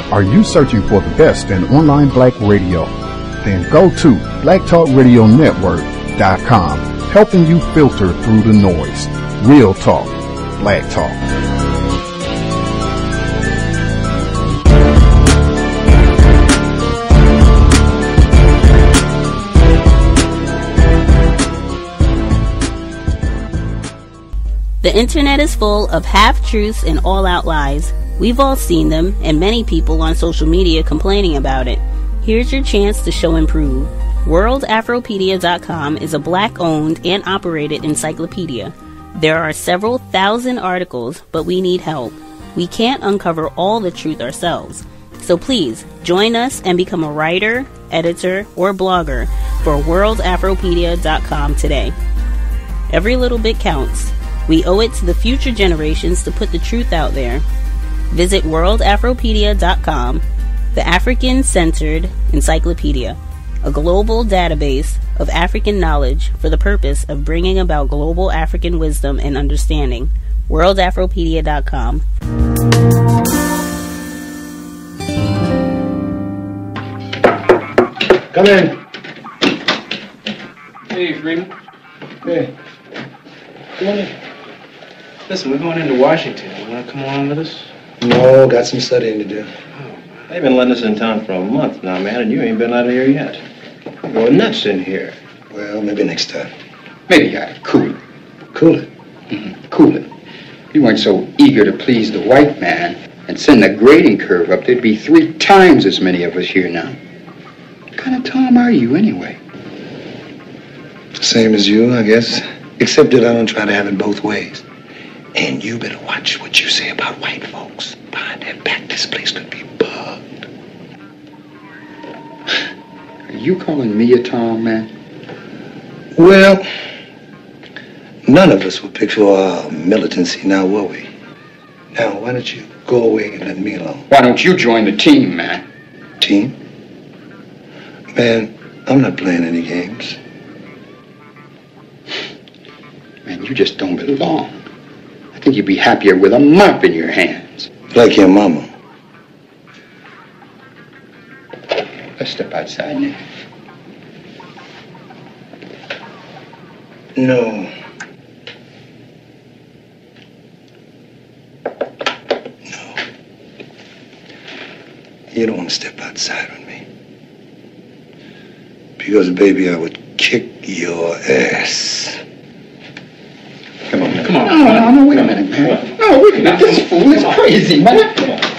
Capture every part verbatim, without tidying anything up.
Are you searching for the best in online black radio? Then go to black talk radio network dot com, helping you filter through the noise. Real talk, black talk. The internet is full of half-truths and all-out lies. We've all seen them, and many people on social media complaining about it. Here's your chance to show and prove. world afropedia dot com is a black-owned and operated encyclopedia. There are several thousand articles, but we need help. We can't uncover all the truth ourselves. So please, join us and become a writer, editor, or blogger for world afropedia dot com today. Every little bit counts. We owe it to the future generations to put the truth out there. Visit world afropedia dot com, the African-centered encyclopedia, a global database of African knowledge for the purpose of bringing about global African wisdom and understanding. world afropedia dot com. Come in. Hey, Freeman. Hey. Come on in. Listen, we're going into Washington. You want to come along with us? No, got some studying to do. Oh, they've been letting us in town for a month now, man, and you ain't been out of here yet. You're going nuts in here. Well, maybe next time. Maybe you ought to cool it. Cool it? Mm-hmm. Cool it. You weren't so eager to please the white man and send the grading curve up. There'd be three times as many of us here now. What kind of Tom are you, anyway? Same as you, I guess. Except that I don't try to have it both ways. And you better watch what you say about white folks. Behind their back, this place could be bugged. Are you calling me a Tom, man? Well, none of us were picked for our militancy, now were we? Now, why don't you go away and let me alone? Why don't you join the team, man? Team? Man, I'm not playing any games. Man, you just don't belong. I think you'd be happier with a mop in your hands. Like your mama. Let's step outside now. No. No. You don't want to step outside with me. Because, baby, I would kick your ass. Come on, man. Come on. No, no, no, wait a minute, man. No, wait a minute. This fool is crazy, man. Come on.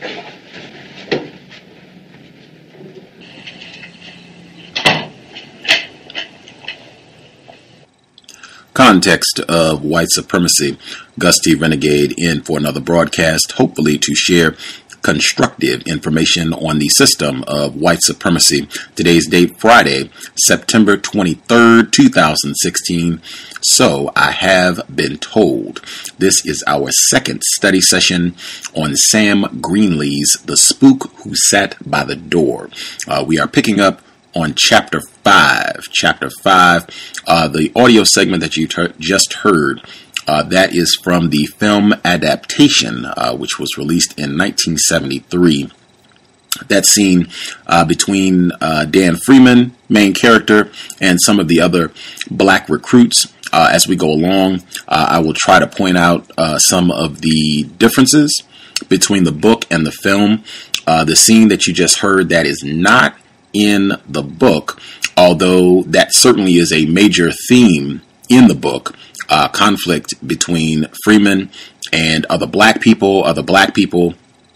Context of White Supremacy. Gus T Renegade in for another broadcast, hopefully to share constructive information on the system of white supremacy. Today's date, Friday, September twenty-third, two thousand sixteen. So I have been told. This is our second study session on Sam Greenlee's The Spook Who Sat by the Door. Uh, we are picking up on chapter five. Chapter five, uh, the audio segment that you ter- just heard, uh, that is from the film adaptation, uh, which was released in nineteen seventy-three. That scene uh, between uh, Dan Freeman, main character, and some of the other black recruits. Uh, as we go along, uh, I will try to point out uh, some of the differences between the book and the film. Uh, the scene that you just heard, that is not in the book, although that certainly is a major theme in the book. Uh, conflict between Freeman and other black people, other black people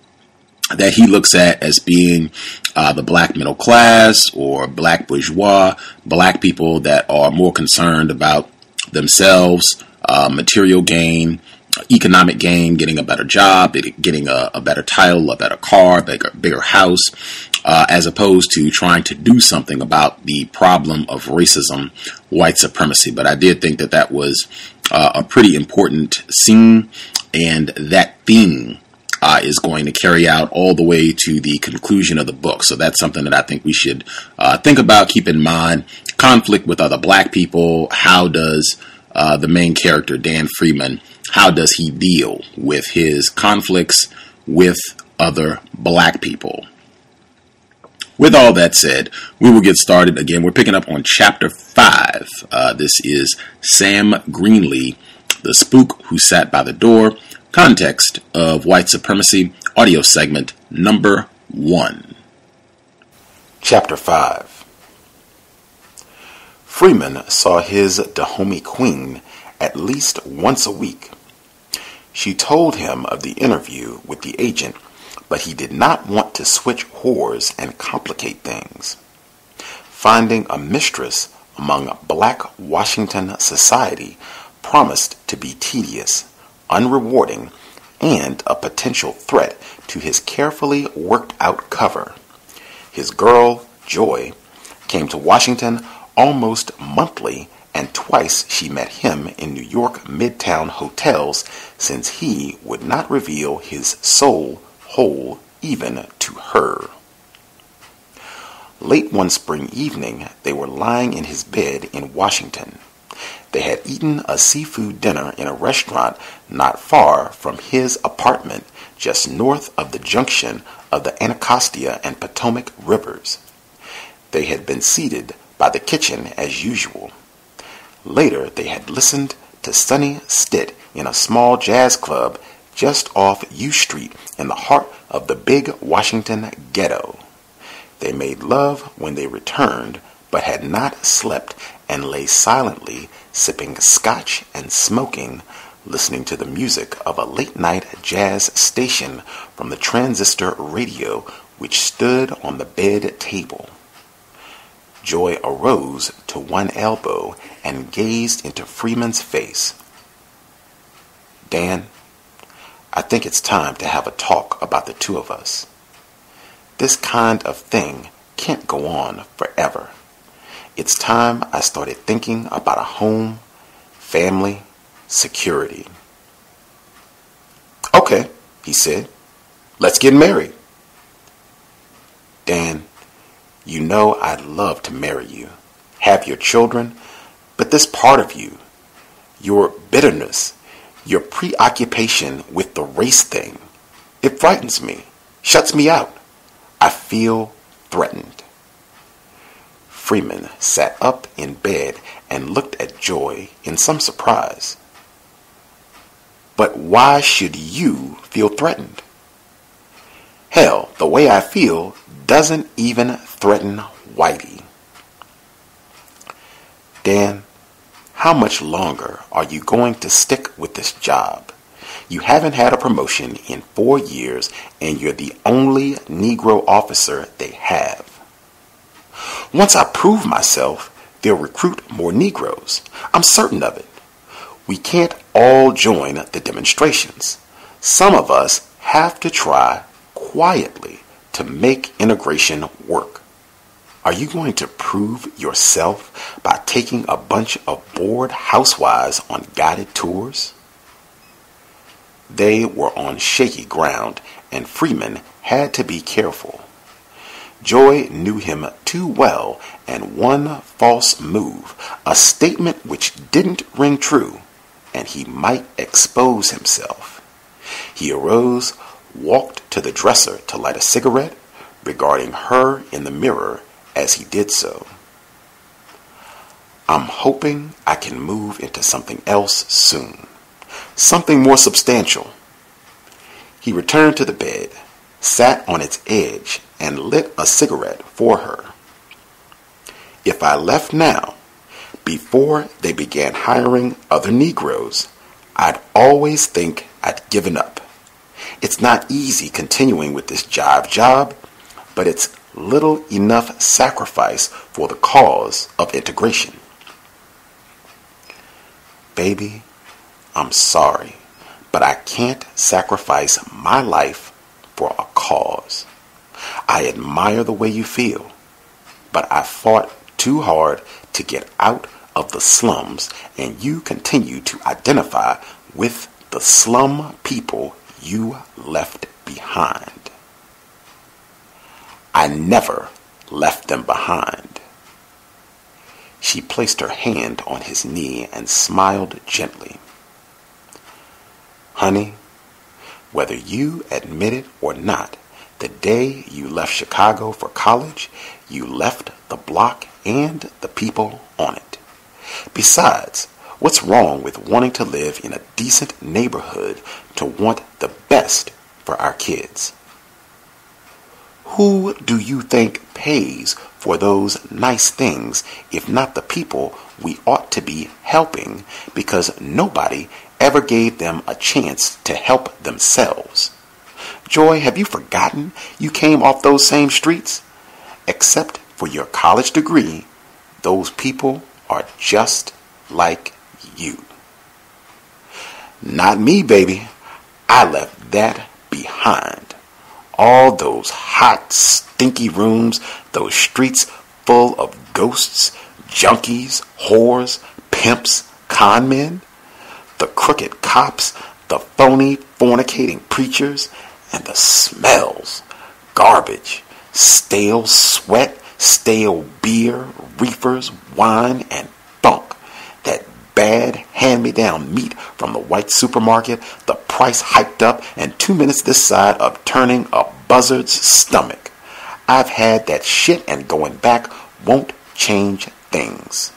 that he looks at as being uh, the black middle class or black bourgeois, black people that are more concerned about themselves, uh, material gain, economic gain, getting a better job, getting a, a better title, a better car, bigger, bigger house, uh, as opposed to trying to do something about the problem of racism, white supremacy. But I did think that that was uh, a pretty important scene, and that theme uh, is going to carry out all the way to the conclusion of the book. So that's something that I think we should uh, think about, keep in mind. Conflict with other black people. How does uh, the main character, Dan Freeman, how does he deal with his conflicts with other black people. With all that said, we will get started again. We're picking up on chapter five. Uh, this is Sam Greenlee, the spook who sat by the door, Context of White Supremacy, audio segment number one. Chapter five. Freeman saw his Dahomey queen at least once a week. She told him of the interview with the agent, but he did not want to switch whores and complicate things. Finding a mistress among black Washington society promised to be tedious, unrewarding, and a potential threat to his carefully worked out cover. His girl, Joy, came to Washington almost monthly, and twice she met him in New York Midtown hotels, since he would not reveal his soul whole even to her. Late one spring evening, they were lying in his bed in Washington. They had eaten a seafood dinner in a restaurant not far from his apartment, just north of the junction of the Anacostia and Potomac rivers. They had been seated by the kitchen as usual. Later, they had listened to Sonny Stitt in a small jazz club just off U Street in the heart of the big Washington ghetto. They made love when they returned, but had not slept, and lay silently sipping scotch and smoking, listening to the music of a late-night jazz station from the transistor radio which stood on the bed table. Joy arose to one elbow and gazed into Freeman's face. Dan, I think it's time to have a talk about the two of us. This kind of thing can't go on forever. It's time I started thinking about a home, family, security. Okay, he said. Let's get married. Dan, you know I'd love to marry you, have your children, but this part of you, your bitterness, your preoccupation with the race thing, it frightens me, shuts me out. I feel threatened. Freeman sat up in bed and looked at Joy in some surprise. But why should you feel threatened? Hell, the way I feel doesn't even threaten Whitey. Dan, how much longer are you going to stick with this job? You haven't had a promotion in four years, and you're the only Negro officer they have. Once I prove myself, they'll recruit more Negroes. I'm certain of it. We can't all join the demonstrations. Some of us have to try quietly to make integration work. Are you going to prove yourself by taking a bunch of bored housewives on guided tours? They were on shaky ground, and Freeman had to be careful. Joy knew him too well, and one false move, a statement which didn't ring true, and he might expose himself. He arose, walked to the dresser to light a cigarette, regarding her in the mirror as he did so. I'm hoping I can move into something else soon, something more substantial. He returned to the bed, sat on its edge, and lit a cigarette for her. If I left now, before they began hiring other Negroes, I'd always think I'd given up. It's not easy continuing with this jive job, but it's little enough sacrifice for the cause of integration. Baby, I'm sorry, but I can't sacrifice my life for a cause. I admire the way you feel, but I fought too hard to get out of the slums, and you continue to identify with the slum people you left behind. I never left them behind. She placed her hand on his knee and smiled gently. Honey, Whether you admit it or not, the day you left Chicago for college, you left the block and the people on it. Besides, what's wrong with wanting to live in a decent neighborhood to want the best for our kids? Who do you think pays for those nice things if not the people we ought to be helping because nobody ever gave them a chance to help themselves? Joy, have you forgotten you came off those same streets? Except for your college degree, those people are just like you. Not me, baby. I left that behind. All those hot, stinky rooms, those streets full of ghosts, junkies, whores, pimps, con men, the crooked cops, the phony, fornicating preachers, and the smells, garbage, stale sweat, stale beer, reefers, wine, and funk, that bad hand-me-down meat from the white supermarket, the price hiked up, and two minutes this side of turning a buzzard's stomach. I've had that shit, and going back won't change things.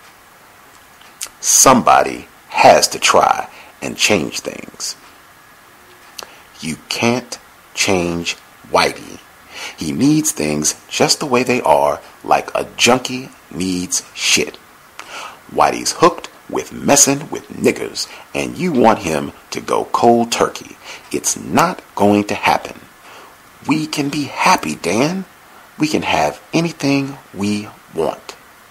Somebody has to try and change things. You can't change Whitey. He needs things just the way they are, like a junkie needs shit. Whitey's hooked with messing with niggers, and you want him to go cold turkey. It's not going to happen. We can be happy, Dan. We can have anything we want.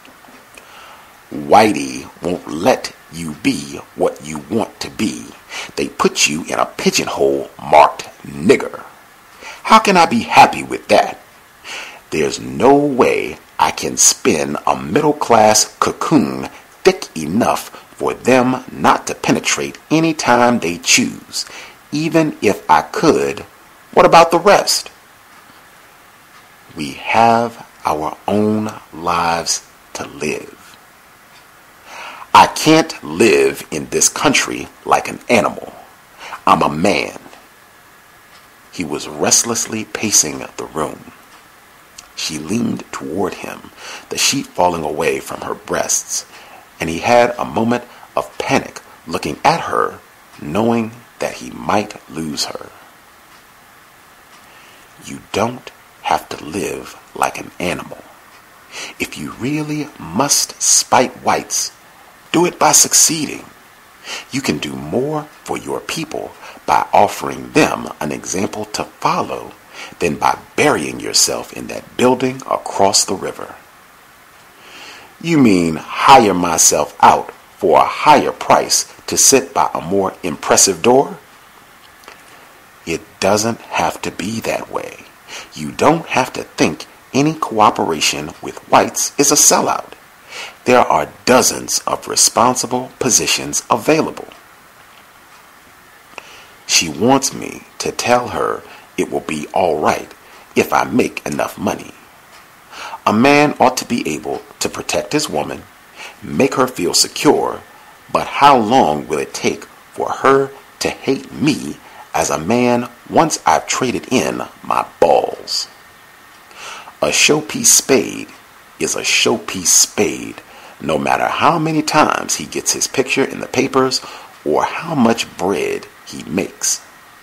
Whitey won't let you be what you want to be. They put you in a pigeonhole marked nigger. How can I be happy with that? There's no way I can spin a middle-class cocoon thick enough for them not to penetrate any time they choose. Even if I could, what about the rest? We have our own lives to live. I can't live in this country like an animal. I'm a man. He was restlessly pacing the room. She leaned toward him, the sheet falling away from her breasts, and he had a moment of panic looking at her, knowing that he might lose her. You don't have to live like an animal. If you really must spite whites, do it by succeeding. You can do more for your people by offering them an example to follow than by burying yourself in that building across the river. You mean hire myself out for a higher price to sit by a more impressive door? It doesn't have to be that way. You don't have to think any cooperation with whites is a sellout. There are dozens of responsible positions available. She wants me to tell her it will be all right if I make enough money. A man ought to be able to protect his woman, make her feel secure, but how long will it take for her to hate me as a man once I've traded in my balls? A showpiece spade is a showpiece spade, no matter how many times he gets his picture in the papers or how much bread he makes.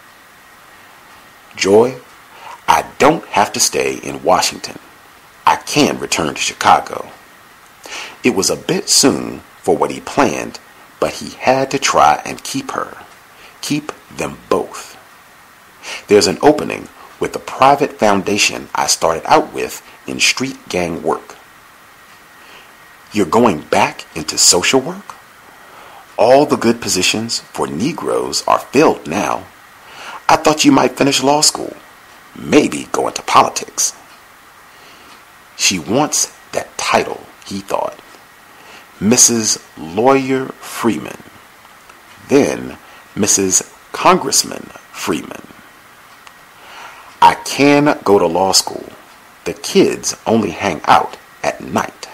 Joy, I don't have to stay in Washington. I can return to Chicago. It was a bit soon for what he planned, but he had to try and keep her. Keep them both. There's an opening with the private foundation I started out with in street gang work. You're going back into social work? All the good positions for Negroes are filled now. I thought you might finish law school, maybe go into politics. She wants that title, he thought. Missus Lawyer Freeman. Then Missus Congressman Freeman. I can go to law school. The kids only hang out at night.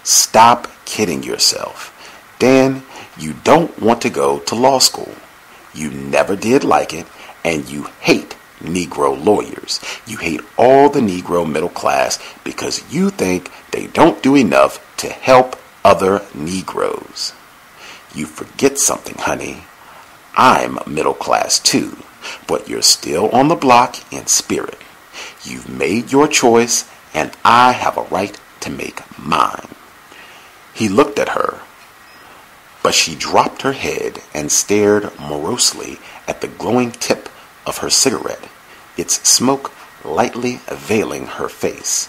Stop kidding yourself. Dan, you don't want to go to law school. You never did like it, and you hate Negro lawyers. You hate all the Negro middle class because you think they don't do enough to help other Negroes. You forget something, honey. I'm middle class too, but you're still on the block in spirit. You've made your choice, and I have a right to make mine. He looked at her, but she dropped her head and stared morosely at the glowing tip of her cigarette, its smoke lightly veiling her face.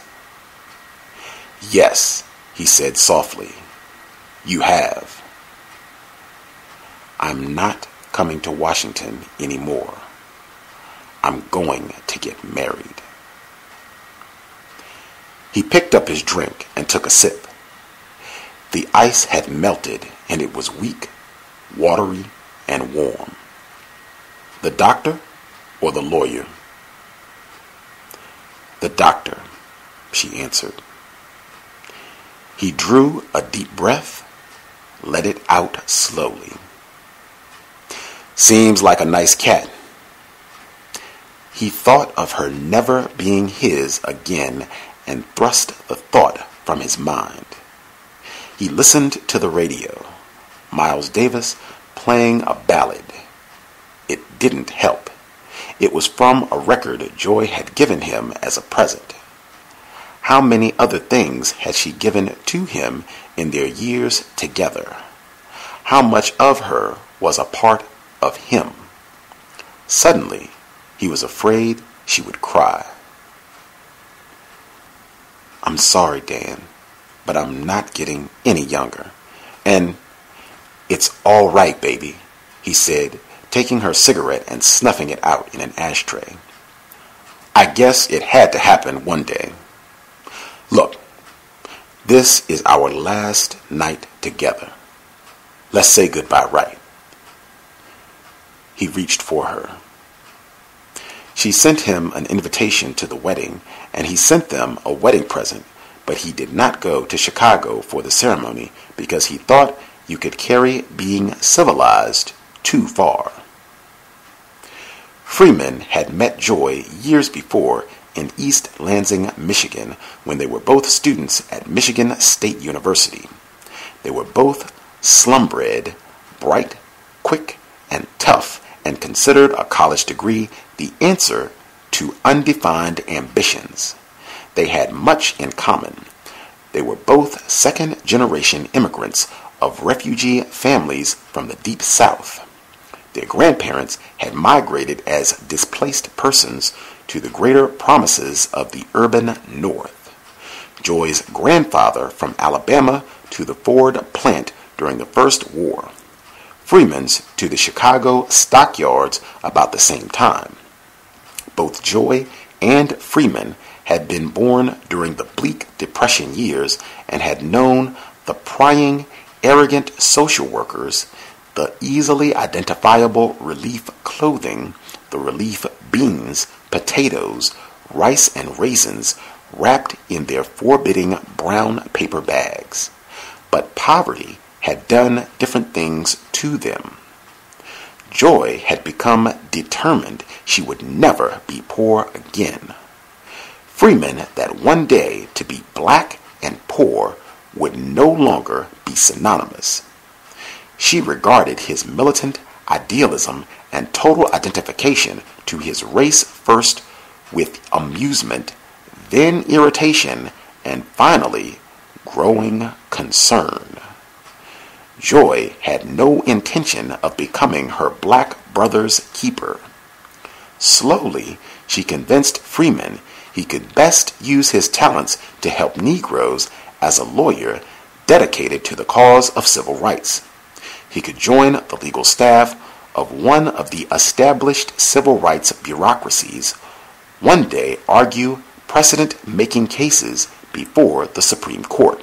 Yes, he said softly, you have. I'm not coming to Washington anymore. I'm going to get married. He picked up his drink and took a sip. The ice had melted and it was weak, watery, and warm. The doctor or the lawyer? The doctor, she answered. He drew a deep breath, let it out slowly. Seems like a nice cat. He thought of her never being his again and thrust the thought from his mind. He listened to the radio, Miles Davis playing a ballad. It didn't help. It was from a record Joy had given him as a present. How many other things had she given to him in their years together? How much of her was a part of him? Suddenly, he was afraid she would cry. I'm sorry, Dan, but I'm not getting any younger. And it's all right, baby, he said, taking her cigarette and snuffing it out in an ashtray. I guess it had to happen one day. Look, this is our last night together. Let's say goodbye right. He reached for her. She sent him an invitation to the wedding, and he sent them a wedding present, but he did not go to Chicago for the ceremony because he thought you could carry being civilized too far. Freeman had met Joy years before in East Lansing, Michigan, when they were both students at Michigan State University. They were both slum-bred, bright, quick, and tough, and considered a college degree the answer to undefined ambitions. They had much in common. They were both second-generation immigrants of refugee families from the Deep South. Their grandparents had migrated as displaced persons to the greater promises of the urban North. Joy's grandfather from Alabama to the Ford plant during the First War. Freeman's to the Chicago stockyards about the same time. Both Joy and Freeman had been born during the bleak Depression years and had known the prying, arrogant social workers, the easily identifiable relief clothing, the relief beans, potatoes, rice, and raisins wrapped in their forbidding brown paper bags. But poverty had done different things to them. Joy had become determined she would never be poor again. Freeman that one day to be black and poor would no longer be synonymous. She regarded his militant idealism and total identification to his race first with amusement, then irritation, and finally growing concern. Joy had no intention of becoming her black brother's keeper. Slowly, she convinced Freeman he could best use his talents to help Negroes as a lawyer dedicated to the cause of civil rights. He could join the legal staff of one of the established civil rights bureaucracies, one day argue precedent-making cases before the Supreme Court.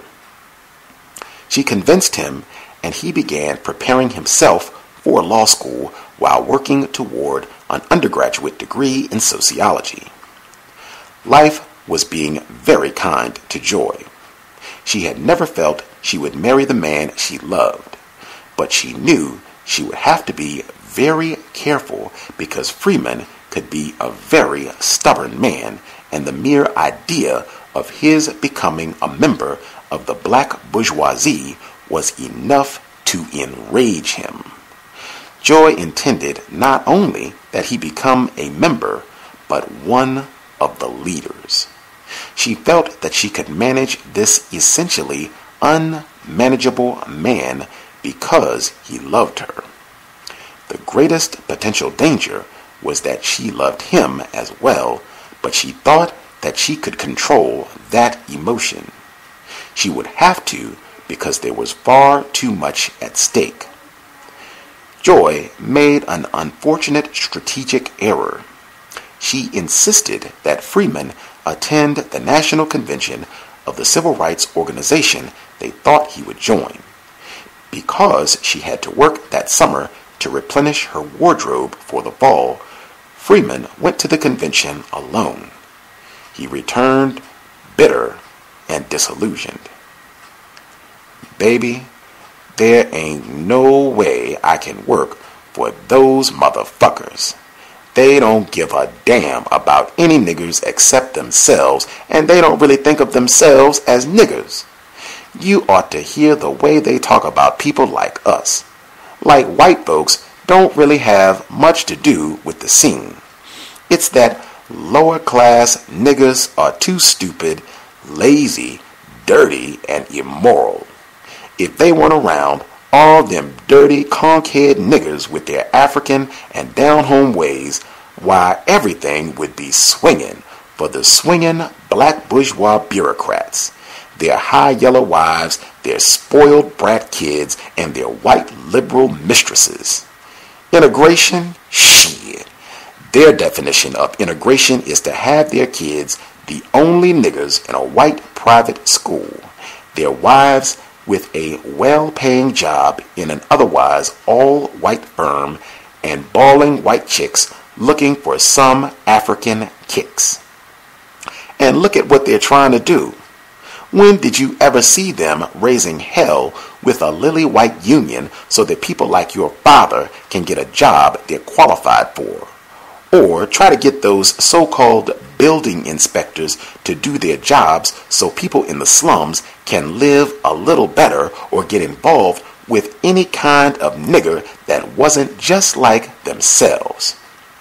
She convinced him, and he began preparing himself for law school while working toward an undergraduate degree in sociology. Life was being very kind to Joy. She had never felt she would marry the man she loved, but she knew she would have to be very careful because Freeman could be a very stubborn man, and the mere idea of his becoming a member of the black bourgeoisie was enough to enrage him. Joy intended not only that he become a member, but one of the leaders. She felt that she could manage this essentially unmanageable man because he loved her. The greatest potential danger was that she loved him as well, but she thought that she could control that emotion. She would have to because there was far too much at stake. Joy made an unfortunate strategic error. She insisted that Freeman attend the National Convention of the Civil Rights Organization they thought he would join. Because she had to work that summer to replenish her wardrobe for the fall, Freeman went to the convention alone. He returned bitter and disillusioned. Baby, there ain't no way I can work for those motherfuckers. They don't give a damn about any niggers except themselves, and they don't really think of themselves as niggers. You ought to hear the way they talk about people like us. Like white folks don't really have much to do with the scene. It's that lower class niggers are too stupid, lazy, dirty, and immoral. If they weren't around, all them dirty, conch-head niggers with their African and down-home ways, why everything would be swinging for the swinging black bourgeois bureaucrats, their high yellow wives, their spoiled brat kids, and their white liberal mistresses. Integration? Shit. Their definition of integration is to have their kids the only niggers in a white private school, their wives with a well-paying job in an otherwise all-white firm, and bawling white chicks looking for some African kicks. And look at what they're trying to do. When did you ever see them raising hell with a lily white union so that people like your father can get a job they're qualified for? Or try to get those so-called building inspectors to do their jobs so people in the slums can live a little better or get involved with any kind of nigger that wasn't just like themselves.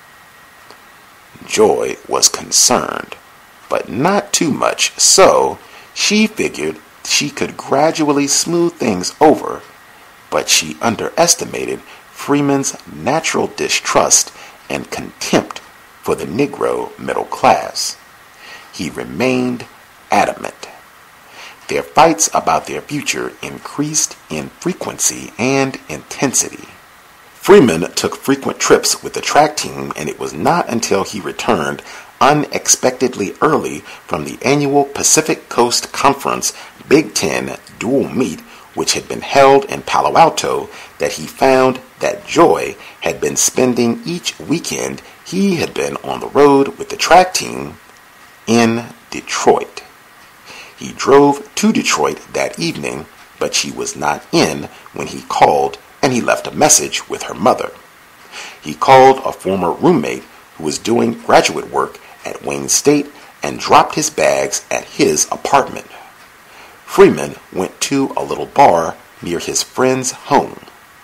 Joy was concerned, but not too much, so she figured she could gradually smooth things over, but she underestimated Freeman's natural distrust and contempt for the Negro middle class. He remained adamant. Their fights about their future increased in frequency and intensity. Freeman took frequent trips with the track team, and it was not until he returned unexpectedly early from the annual Pacific Coast Conference Big Ten dual meet, which had been held in Palo Alto, that he found that Joy had been spending each weekend he had been on the road with the track team in Detroit. He drove to Detroit that evening, but she was not in when he called, and he left a message with her mother. He called a former roommate who was doing graduate work at Wayne State and dropped his bags at his apartment. Freeman went to a little bar near his friend's home.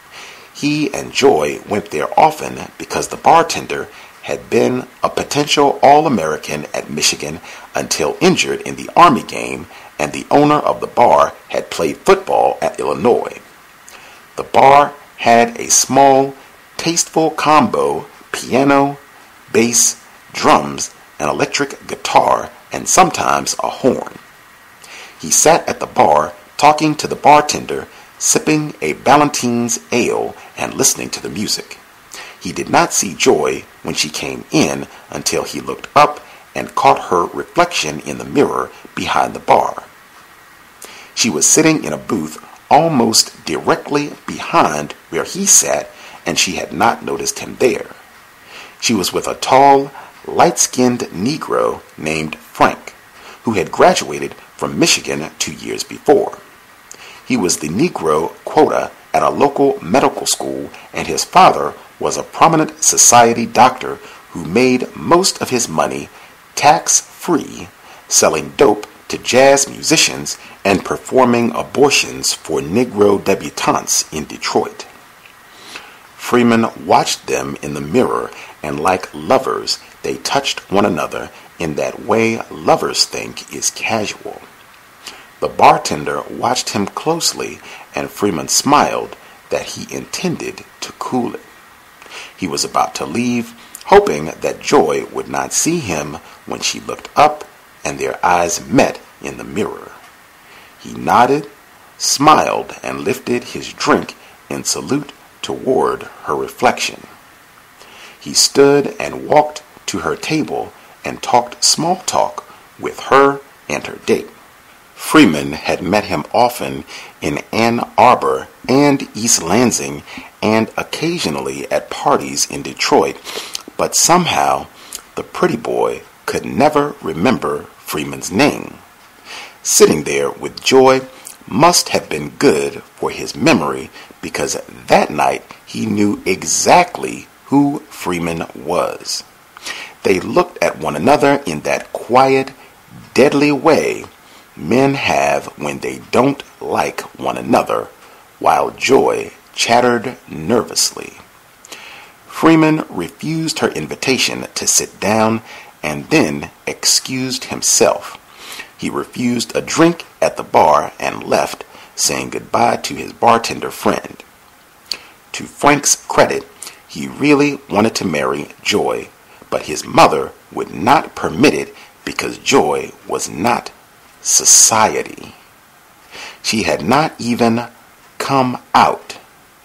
He and Joy went there often because the bartender had been a potential All-American at Michigan until injured in the Army game, and the owner of the bar had played football at Illinois. The bar had a small, tasteful combo, piano, bass, drums, an electric guitar, and sometimes a horn. He sat at the bar talking to the bartender, sipping a Ballantines ale and listening to the music. He did not see Joy when she came in until he looked up and caught her reflection in the mirror behind the bar. She was sitting in a booth almost directly behind where he sat, and she had not noticed him there. She was with a tall, light-skinned Negro named Frank, who had graduated from Michigan two years before. He was the Negro quota at a local medical school, and his father was a prominent society doctor who made most of his money tax-free selling dope to jazz musicians and performing abortions for Negro debutantes in Detroit. Freeman watched them in the mirror, and like lovers, they touched one another in that way lovers think is casual. The bartender watched him closely, and Freeman smiled that he intended to cool it. He was about to leave, hoping that Joy would not see him when she looked up and their eyes met in the mirror. He nodded, smiled, and lifted his drink in salute toward her reflection. He stood and walked to her table and talked small talk with her and her date. Freeman had met him often in Ann Arbor and East Lansing and occasionally at parties in Detroit, but somehow the pretty boy could never remember Freeman's name. Sitting there with Joy must have been good for his memory, because that night he knew exactly who Freeman was. They looked at one another in that quiet, deadly way men have when they don't like one another, while Joy chattered nervously. Freeman refused her invitation to sit down and then excused himself. He refused a drink at the bar and left, saying goodbye to his bartender friend. To Frank's credit, he really wanted to marry Joy, but his mother would not permit it because Joy was not society. She had not even come out.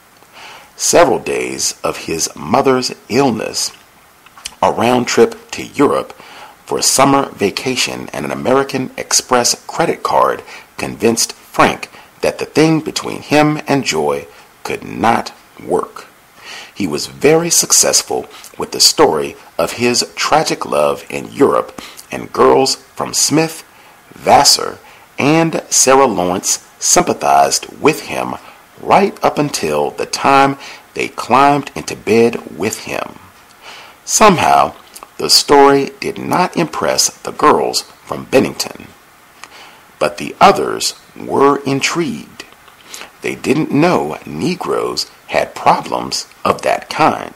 Several days of his mother's illness, a round trip to Europe for a summer vacation, and an American Express credit card convinced Frank that the thing between him and Joy could not work. He was very successful with the story of his tragic love in Europe, and girls from Smith, Vassar, and Sarah Lawrence sympathized with him right up until the time they climbed into bed with him. Somehow, the story did not impress the girls from Bennington, but the others were intrigued. They didn't know Negroes had problems of that kind.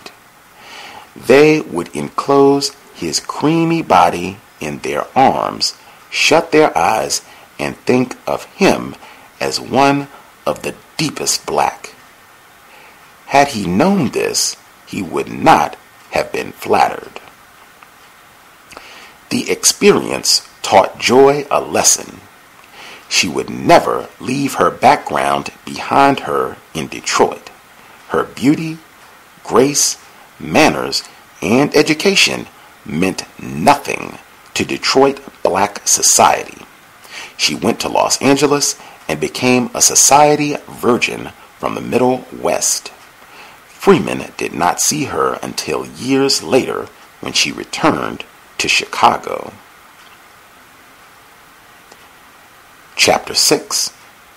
They would enclose his creamy body in their arms, shut their eyes, and think of him as one of the deepest black. Had he known this, he would not have been flattered. The experience taught Joy a lesson. She would never leave her background behind her in Detroit. Her beauty, grace, manners, and education meant nothing to Detroit black society. She went to Los Angeles and became a society virgin from the Middle West. Freeman did not see her until years later when she returned to Chicago. Chapter six.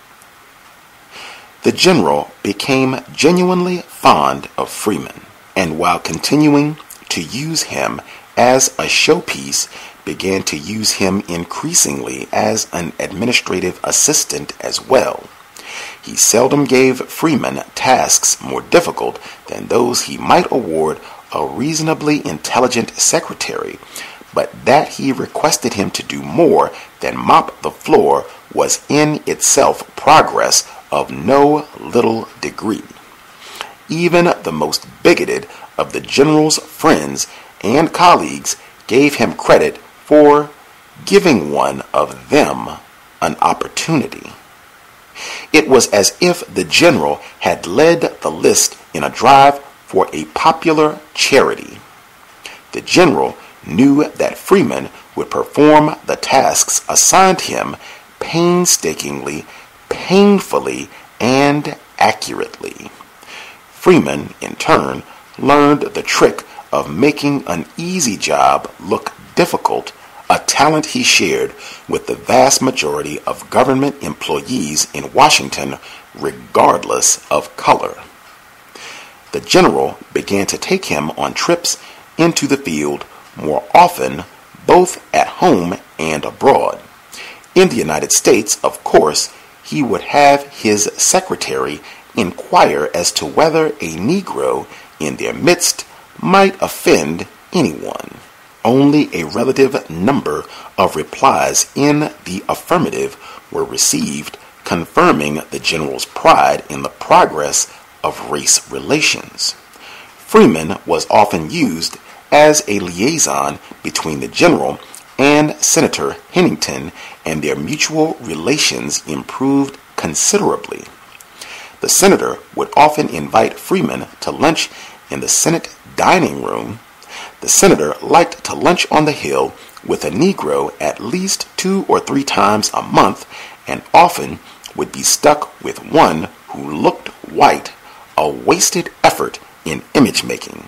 The general became genuinely fond of Freeman, and while continuing to use him as a showpiece, began to use him increasingly as an administrative assistant as well. He seldom gave Freeman tasks more difficult than those he might award a reasonably intelligent secretary, but that he requested him to do more than mop the floor was in itself progress of no little degree. Even the most bigoted of the general's friends and colleagues gave him credit for giving one of them an opportunity. It was as if the general had led the list in a drive for a popular charity. The general knew that Freeman would perform the tasks assigned him painstakingly, painfully, and accurately. Freeman, in turn, learned the trick of making an easy job look difficult a talent he shared with the vast majority of government employees in Washington, regardless of color. The general began to take him on trips into the field more often, both at home and abroad. In the United States, of course, he would have his secretary inquire as to whether a Negro in their midst might offend anyone. Only a relative number of replies in the affirmative were received, confirming the general's pride in the progress of race relations. Freeman was often used as a liaison between the general and Senator Hennington, and their mutual relations improved considerably. The senator would often invite Freeman to lunch in the Senate dining room. The senator liked to lunch on the Hill with a Negro at least two or three times a month, and often would be stuck with one who looked white, a wasted effort in image making.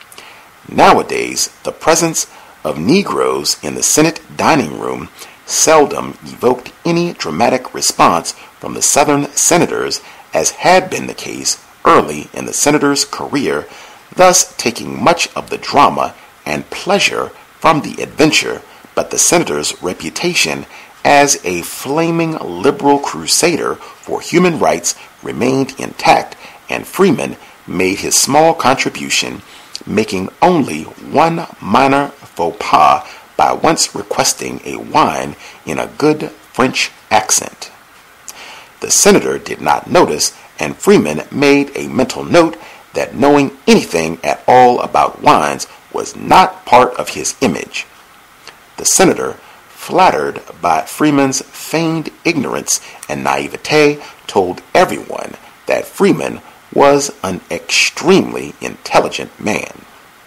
Nowadays, the presence of Negroes in the Senate dining room seldom evoked any dramatic response from the Southern senators, as had been the case early in the senator's career, thus taking much of the drama and pleasure from the adventure, but the senator's reputation as a flaming liberal crusader for human rights remained intact, and Freeman made his small contribution, making only one minor faux pas by once requesting a wine in a good French accent. The senator did not notice, and Freeman made a mental note that knowing anything at all about wines was not part of his image. The senator, flattered by Freeman's feigned ignorance and naivete, told everyone that Freeman was an extremely intelligent man.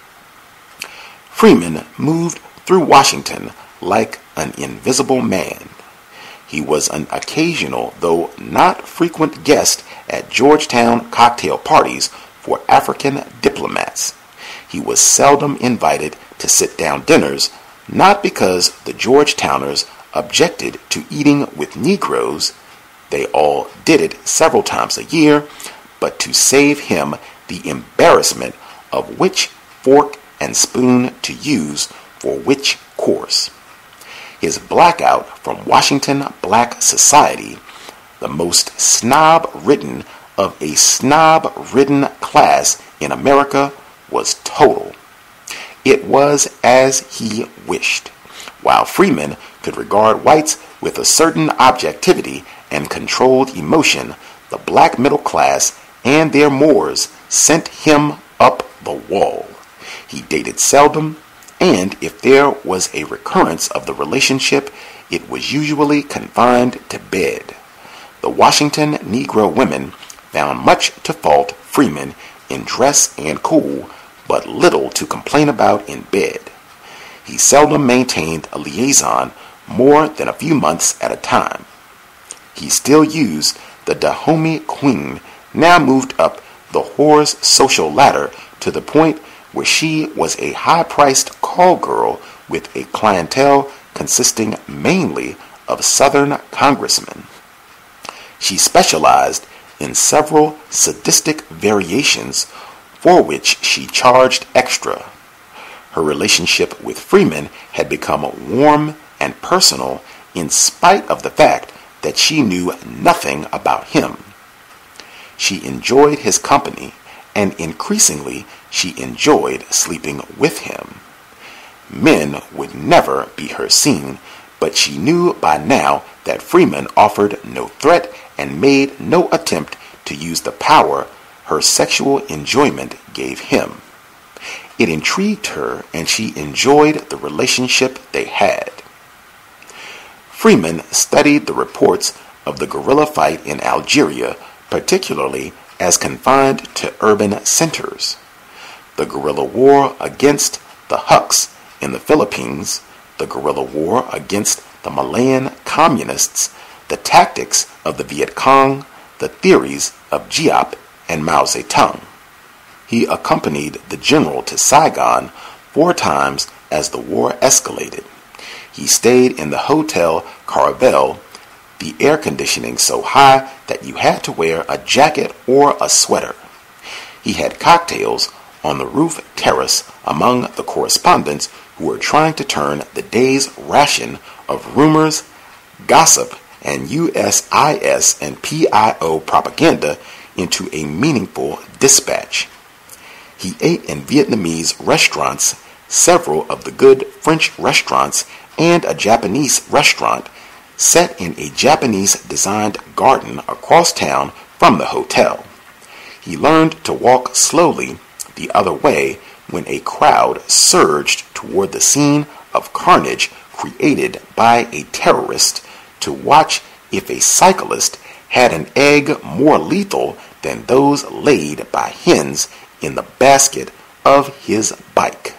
Freeman moved through Washington like an invisible man. He was an occasional, though not frequent, guest at Georgetown cocktail parties for African diplomats. He was seldom invited to sit-down dinners, not because the Georgetowners objected to eating with Negroes — they all did it several times a year — but to save him the embarrassment of which fork and spoon to use for which course. His blackout from Washington Black Society, the most snob-ridden of a snob-ridden class in America, was total. It was as he wished. While Freeman could regard whites with a certain objectivity and controlled emotion, the black middle class and their mores sent him up the wall. He dated seldom, and if there was a recurrence of the relationship, it was usually confined to bed. The Washington Negro women found much to fault Freeman in dress and cool, but little to complain about in bed. He seldom maintained a liaison more than a few months at a time. He still used the Dahomey Queen, now moved up the whore's social ladder to the point where she was a high-priced call girl with a clientele consisting mainly of Southern congressmen. She specialized in several sadistic variations for which she charged extra. Her relationship with Freeman had become warm and personal in spite of the fact that she knew nothing about him. She enjoyed his company, and increasingly she enjoyed sleeping with him. Men would never be her scene, but she knew by now that Freeman offered no threat and made no attempt to use the power her sexual enjoyment gave him. It intrigued her, and she enjoyed the relationship they had. Freeman studied the reports of the guerrilla fight in Algeria, particularly as confined to urban centers. The guerrilla war against the Huks in the Philippines, the guerrilla war against the Malayan communists, the tactics of the Viet Cong, the theories of C O W S and Mao Zedong. He accompanied the general to Saigon four times as the war escalated. He stayed in the Hotel Caravel, the air conditioning so high that you had to wear a jacket or a sweater. He had cocktails on the roof terrace among the correspondents who were trying to turn the day's ration of rumors, gossip, and U S I S and P I O propaganda into a meaningful dispatch. He ate in Vietnamese restaurants, several of the good French restaurants, and a Japanese restaurant set in a Japanese-designed garden across town from the hotel. He learned to walk slowly the other way when a crowd surged toward the scene of carnage created by a terrorist to watch if a cyclist had an egg more lethal than those laid by hens in the basket of his bike.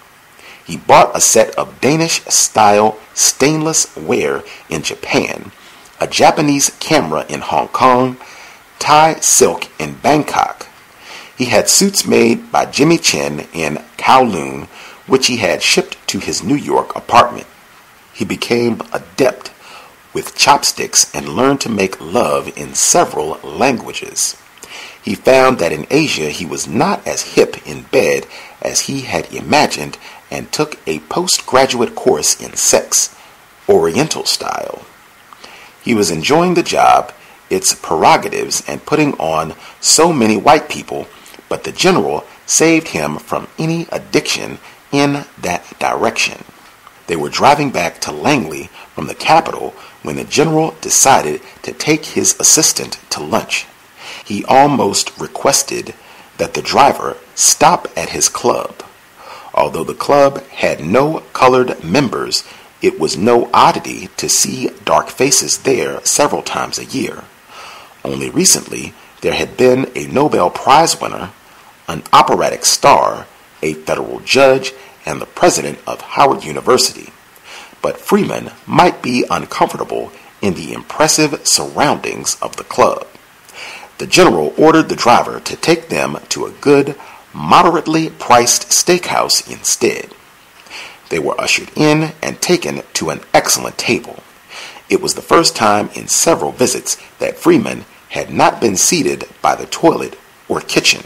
He bought a set of Danish-style stainless ware in Japan, a Japanese camera in Hong Kong, Thai silk in Bangkok. He had suits made by Jimmy Chin in Kowloon, which he had shipped to his New York apartment. He became adept with chopsticks and learned to make love in several languages. He found that in Asia he was not as hip in bed as he had imagined and took a postgraduate course in sex, Oriental style. He was enjoying the job, its prerogatives, and putting on so many white people, but the general saved him from any addiction in that direction. They were driving back to Langley from the capital when the general decided to take his assistant to lunch. He almost requested that the driver stop at his club. Although the club had no colored members, it was no oddity to see dark faces there several times a year. Only recently, there had been a Nobel Prize winner, an operatic star, a federal judge, and the president of Howard University. But Freeman might be uncomfortable in the impressive surroundings of the club. The general ordered the driver to take them to a good, moderately priced steakhouse instead. They were ushered in and taken to an excellent table. It was the first time in several visits that Freeman had not been seated by the toilet or kitchen.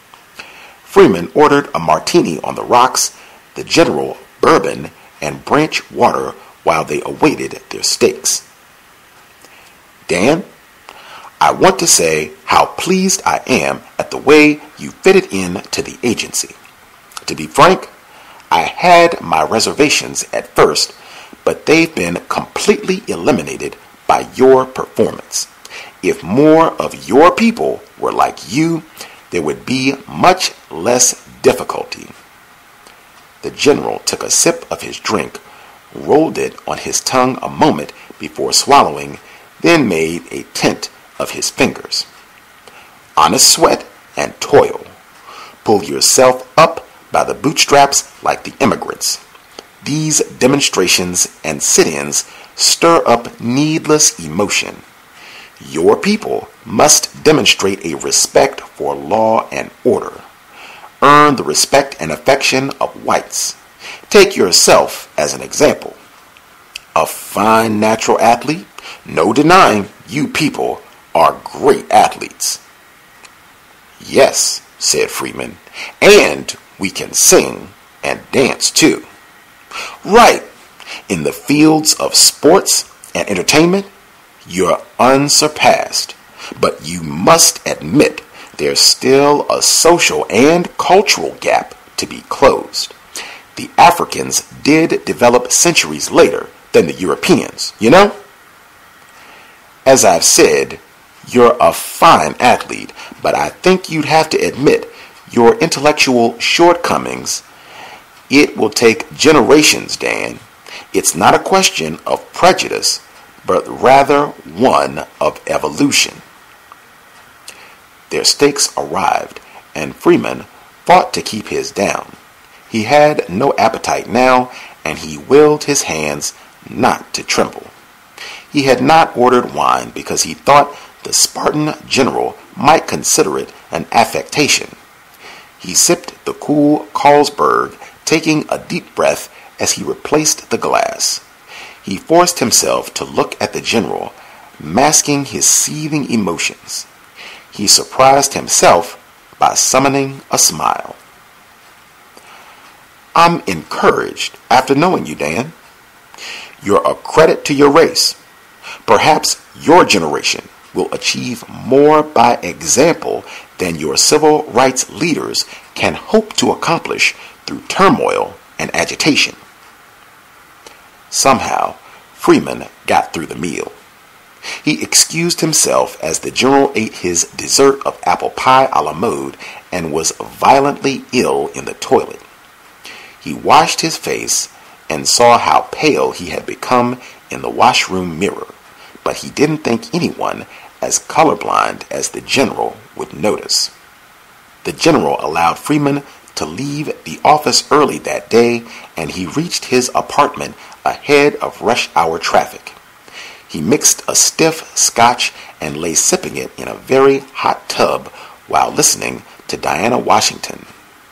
Freeman ordered a martini on the rocks, the general bourbon, and branch water while they awaited their steaks. Dan, I want to say how pleased I am at the way you fitted in to the agency. To be frank, I had my reservations at first, but they've been completely eliminated by your performance. If more of your people were like you, there would be much less difficulty. The general took a sip of his drink, rolled it on his tongue a moment before swallowing, then made a tent of his fingers. Honest sweat and toil. Pull yourself up by the bootstraps like the immigrants. These demonstrations and sit-ins stir up needless emotion. Your people must demonstrate a respect for law and order. Earn the respect and affection of whites. Take yourself as an example. A fine natural athlete, no denying you people are great athletes. Yes, said Freeman, and we can sing and dance too. Right, in the fields of sports and entertainment, you're unsurpassed, but you must admit there's still a social and cultural gap to be closed. The Africans did develop centuries later than the Europeans, you know? As I've said, you're a fine athlete, but I think you'd have to admit your intellectual shortcomings. It will take generations, Dan. It's not a question of prejudice, but rather one of evolution. Their steaks arrived, and Freeman fought to keep his down. He had no appetite now, and he willed his hands not to tremble. He had not ordered wine because he thought the Spartan general might consider it an affectation. He sipped the cool Carlsberg, taking a deep breath as he replaced the glass. He forced himself to look at the general, masking his seething emotions. He surprised himself by summoning a smile. "I'm encouraged after knowing you, Dan. You're a credit to your race. Perhaps your generation will achieve more by example than your civil rights leaders can hope to accomplish through turmoil and agitation." Somehow, Freeman got through the meal. He excused himself as the general ate his dessert of apple pie a la mode and was violently ill in the toilet. He washed his face and saw how pale he had become in the washroom mirror, but he didn't think anyone as colorblind as the general would notice. The general allowed Freeman to leave the office early that day, and he reached his apartment ahead of rush hour traffic. He mixed a stiff scotch and lay sipping it in a very hot tub while listening to Diana Washington.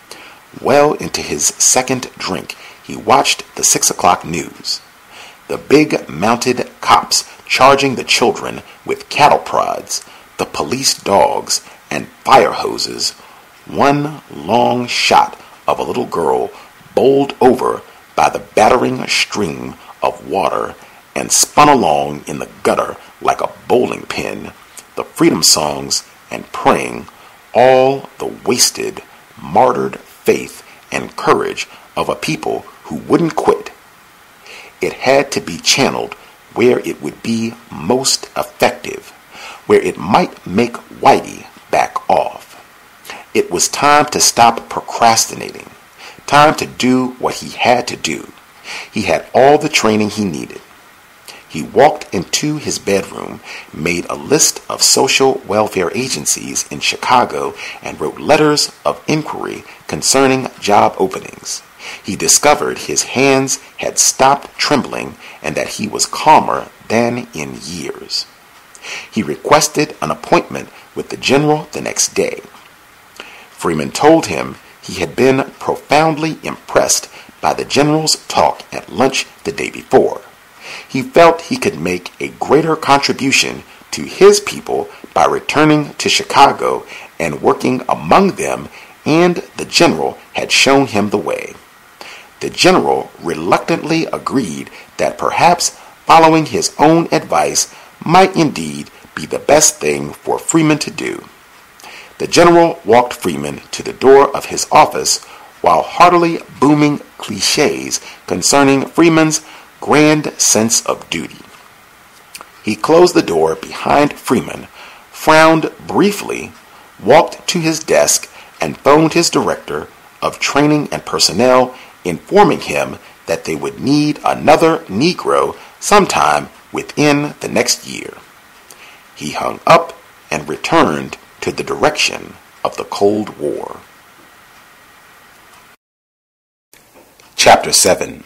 Well into his second drink, he watched the six o'clock news. The big mounted cops charging the children with cattle prods, the police dogs, and fire hoses. One long shot of a little girl bowled over by the battering stream of water and spun along in the gutter like a bowling pin, the freedom songs and praying, all the wasted, martyred faith and courage of a people who wouldn't quit. It had to be channeled where it would be most effective, where it might make Whitey back off. It was time to stop procrastinating, time to do what he had to do. He had all the training he needed. He walked into his bedroom, made a list of social welfare agencies in Chicago, and wrote letters of inquiry concerning job openings. He discovered his hands had stopped trembling and that he was calmer than in years. He requested an appointment with the general the next day. Freeman told him he had been profoundly impressed by the general's talk at lunch the day before. He felt he could make a greater contribution to his people by returning to Chicago and working among them, and the general had shown him the way. The general reluctantly agreed that perhaps following his own advice might indeed be the best thing for Freeman to do. The general walked Freeman to the door of his office while heartily booming cliches concerning Freeman's grand sense of duty. He closed the door behind Freeman, frowned briefly, walked to his desk, and phoned his director of training and personnel, informing him that they would need another Negro sometime within the next year. He hung up and returned to the direction of the Cold War. Chapter seven.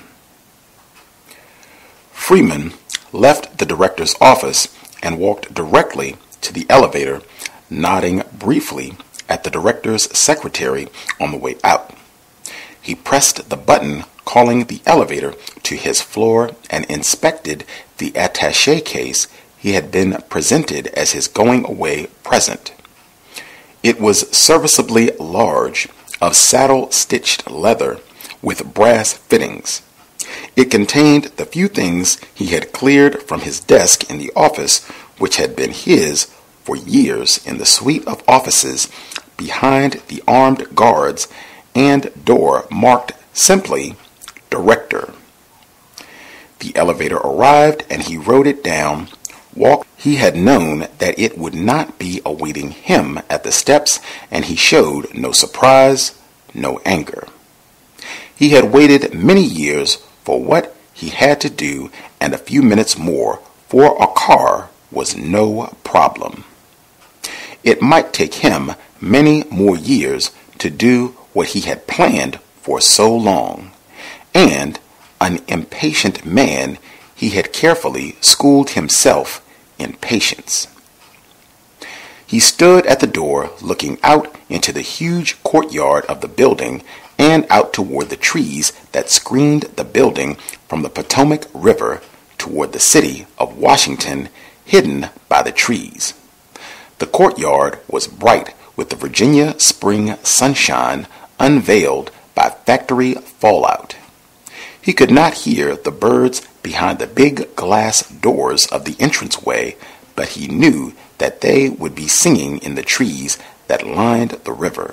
Freeman left the director's office and walked directly to the elevator, nodding briefly at the director's secretary on the way out. He pressed the button calling the elevator to his floor and inspected the attaché case he had been presented as his going-away present. It was serviceably large, of saddle-stitched leather with brass fittings. It contained the few things he had cleared from his desk in the office, which had been his for years in the suite of offices behind the armed guards and door marked simply Director. The elevator arrived and he wrote it down. Walked. He had known that it would not be awaiting him at the steps, and he showed no surprise, no anger. He had waited many years for what he had to do, and a few minutes more for a car was no problem. It might take him many more years to do what he had planned for so long, and, an impatient man, he had carefully schooled himself in patience. He stood at the door looking out into the huge courtyard of the building and out toward the trees that screened the building from the Potomac River toward the city of Washington, hidden by the trees. The courtyard was bright with the Virginia spring sunshine unveiled by factory fallout. He could not hear the birds behind the big glass doors of the entranceway, but he knew that they would be singing in the trees that lined the river.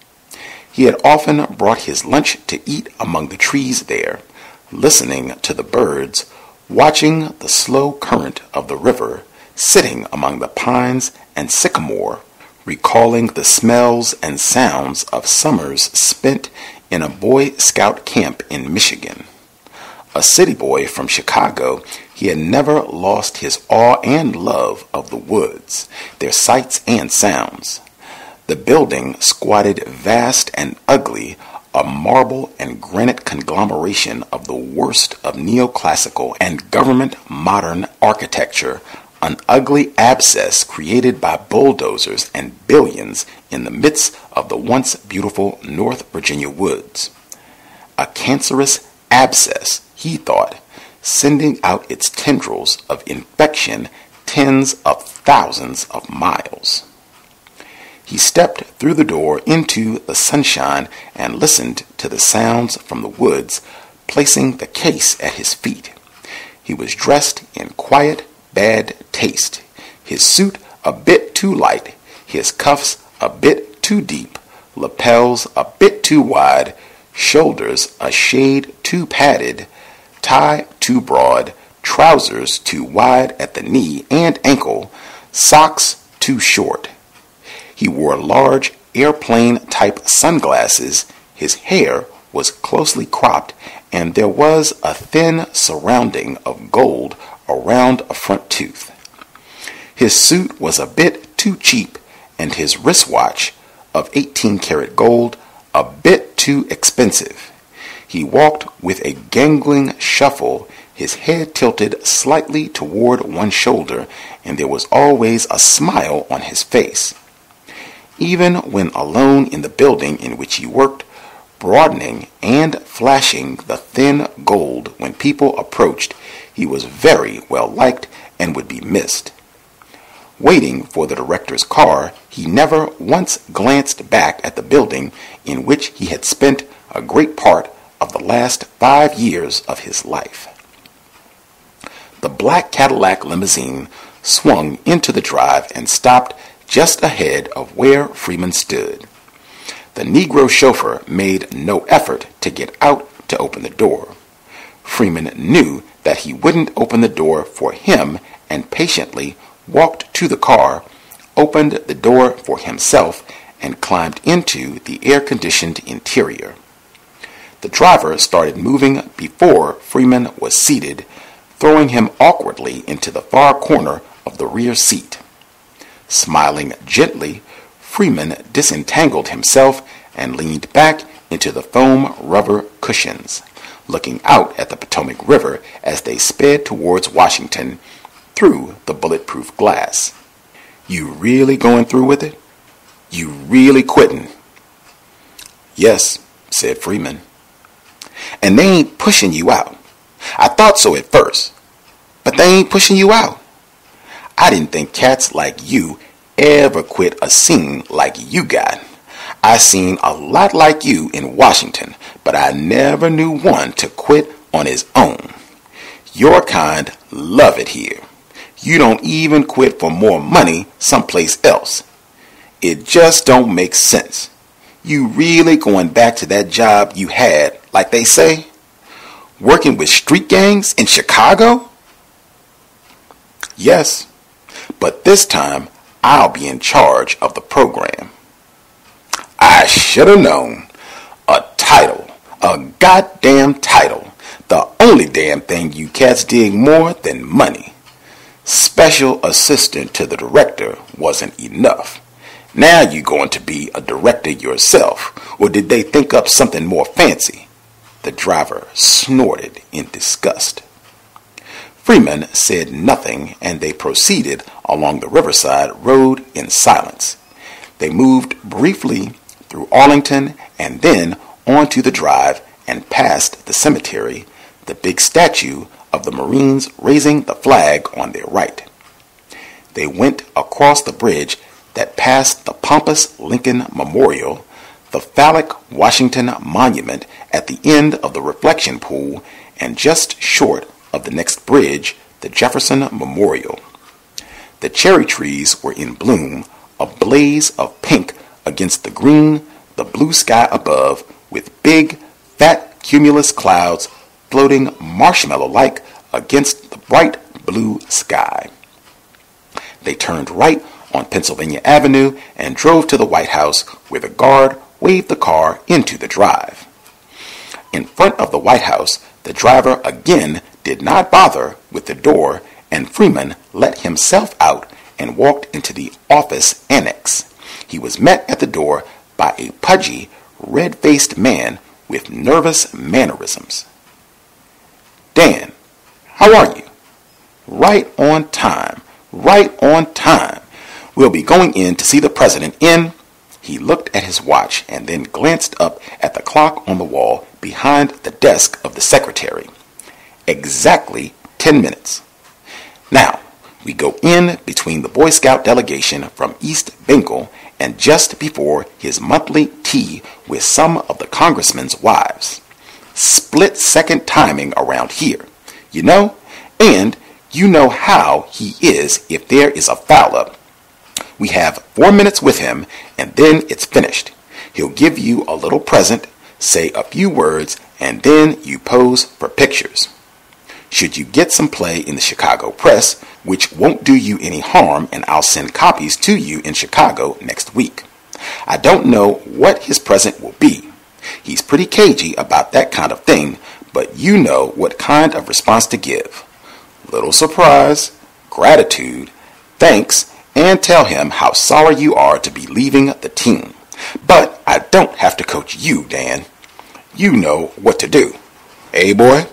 He had often brought his lunch to eat among the trees there, listening to the birds, watching the slow current of the river, sitting among the pines and sycamore, recalling the smells and sounds of summers spent in a Boy Scout camp in Michigan. A city boy from Chicago, he had never lost his awe and love of the woods, their sights and sounds. The building squatted vast and ugly, a marble and granite conglomeration of the worst of neoclassical and government modern architecture, an ugly abscess created by bulldozers and billions in the midst of the once beautiful North Virginia woods. A cancerous abscess, he thought, sending out its tendrils of infection tens of thousands of miles. He stepped through the door into the sunshine and listened to the sounds from the woods, placing the case at his feet. He was dressed in quiet, bad taste, his suit a bit too light, his cuffs a bit too deep, lapels a bit too wide, shoulders a shade too padded, tie too broad, trousers too wide at the knee and ankle, socks too short. He wore large airplane-type sunglasses, his hair was closely cropped, and there was a thin surrounding of gold around a front tooth. His suit was a bit too cheap, and his wristwatch of eighteen karat gold a bit too expensive. He walked with a gangling shuffle, his head tilted slightly toward one shoulder, and there was always a smile on his face. Even when alone in the building in which he worked, broadening and flashing the thin gold when people approached, he was very well liked and would be missed. Waiting for the director's car, he never once glanced back at the building in which he had spent a great part of the last five years of his life. The black Cadillac limousine swung into the drive and stopped just ahead of where Freeman stood. The Negro chauffeur made no effort to get out to open the door. Freeman knew that he wouldn't open the door for him and patiently walked to the car, opened the door for himself, and climbed into the air-conditioned interior. The driver started moving before Freeman was seated, throwing him awkwardly into the far corner of the rear seat. Smiling gently, Freeman disentangled himself and leaned back into the foam rubber cushions, looking out at the Potomac River as they sped towards Washington through the bulletproof glass. "You really going through with it? You really quitting?" "Yes," said Freeman. "And they ain't pushing you out?" "I thought so at first, but they ain't pushing you out." "I didn't think cats like you ever quit a scene like you got. I seen a lot like you in Washington, but I never knew one to quit on his own. Your kind love it here. You don't even quit for more money someplace else. It just don't make sense. You really going back to that job you had, like they say? Working with street gangs in Chicago?" "Yes, but this time I'll be in charge of the program." "I should have known. A title. A goddamn title. The only damn thing you cats dig more than money. Special assistant to the director wasn't enough. Now you're going to be a director yourself, or did they think up something more fancy?" The driver snorted in disgust. Freeman said nothing, and they proceeded along the riverside road in silence. They moved briefly through Arlington and then onto the drive and past the cemetery, the big statue of the Marines raising the flag on their right. They went across the bridge that passed the pompous Lincoln Memorial, the phallic Washington Monument at the end of the reflection pool, and just short of the next bridge, the Jefferson Memorial. The cherry trees were in bloom, a blaze of pink against the green, the blue sky above, with big, fat cumulus clouds floating marshmallow-like against the bright blue sky. They turned right on Pennsylvania Avenue and drove to the White House, where the guard waved the car into the drive. In front of the White House, the driver again did not bother with the door, and Freeman let himself out and walked into the office annex. He was met at the door by a pudgy, red-faced man with nervous mannerisms. "Dan, how are you?" "Right on time, right on time. We'll be going in to see the president in..." He looked at his watch and then glanced up at the clock on the wall behind the desk of the secretary. "Exactly ten minutes. Now, we go in between the Boy Scout delegation from East Bengal and just before his monthly tea with some of the congressmen's wives. Split-second timing around here, you know, and you know how he is if there is a foul-up. We have four minutes with him, and then it's finished. He'll give you a little present, say a few words, and then you pose for pictures. Should you get some play in the Chicago press, which won't do you any harm, and I'll send copies to you in Chicago next week. I don't know what his present will be. He's pretty cagey about that kind of thing, but you know what kind of response to give. Little surprise, gratitude, thanks, and tell him how sorry you are to be leaving the team. But I don't have to coach you, Dan. You know what to do. Eh, boy?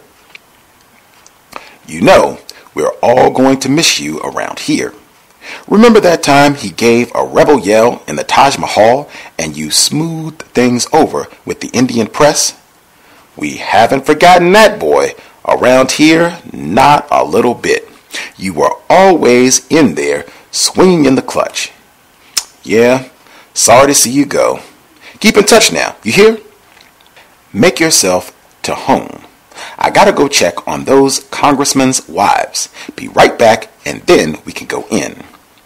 You know, we're all going to miss you around here. Remember that time he gave a rebel yell in the Taj Mahal and you smoothed things over with the Indian press? We haven't forgotten that, boy. Around here, not a little bit. You were always in there, swinging in the clutch. Yeah, sorry to see you go. Keep in touch now, you hear? Make yourself to home. I gotta go check on those congressmen's wives. Be right back, and then we can go in.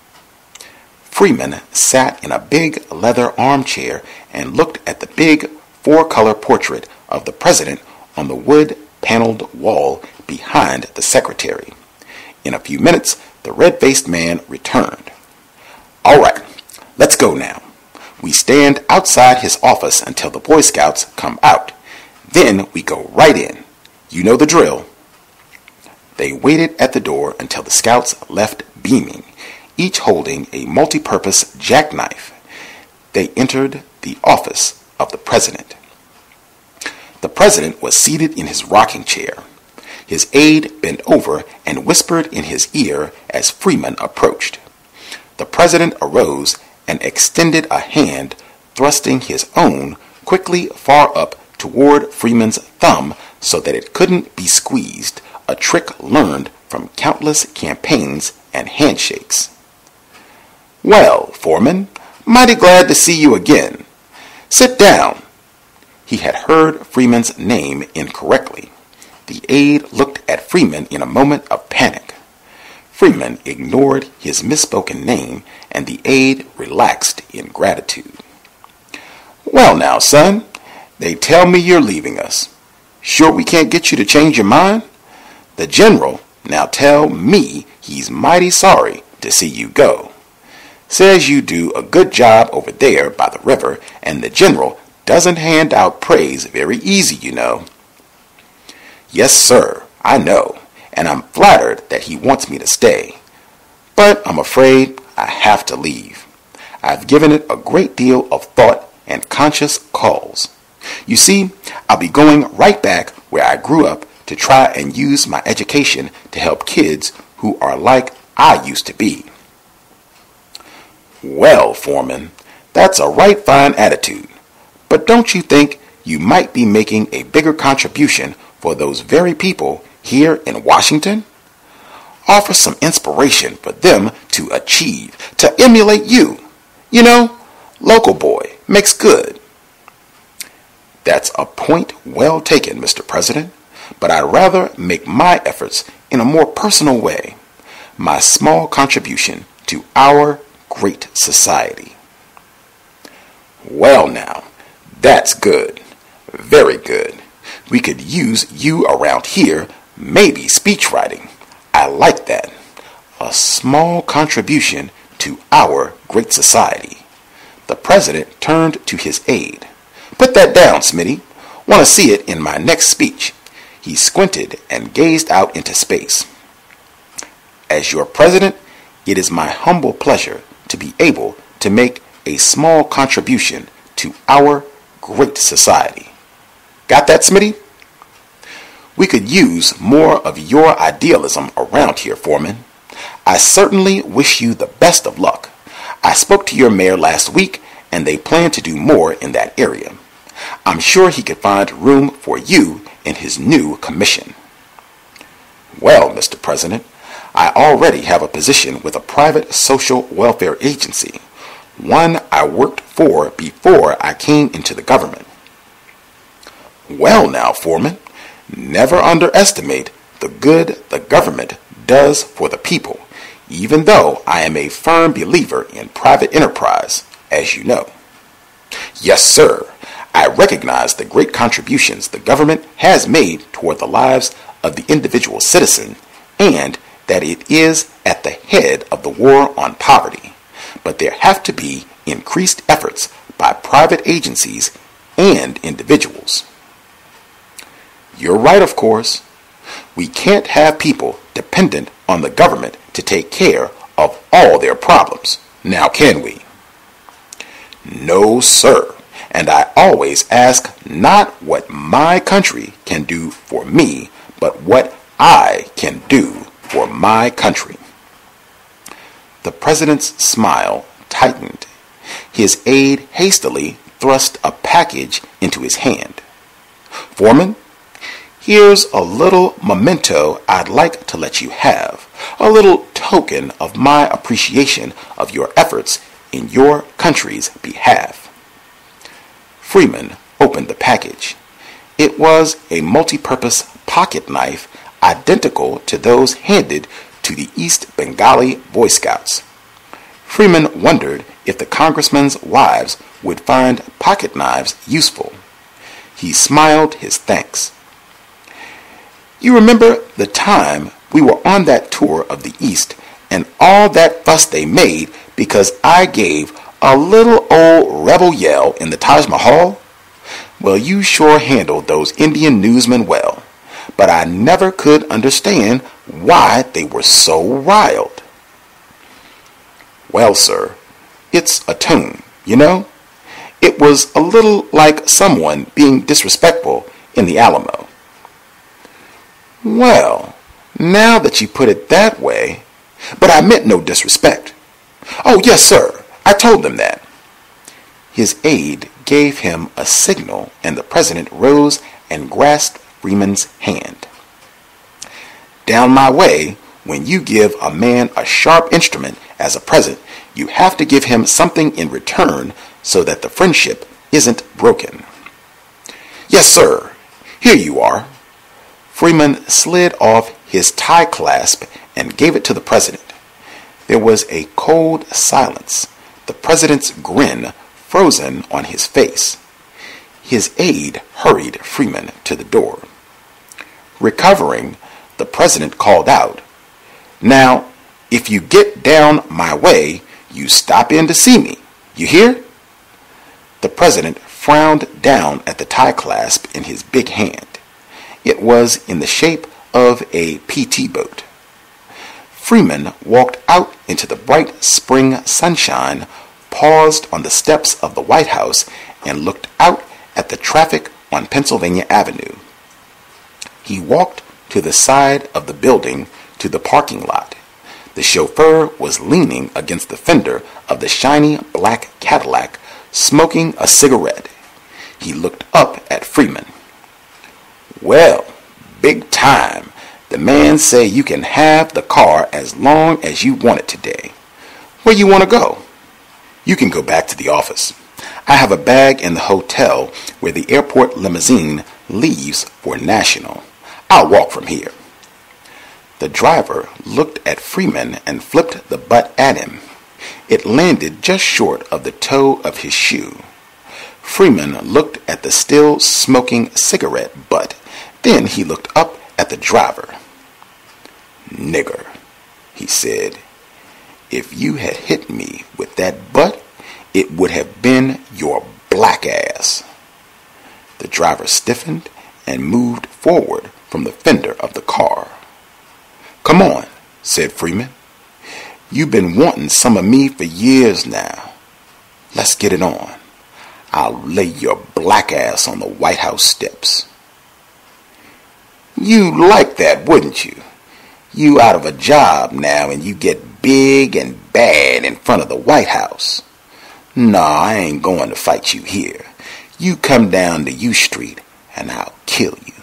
Freeman sat in a big leather armchair and looked at the big four-color portrait of the president on the wood-paneled wall behind the secretary. In a few minutes, the red-faced man returned. All right, let's go now. We stand outside his office until the Boy Scouts come out. Then we go right in. You know the drill. They waited at the door until the scouts left beaming, each holding a multi-purpose jackknife. They entered the office of the president. The president was seated in his rocking chair. His aide bent over and whispered in his ear as Freeman approached. The president arose and extended a hand, thrusting his own quickly far up toward Freeman's thumb so that it couldn't be squeezed, a trick learned from countless campaigns and handshakes. Well, Foreman, mighty glad to see you again. Sit down. He had heard Freeman's name incorrectly. The aide looked at Freeman in a moment of panic. Freeman ignored his misspoken name, and the aide relaxed in gratitude. Well now, son, they tell me you're leaving us. Sure we can't get you to change your mind? The general now tell me he's mighty sorry to see you go. Says you do a good job over there by the river, and the general doesn't hand out praise very easy, you know. Yes, sir, I know, and I'm flattered that he wants me to stay. But I'm afraid I have to leave. I've given it a great deal of thought and conscious calls. You see, I'll be going right back where I grew up to try and use my education to help kids who are like I used to be. Well, Foreman, that's a right fine attitude. But don't you think you might be making a bigger contribution for those very people here in Washington? Offer some inspiration for them to achieve, to emulate you. You know, local boy makes good. That's a point well taken, Mister President, but I'd rather make my efforts in a more personal way, my small contribution to our great society. Well now, that's good, very good. We could use you around here, maybe speech writing. I like that. A small contribution to our great society. The president turned to his aide. Put that down, Smitty. Want to see it in my next speech. He squinted and gazed out into space. As your president, it is my humble pleasure to be able to make a small contribution to our great society. Got that, Smitty? We could use more of your idealism around here, Foreman. I certainly wish you the best of luck. I spoke to your mayor last week, and they plan to do more in that area. I'm sure he could find room for you in his new commission. Well, Mister President, I already have a position with a private social welfare agency, one I worked for before I came into the government. Well now, Foreman, never underestimate the good the government does for the people, even though I am a firm believer in private enterprise, as you know. Yes, sir, I recognize the great contributions the government has made toward the lives of the individual citizen, and that it is at the head of the war on poverty. But there have to be increased efforts by private agencies and individuals. You're right, of course. We can't have people dependent on the government to take care of all their problems, now can we? No, sir. And I always ask not what my country can do for me, but what I can do for my country. The president's smile tightened. His aide hastily thrust a package into his hand. Foreman, here's a little memento I'd like to let you have, a little token of my appreciation of your efforts in your country's behalf. Freeman opened the package. It was a multi-purpose pocket knife identical to those handed to the East Bengali Boy Scouts. Freeman wondered if the congressmen's wives would find pocket knives useful. He smiled his thanks. You remember the time we were on that tour of the East and all that fuss they made because I gave a little old rebel yell in the Taj Mahal? Well, you sure handled those Indian newsmen well, but I never could understand why they were so riled. Well, sir, it's a tune, you know? It was a little like someone being disrespectful in the Alamo. Well, now that you put it that way, but I meant no disrespect. Oh, yes, sir, I told them that. His aide gave him a signal, and the president rose and grasped Freeman's hand. Down my way, when you give a man a sharp instrument as a present, you have to give him something in return so that the friendship isn't broken. Yes, sir, here you are. Freeman slid off his tie clasp and gave it to the president. There was a cold silence, the president's grin frozen on his face. His aide hurried Freeman to the door. Recovering, the president called out, "Now, if you get down my way, you stop in to see me. You hear?" The president frowned down at the tie clasp in his big hand. It was in the shape of a P T boat. Freeman walked out into the bright spring sunshine, paused on the steps of the White House, and looked out at the traffic on Pennsylvania Avenue. He walked to the side of the building to the parking lot. The chauffeur was leaning against the fender of the shiny black Cadillac, smoking a cigarette. He looked up at Freeman. "Well, big time. The man say you can have the car as long as you want it today. Where you want to go? You can go back to the office. I have a bag in the hotel where the airport limousine leaves for National. I'll walk from here. The driver looked at Freeman and flipped the butt at him. It landed just short of the toe of his shoe. Freeman looked at the still smoking cigarette butt. Then he looked up at the driver. "Nigger," he said, "if you had hit me with that butt, it would have been your black ass." The driver stiffened and moved forward from the fender of the car. "Come on," said Freeman. "You've been wanting some of me for years now. Let's get it on. I'll lay your black ass on the White House steps." "You'd like that, wouldn't you? You out of a job now and you get big and bad in front of the White House. Nah, I ain't going to fight you here. You come down to U Street and I'll kill you."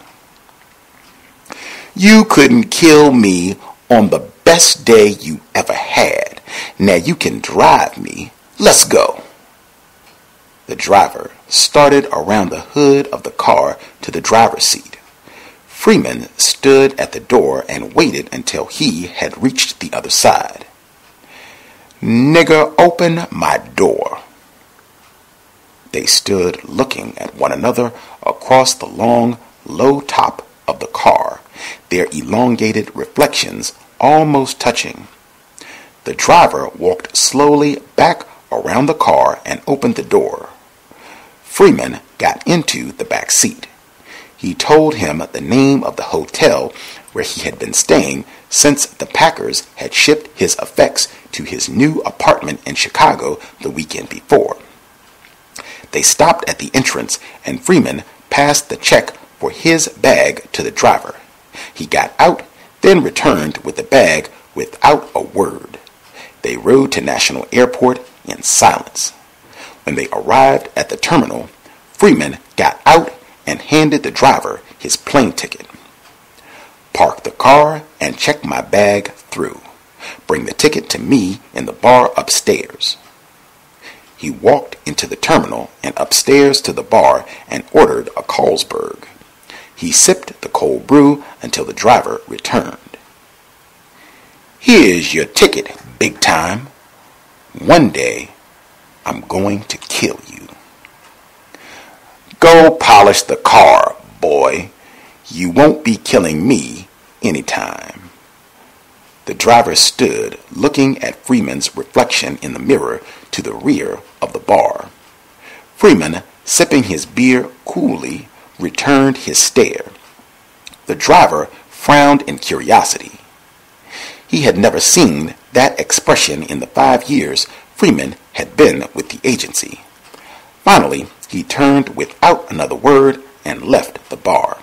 "You couldn't kill me on the best day you ever had. Now you can drive me. Let's go." The driver started around the hood of the car to the driver's seat. Freeman stood at the door and waited until he had reached the other side. "Nigger, open my door." They stood looking at one another across the long, low top of the car, their elongated reflections almost touching. The driver walked slowly back around the car and opened the door. Freeman got into the back seat. He told him the name of the hotel where he had been staying since the Packers had shipped his effects to his new apartment in Chicago the weekend before. They stopped at the entrance and Freeman passed the check for his bag to the driver. He got out, then returned with the bag without a word. They rode to National Airport in silence. When they arrived at the terminal, Freeman got out and handed the driver his plane ticket. "Park the car and check my bag through. Bring the ticket to me in the bar upstairs." He walked into the terminal and upstairs to the bar and ordered a Carlsberg. He sipped the cold brew until the driver returned. "Here's your ticket, big time. One day, I'm going to kill you." "Go polish the car, boy. You won't be killing me anytime." The driver stood looking at Freeman's reflection in the mirror to the rear of the bar. Freeman, sipping his beer coolly, returned his stare. The driver frowned in curiosity. He had never seen that expression in the five years Freeman had been with the agency. Finally, he turned without another word and left the bar.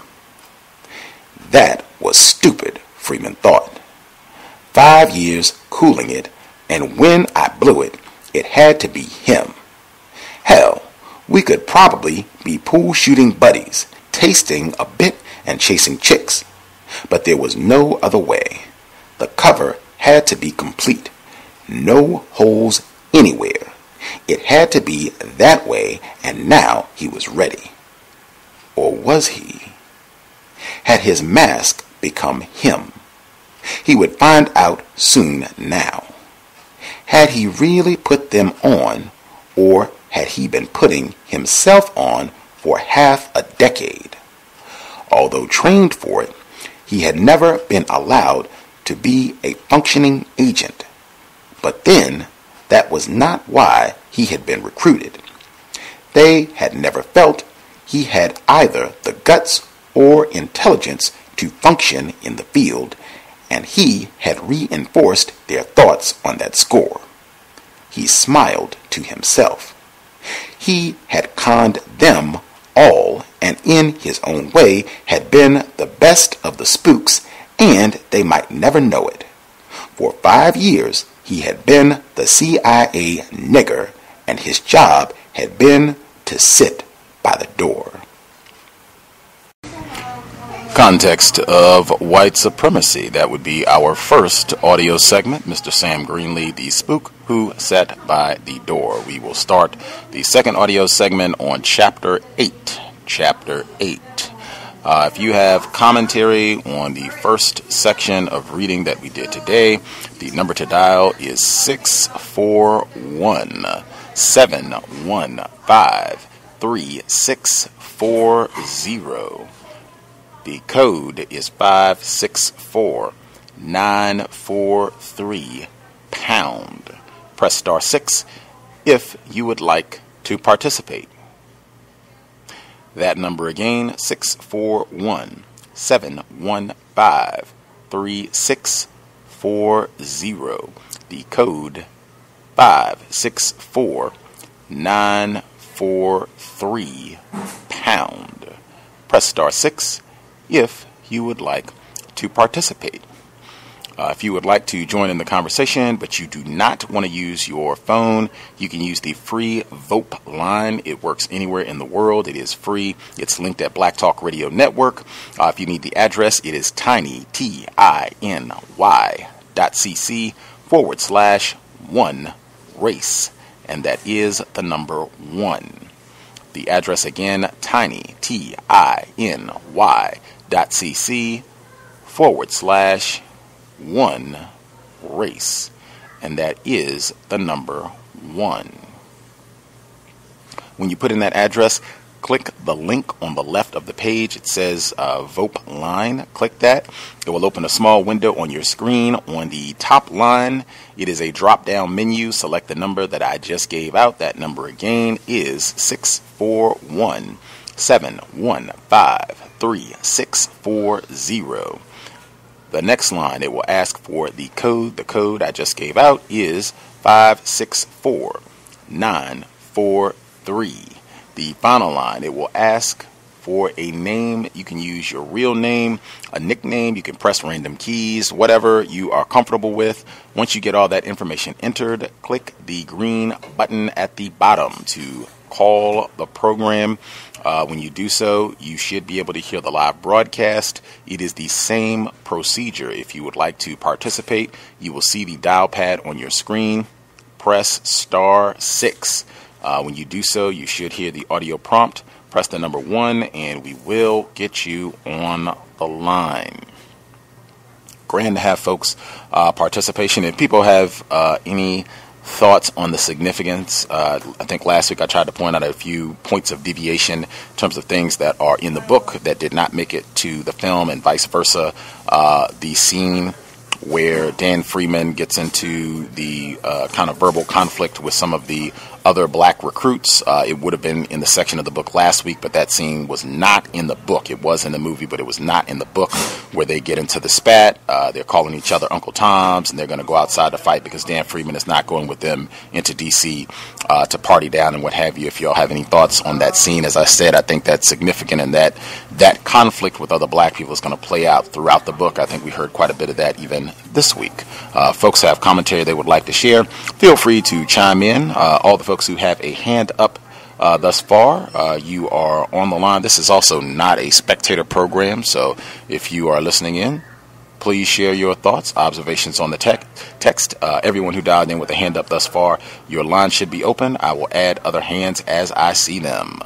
That was stupid, Freeman thought. Five years cooling it, and when I blew it, it had to be him. Hell, we could probably be pool shooting buddies, tasting a bit and chasing chicks. But there was no other way. The cover had to be complete. No holes anywhere. It had to be that way, and now he was ready. Or was he? Had his mask become him? He would find out soon now. Had he really put them on, or had he been putting himself on for half a decade? Although trained for it, he had never been allowed to be a functioning agent. But then, that was not why he had been recruited. They had never felt he had either the guts or intelligence to function in the field, and he had reinforced their thoughts on that score. He smiled to himself. He had conned them all, and in his own way had been the best of the spooks, and they might never know it. For five years he had been the C I A nigger, and his job had been to sit by the door. Context of White Supremacy. That would be our first audio segment. Mister Sam Greenlee, the Spook, who sat by the door. We will start the second audio segment on Chapter eight. Chapter eight. Uh, if you have commentary on the first section of reading that we did today, the number to dial is six four one, seven one five, three six four zero. The code is five six four nine four three pound. Press star six if you would like to participate. That number again, six four one, seven one five, three six four zero. The code five six four nine four three pound. Press star six if you would like to participate. Uh, if you would like to join in the conversation, but you do not want to use your phone, you can use the free VoIP line. It works anywhere in the world. It is free. It's linked at Black Talk Radio Network. Uh, if you need the address, it is tiny, T I N Y dot cc forward slash one race. And that is the number one. The address again, tiny, T I N Y dot cc forward slash one race, and that is the number one. When you put in that address, click the link on the left of the page. It says uh, VoIP line. Click that. It will open a small window on your screen. On the top line, it is a drop-down menu. Select the number that I just gave out. That number again is six four one, seven one five, three six four zero. The next line, it will ask for the code. The code I just gave out is five six four nine four three. The final line, it will ask for a name. You can use your real name, a nickname. You can press random keys, whatever you are comfortable with. Once you get all that information entered, click the green button at the bottom to call the program. Uh, when you do so, you should be able to hear the live broadcast. It is the same procedure. If you would like to participate, you will see the dial pad on your screen. Press star six. Uh, when you do so, you should hear the audio prompt. Press the number one, and we will get you on the line. Grand to have folks uh, participation. If people have uh, any thoughts on the significance, uh, I think last week I tried to point out a few points of deviation in terms of things that are in the book that did not make it to the film, and vice versa. Uh, the scene where Dan Freeman gets into the uh, kind of verbal conflict with some of the other black recruits. Uh, it would have been in the section of the book last week, but that scene was not in the book. It was in the movie, but it was not in the book, where they get into the spat. Uh, they're calling each other Uncle Toms, and they're going to go outside to fight because Dan Freeman is not going with them into D C uh, to party down and what have you. If you all have any thoughts on that scene, as I said, I think that's significant, and that that conflict with other black people is going to play out throughout the book. I think we heard quite a bit of that even this week. Uh, folks have commentary they would like to share. Feel free to chime in. Uh, all the folks who have a hand up uh, thus far, uh, you are on the line. This is also not a spectator program, so if you are listening in, please share your thoughts, observations on the tech, text. Uh, everyone who dialed in with a hand up thus far, your line should be open. I will add other hands as I see them.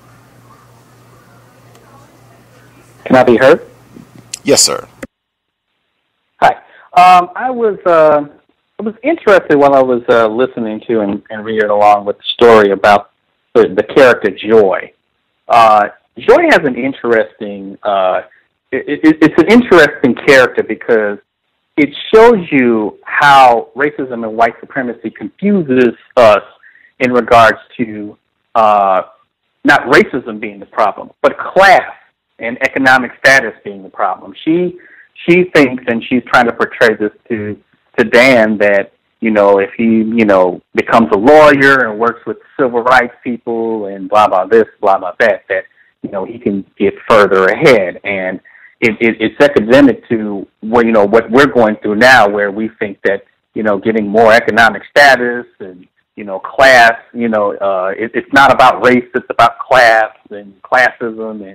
Can I be heard? Yes, sir. Hi. Um, I was uh, I was interested while I was uh, listening to and, and reading along with the story about the, the character Joy. Uh, Joy has an interesting. Uh, it, it, it's an interesting character because it shows you how racism and white supremacy confuses us in regards to uh, not racism being the problem, but class and economic status being the problem. She she thinks, and she's trying to portray this to to Dan, that, you know, if he, you know, becomes a lawyer and works with civil rights people and blah, blah, this, blah, blah, that, that, you know, he can get further ahead. And it, it, it's academic to, well, you know, what we're going through now, where we think that, you know, getting more economic status and, you know, class, you know, uh, it, it's not about race, it's about class and classism and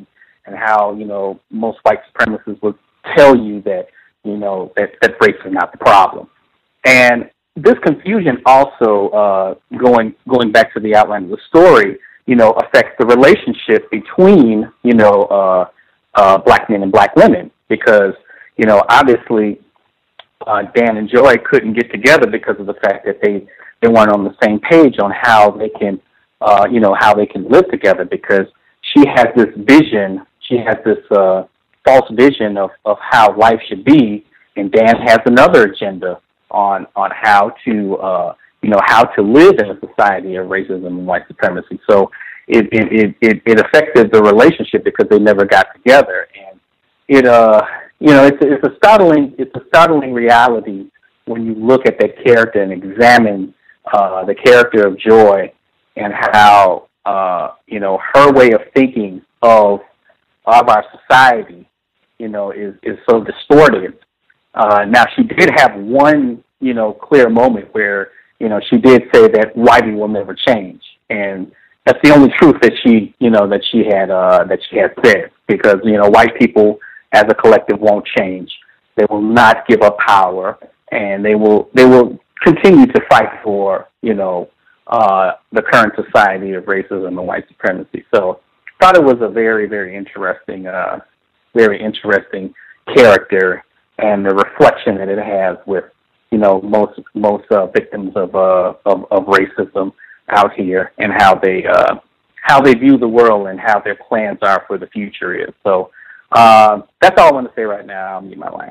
and how, you know, most white supremacists would tell you that, you know, that, that race is not the problem. And this confusion also, uh, going going back to the outline of the story, you know, affects the relationship between, you know, uh, uh, black men and black women, because, you know, obviously uh, Dan and Joy couldn't get together because of the fact that they, they weren't on the same page on how they can, uh, you know, how they can live together, because she has this vision, she has this uh, false vision of, of how life should be, and Dan has another agenda on on how to uh, you know how to live in a society of racism and white supremacy. So it it, it it affected the relationship because they never got together, and it uh you know it's it's a startling it's a startling reality when you look at that character and examine uh, the character of Joy and how uh, you know her way of thinking of of our society, you know, is is so distorted. Uh, now, she did have one, you know, clear moment where, you know, she did say that whitey will never change, and that's the only truth that she, you know, that she had uh, that she had said, because, you know, white people as a collective won't change. They will not give up power, and they will they will continue to fight for, you know, uh, the current society of racism and white supremacy. So, I thought it was a very very interesting, uh, very interesting character, and the reflection that it has with, you know, most most uh, victims of, uh, of of racism out here, and how they uh, how they view the world and how their plans are for the future is. So uh, that's all I want to say right now. I'll mute my line.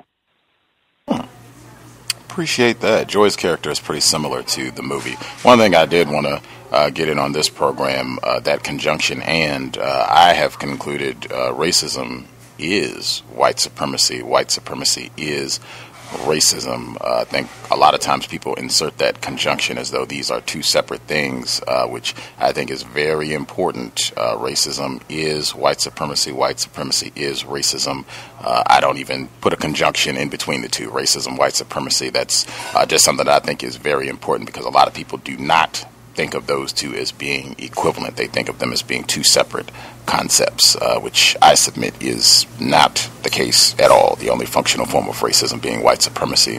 Hmm. Appreciate that. Joy's character is pretty similar to the movie. One thing I did want to uh, get in on this program, uh, that conjunction, and uh, I have concluded uh, racism is white supremacy. White supremacy is racism. Uh, I think a lot of times people insert that conjunction as though these are two separate things, uh, which I think is very important. Uh, racism is white supremacy. White supremacy is racism. Uh, I don't even put a conjunction in between the two. Racism, white supremacy. That's uh, just something that I think is very important, because a lot of people do not think of those two as being equivalent. They think of them as being two separate concepts, uh, which I submit is not the case at all. The only functional form of racism being white supremacy.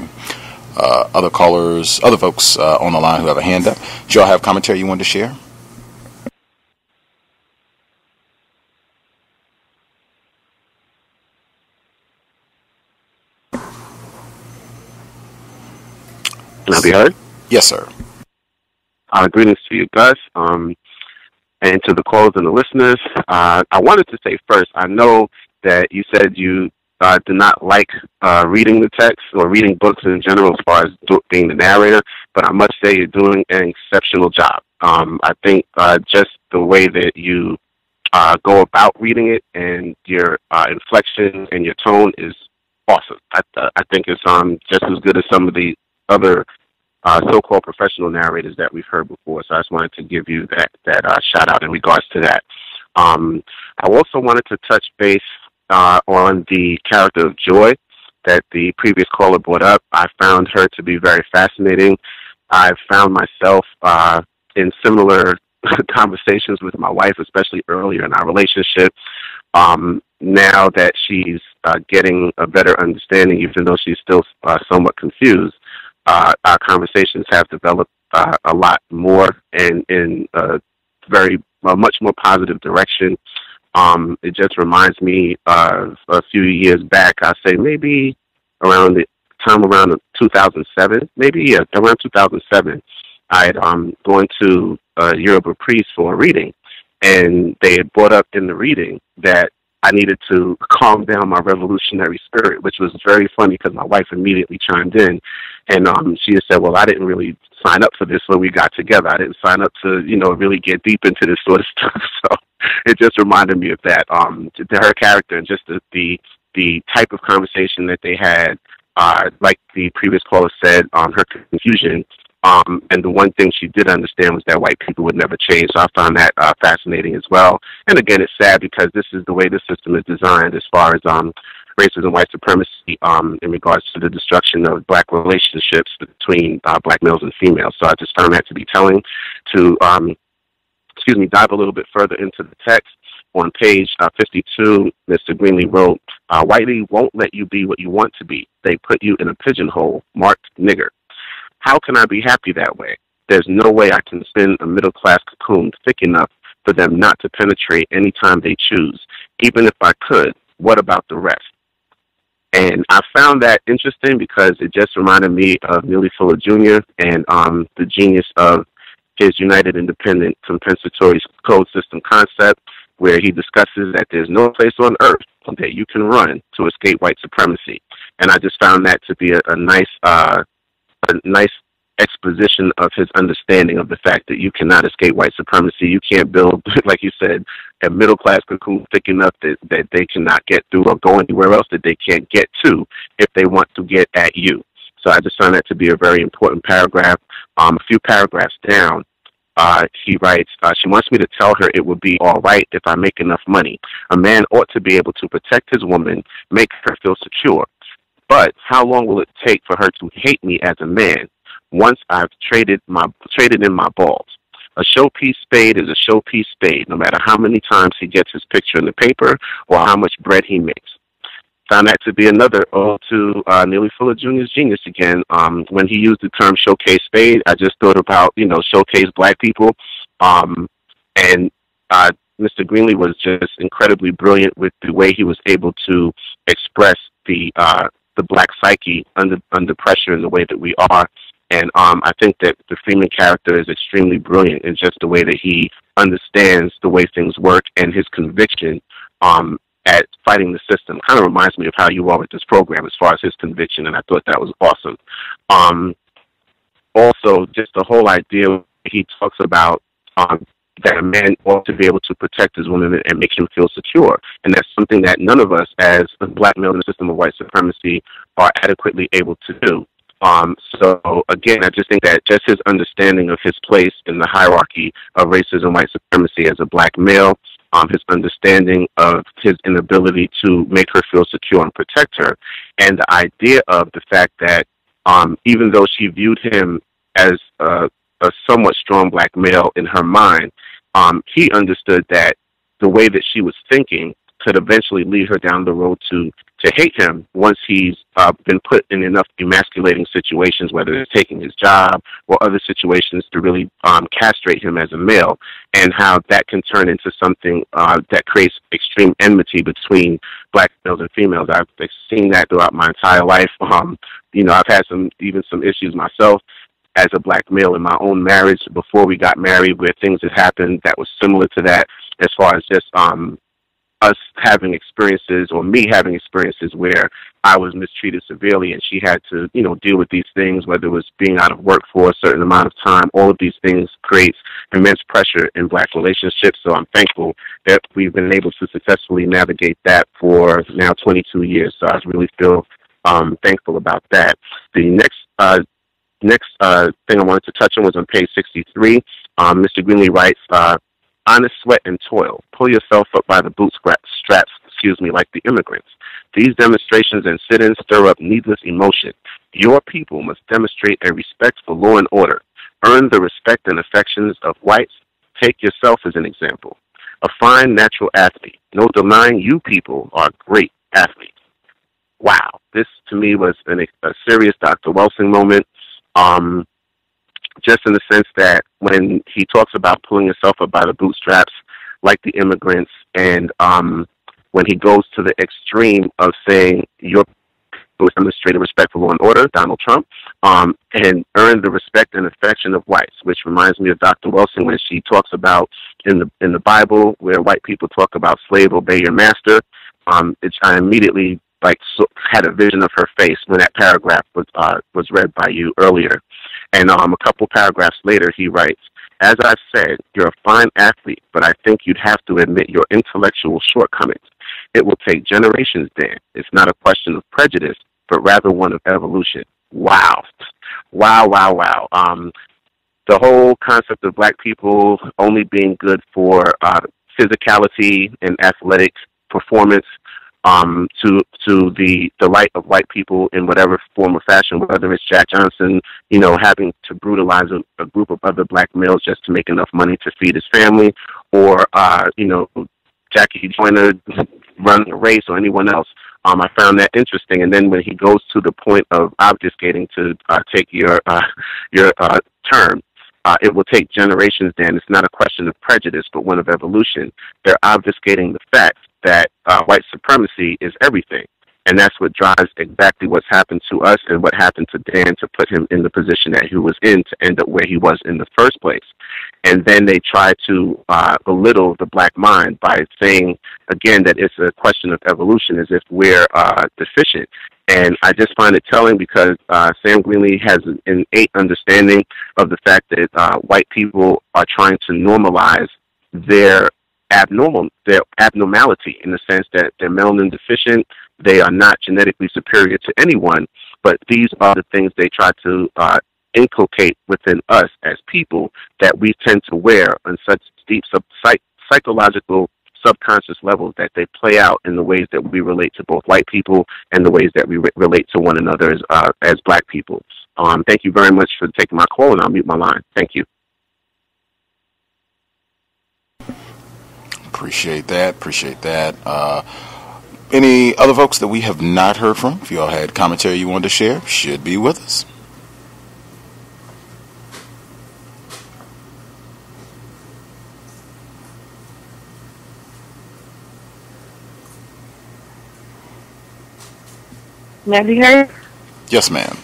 Uh, other callers, other folks uh, on the line who have a hand up. Do y'all have commentary you wanted to share? Can I be heard? Yes, sir. Uh, greetings to you, Gus, um, and to the callers and the listeners. Uh, I wanted to say first, I know that you said you uh, do not like uh, reading the text or reading books in general as far as do- being the narrator, but I must say you're doing an exceptional job. Um, I think uh, just the way that you uh, go about reading it and your uh, inflection and your tone is awesome. I, I think it's um, just as good as some of the other Uh, so-called professional narrators that we've heard before. So I just wanted to give you that that uh, shout out in regards to that. Um, I also wanted to touch base uh, on the character of Joy that the previous caller brought up. I found her to be very fascinating. I found myself uh, in similar conversations with my wife, especially earlier in our relationship. Um, now that she's uh, getting a better understanding, even though she's still uh, somewhat confused, Uh, our conversations have developed uh, a lot more and in a very a much more positive direction. Um, it just reminds me of a few years back. I say maybe around the time around two thousand seven, maybe yeah, around two thousand seven. I had um, gone to a Yoruba priest for a reading, and they had brought up in the reading that I needed to calm down my revolutionary spirit, which was very funny because my wife immediately chimed in. And um, she had said, well, I didn't really sign up for this when we got together. I didn't sign up to, you know, really get deep into this sort of stuff. So it just reminded me of that, um, to, to her character and just the, the the type of conversation that they had, uh, like the previous caller said, um, her confusion. Um, and the one thing she did understand was that white people would never change. So I found that uh, fascinating as well. And again, it's sad because this is the way the system is designed as far as um, racism, white supremacy, um, in regards to the destruction of black relationships between uh, black males and females. So I just found that to be telling. To, um, excuse me, dive a little bit further into the text on page uh, fifty-two, Mister Greenlee wrote, uh, Whitey won't let you be what you want to be. They put you in a pigeonhole marked nigger. How can I be happy that way? There's no way I can spin a middle-class cocoon thick enough for them not to penetrate any time they choose. Even if I could, what about the rest? And I found that interesting because it just reminded me of Neely Fuller Junior and um, the genius of his United Independent Compensatory Code System concept, where he discusses that there's no place on earth that you can run to escape white supremacy. And I just found that to be a, a nice, uh, a nice exposition of his understanding of the fact that you cannot escape white supremacy. You can't build, like you said, a middle-class cocoon thick enough that, that they cannot get through or go anywhere else that they can't get to if they want to get at you. So I just found that to be a very important paragraph. Um, a few paragraphs down, uh, he writes, uh, she wants me to tell her it would be all right if I make enough money. A man ought to be able to protect his woman, make her feel secure. But how long will it take for her to hate me as a man once I've traded my traded in my balls? A showpiece spade is a showpiece spade, no matter how many times he gets his picture in the paper or how much bread he makes. Found that to be another ode to uh, Neely Fuller Junior's genius again. Um, when he used the term showcase spade, I just thought about, you know, showcase black people. Um, and uh, Mister Greenlee was just incredibly brilliant with the way he was able to express the uh, the black psyche under under pressure in the way that we are. And um, I think that the Freeman character is extremely brilliant in just the way that he understands the way things work, and his conviction um, at fighting the system kind of reminds me of how you are with this program as far as his conviction, and I thought that was awesome. Um, also, just the whole idea he talks about um, that a man ought to be able to protect his woman and make him feel secure, and that's something that none of us as black males in the system of white supremacy are adequately able to do. Um, so, again, I just think that just his understanding of his place in the hierarchy of racism, white supremacy as a black male, um, his understanding of his inability to make her feel secure and protect her, and the idea of the fact that um, even though she viewed him as a, a somewhat strong black male in her mind, um, he understood that the way that she was thinking could eventually lead her down the road to to hate him once he's uh, been put in enough emasculating situations, whether it's taking his job or other situations to really um, castrate him as a male, and how that can turn into something uh, that creates extreme enmity between black males and females. I've seen that throughout my entire life. Um, you know, I've had some even some issues myself as a black male in my own marriage before we got married, where things had happened that was similar to that, as far as just um, us having experiences, or me having experiences where I was mistreated severely and she had to, you know, deal with these things, whether it was being out of work for a certain amount of time. All of these things creates immense pressure in black relationships. So I'm thankful that we've been able to successfully navigate that for now twenty-two years. So I really feel um, thankful about that. The next uh, next uh, thing I wanted to touch on was on page sixty-three. Um, Mister Greenlee writes, uh, honest sweat and toil. Pull yourself up by the bootstraps, excuse me, like the immigrants. These demonstrations and sit-ins stir up needless emotion. Your people must demonstrate a respect for law and order. Earn the respect and affections of whites. Take yourself as an example. A fine natural athlete. No denying you people are great athletes. Wow. This, to me, was an, a serious Doctor Welsing moment. Um, just in the sense that when he talks about pulling yourself up by the bootstraps like the immigrants, and um, when he goes to the extreme of saying your people demonstrate respect for law and order, Donald Trump, um, and earn the respect and affection of whites, which reminds me of Doctor Welsing when she talks about in the in the Bible where white people talk about slave, obey your master. Um, it, I immediately like so, had a vision of her face when that paragraph was uh, was read by you earlier. And um, a couple paragraphs later, he writes, as I said, you're a fine athlete, but I think you'd have to admit your intellectual shortcomings. It will take generations, Dan. It's not a question of prejudice, but rather one of evolution. Wow. Wow, wow, wow. Um, the whole concept of black people only being good for uh, physicality and athletic performance, Um, to to the delight of white people in whatever form or fashion, whether it's Jack Johnson, you know, having to brutalize a, a group of other black males just to make enough money to feed his family, or, uh, you know, Jackie Joyner running a race or anyone else. Um, I found that interesting. And then when he goes to the point of obfuscating, to uh, take your uh, your uh, term, uh, it will take generations. Then it's not a question of prejudice, but one of evolution. They're obfuscating the fact that uh, white supremacy is everything. And that's what drives exactly what's happened to us and what happened to Dan to put him in the position that he was in to end up where he was in the first place. And then they try to uh, belittle the black mind by saying, again, that it's a question of evolution, as if we're uh, deficient. And I just find it telling because uh, Sam Greenlee has an innate understanding of the fact that uh, white people are trying to normalize their abnormal, their abnormality, in the sense that they're melanin deficient. They are not genetically superior to anyone, but these are the things they try to uh, inculcate within us as people that we tend to wear on such deep sub- psych- psychological subconscious levels that they play out in the ways that we relate to both white people and the ways that we re- relate to one another as, uh, as black people. Um, thank you very much for taking my call, and I'll mute my line. Thank you. Appreciate that. Appreciate that. Uh, any other folks that we have not heard from? If you all had commentary you wanted to share, should be with us. May I be heard? Yes, ma'am.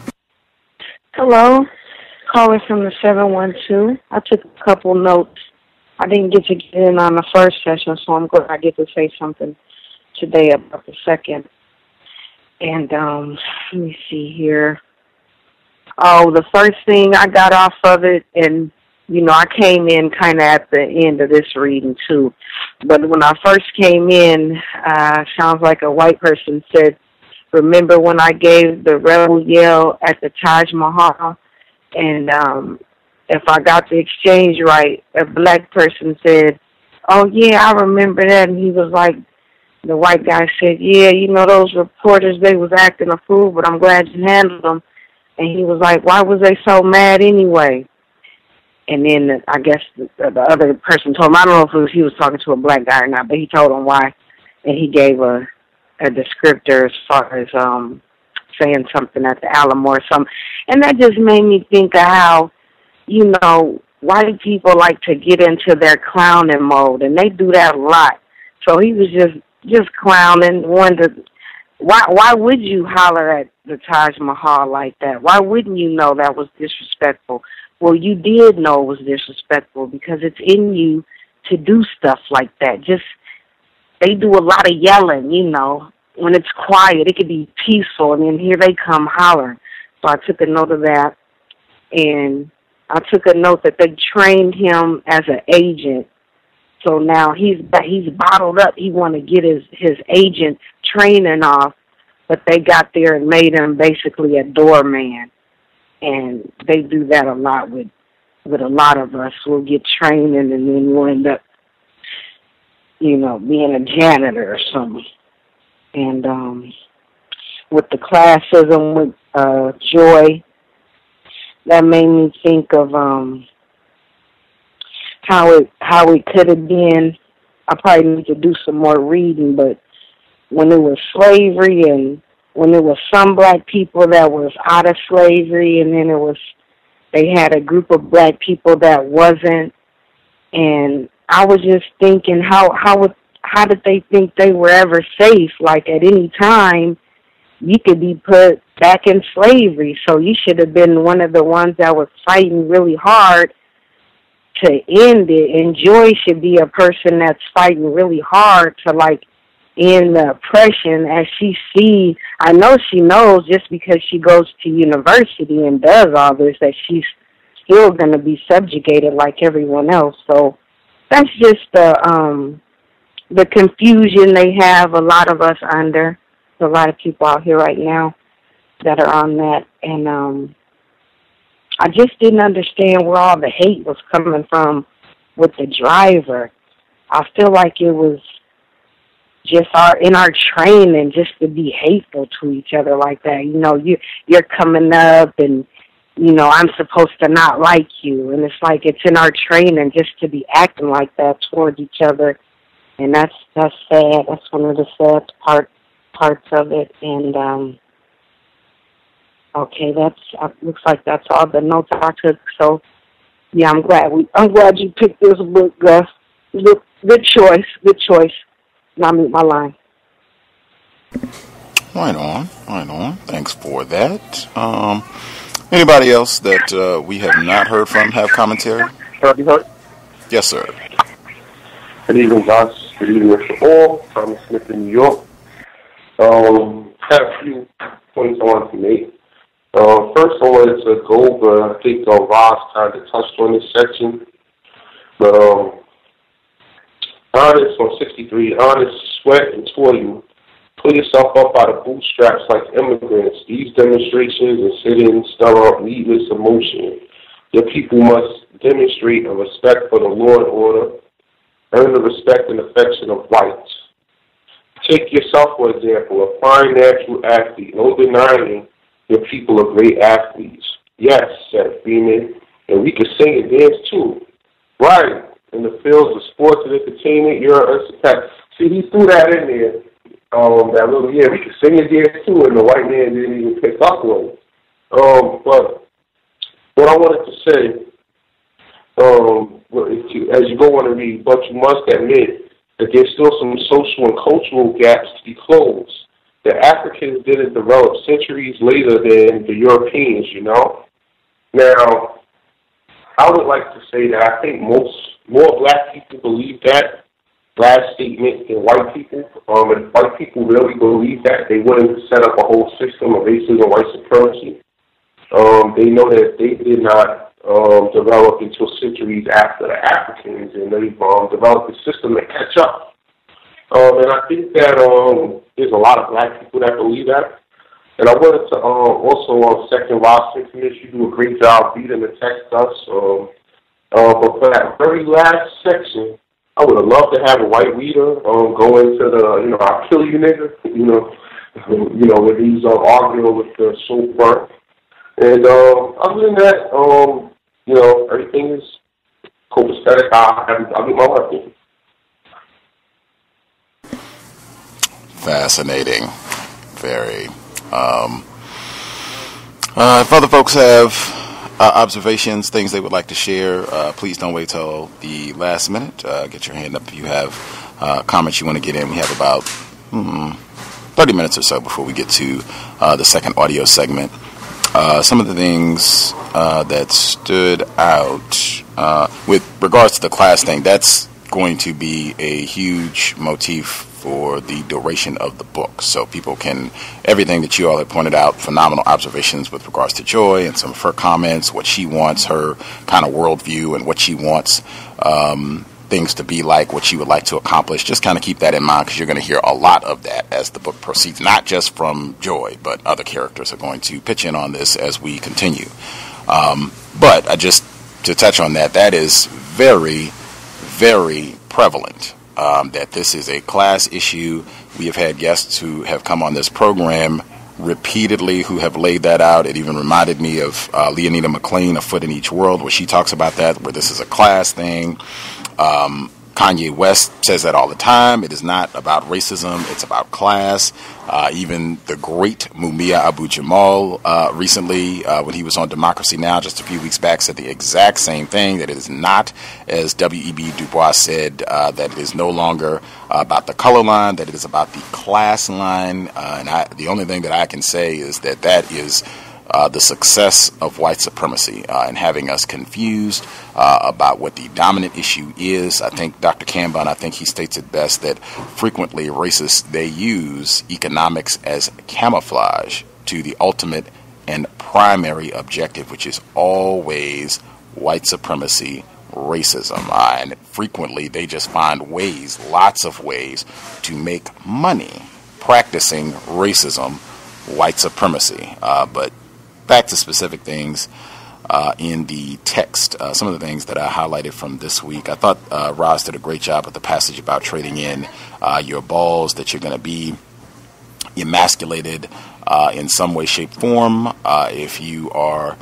Hello. Calling from the seven one two. I took a couple notes. I didn't get to get in on the first session, so I'm glad I get to say something today about the second. And um, let me see here. Oh, the first thing I got off of it, and, you know, I came in kind of at the end of this reading, too. But when I first came in, uh, sounds like a white person said, remember when I gave the rebel yell at the Taj Mahal? And um, if I got the exchange right, a black person said, oh, yeah, I remember that. And he was like, the white guy said, yeah, you know, those reporters, they was acting a fool, but I'm glad you handled them. And he was like, why was they so mad anyway? And then I guess the, the other person told him, I don't know if it was, he was talking to a black guy or not, but he told him why. And he gave a, a descriptor as far as um, saying something at the Alamo or something. And that just made me think of how, you know, white people like to get into their clowning mode, and they do that a lot. So he was just just clowning, wondered, why why would you holler at the Taj Mahal like that? Why wouldn't you know that was disrespectful? Well, you did know it was disrespectful because it's in you to do stuff like that. Just, they do a lot of yelling, you know. When it's quiet, it could be peaceful, and then here they come hollering. So I took a note of that, and I took a note that they trained him as an agent. So now he's he's bottled up. He want to get his, his agent training off, but they got there and made him basically a doorman. And they do that a lot with with a lot of us. We'll get training and then we'll end up, you know, being a janitor or something. And um, with the classism with uh, Joy, that made me think of um, how it how it could have been. I probably need to do some more reading, but when it was slavery and when it was some black people that was out of slavery, and then it was they had a group of black people that wasn't, and I was just thinking how how would how did they think they were ever safe? Like at any time you could be put back in slavery, so you should have been one of the ones that was fighting really hard to end it. And Joy should be a person that's fighting really hard to, like, end the oppression as she sees. I know she knows just because she goes to university and does all this that she's still going to be subjugated like everyone else. So that's just the um, the confusion they have a lot of us under. There's a lot of people out here right now that are on that. And um, I just didn't understand where all the hate was coming from with the driver. I feel like it was just our in our training just to be hateful to each other like that. You know, you, you're coming up and, you know, I'm supposed to not like you. And it's like it's in our training just to be acting like that towards each other. and that's that's sad. That's one of the sad part parts of it. And um, okay, that's uh, looks like that's all the notes I took. So yeah, I'm glad we I'm glad you picked this book, Gus. Good, good choice, good choice. And I'll mute my line. Right on, right on. Thanks for that. Um, anybody else that uh, we have not heard from have commentary? Have you heard? Yes, sir. Good evening, Gus. Good evening, Mister All. Thomas Smith in New York. Um, I have a few points I want to make. Uh, first, I wanted to go over, I think uh, Ross kind of touched on this section. But, um, honest on sixty-three, honest, sweat and toil. Pull yourself up by the bootstraps like immigrants. These demonstrations and sit-ins stir up needless emotion. Your people must demonstrate a respect for the law and order, earn the respect and affection of whites. Take yourself, for example, a fine natural athlete, no denying your people are great athletes. Yes, said Freeman, and we can sing and dance too. Right, in the fields of sports and entertainment, you're a success. See, he threw that in there. Um, that little, yeah, we can sing and dance too, and the white man didn't even pick up on it. Um, but what I wanted to say, um, if you, as you go on to read, but you must admit that there's still some social and cultural gaps to be closed. The Africans didn't develop centuries later than the Europeans, you know. Now, I would like to say that I think most, more black people believe that last statement than white people. Um, if white people really believe that, they wouldn't set up a whole system of racism, white supremacy. Um, they know that they did not um, develop until centuries after the Africans, and they've um, developed a system to catch up. Um, and I think that um, there's a lot of black people that believe that. And I wanted to uh, also on uh, second Ross Six-Minutes, you do a great job reading the text us. Um, uh, but for that very last section, I would have loved to have a white reader um, go into the, you know, I'll kill you nigga, you know, you know, when he's uh, arguing with the soap burn. And um, other than that, um, you know, everything is copacetic. I'll, I'll get my work. Fascinating. Very. Um, uh, if other folks have uh, observations, things they would like to share, uh, please don't wait till the last minute. Uh, get your hand up if you have uh, comments you want to get in. We have about hmm, thirty minutes or so before we get to uh, the second audio segment. Uh, some of the things uh, that stood out uh, with regards to the class thing, that's going to be a huge motif for the duration of the book. So people can, everything that you all have pointed out, phenomenal observations with regards to Joy and some of her comments, what she wants, her kind of worldview and what she wants um, things to be like, what she would like to accomplish. Just kind of keep that in mind because you're going to hear a lot of that as the book proceeds, not just from Joy, but other characters are going to pitch in on this as we continue. Um, but I just, to touch on that, that is very, very prevalent. Um, that this is a class issue. We have had guests who have come on this program repeatedly who have laid that out. It even reminded me of uh, Leonida McLean, A Foot in Each World, where she talks about that, where this is a class thing. Um, Kanye West says that all the time. It is not about racism. It's about class. Uh, even the great Mumia Abu-Jamal uh, recently, uh, when he was on Democracy Now! Just a few weeks back, said the exact same thing, that it is not, as W E B Du Bois said, uh, that it is no longer uh, about the color line, that it is about the class line. Uh, and I, the only thing that I can say is that that is Uh, the success of white supremacy uh, and having us confused uh, about what the dominant issue is. I think Doctor Cambon, I think he states it best that frequently racists, they use economics as camouflage to the ultimate and primary objective, which is always white supremacy, racism. Uh, and frequently they just find ways, lots of ways, to make money practicing racism, white supremacy. Uh, but back to specific things uh, in the text. Uh, some of the things that I highlighted from this week. I thought uh, Roz did a great job with the passage about trading in uh, your balls, that you're going to be emasculated uh, in some way, shape, form uh, if you are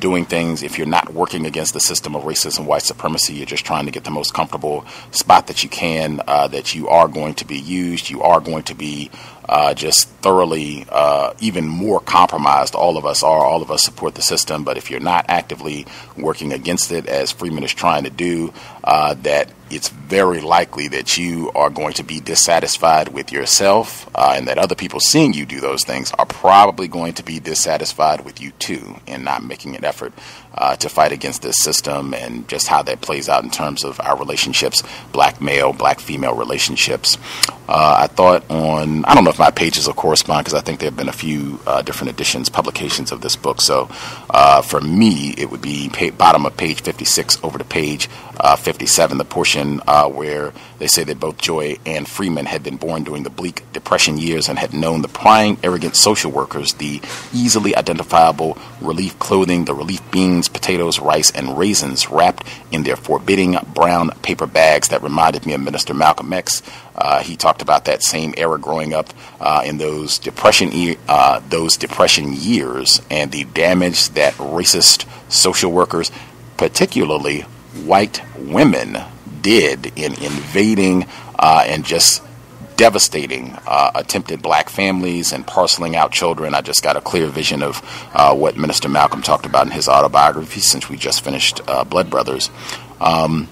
doing things, if you're not working against the system of racism, white supremacy, you're just trying to get the most comfortable spot that you can, uh, that you are going to be used, you are going to be uh, just thoroughly, uh, even more compromised. All of us are, all of us support the system, but if you're not actively working against it, as Freeman is trying to do, uh, that it's very likely that you are going to be dissatisfied with yourself, uh, and that other people seeing you do those things are probably going to be dissatisfied with you too, and not making an effort uh, to fight against this system, and just how that plays out in terms of our relationships, black male, black female relationships. Uh, I thought on, I don't know if my pages will correspond, because I think there have been a few uh, different editions, publications of this book. So uh, for me, it would be pa- bottom of page fifty-six over to page uh, fifty-seven, the portion uh, where they say that both Joy and Freeman had been born during the bleak Depression years and had known the prying, arrogant social workers, the easily identifiable relief clothing, the relief beans, potatoes, rice, and raisins wrapped in their forbidding brown paper bags that reminded me of Minister Malcolm X. Uh, he talked about that same era growing up uh, in those depression e- uh, those depression years, and the damage that racist social workers, particularly white women, did in invading uh, and just devastating uh, attempted black families and parceling out children. I just got a clear vision of uh, what Minister Malcolm talked about in his autobiography, since we just finished uh, Blood Brothers. Um,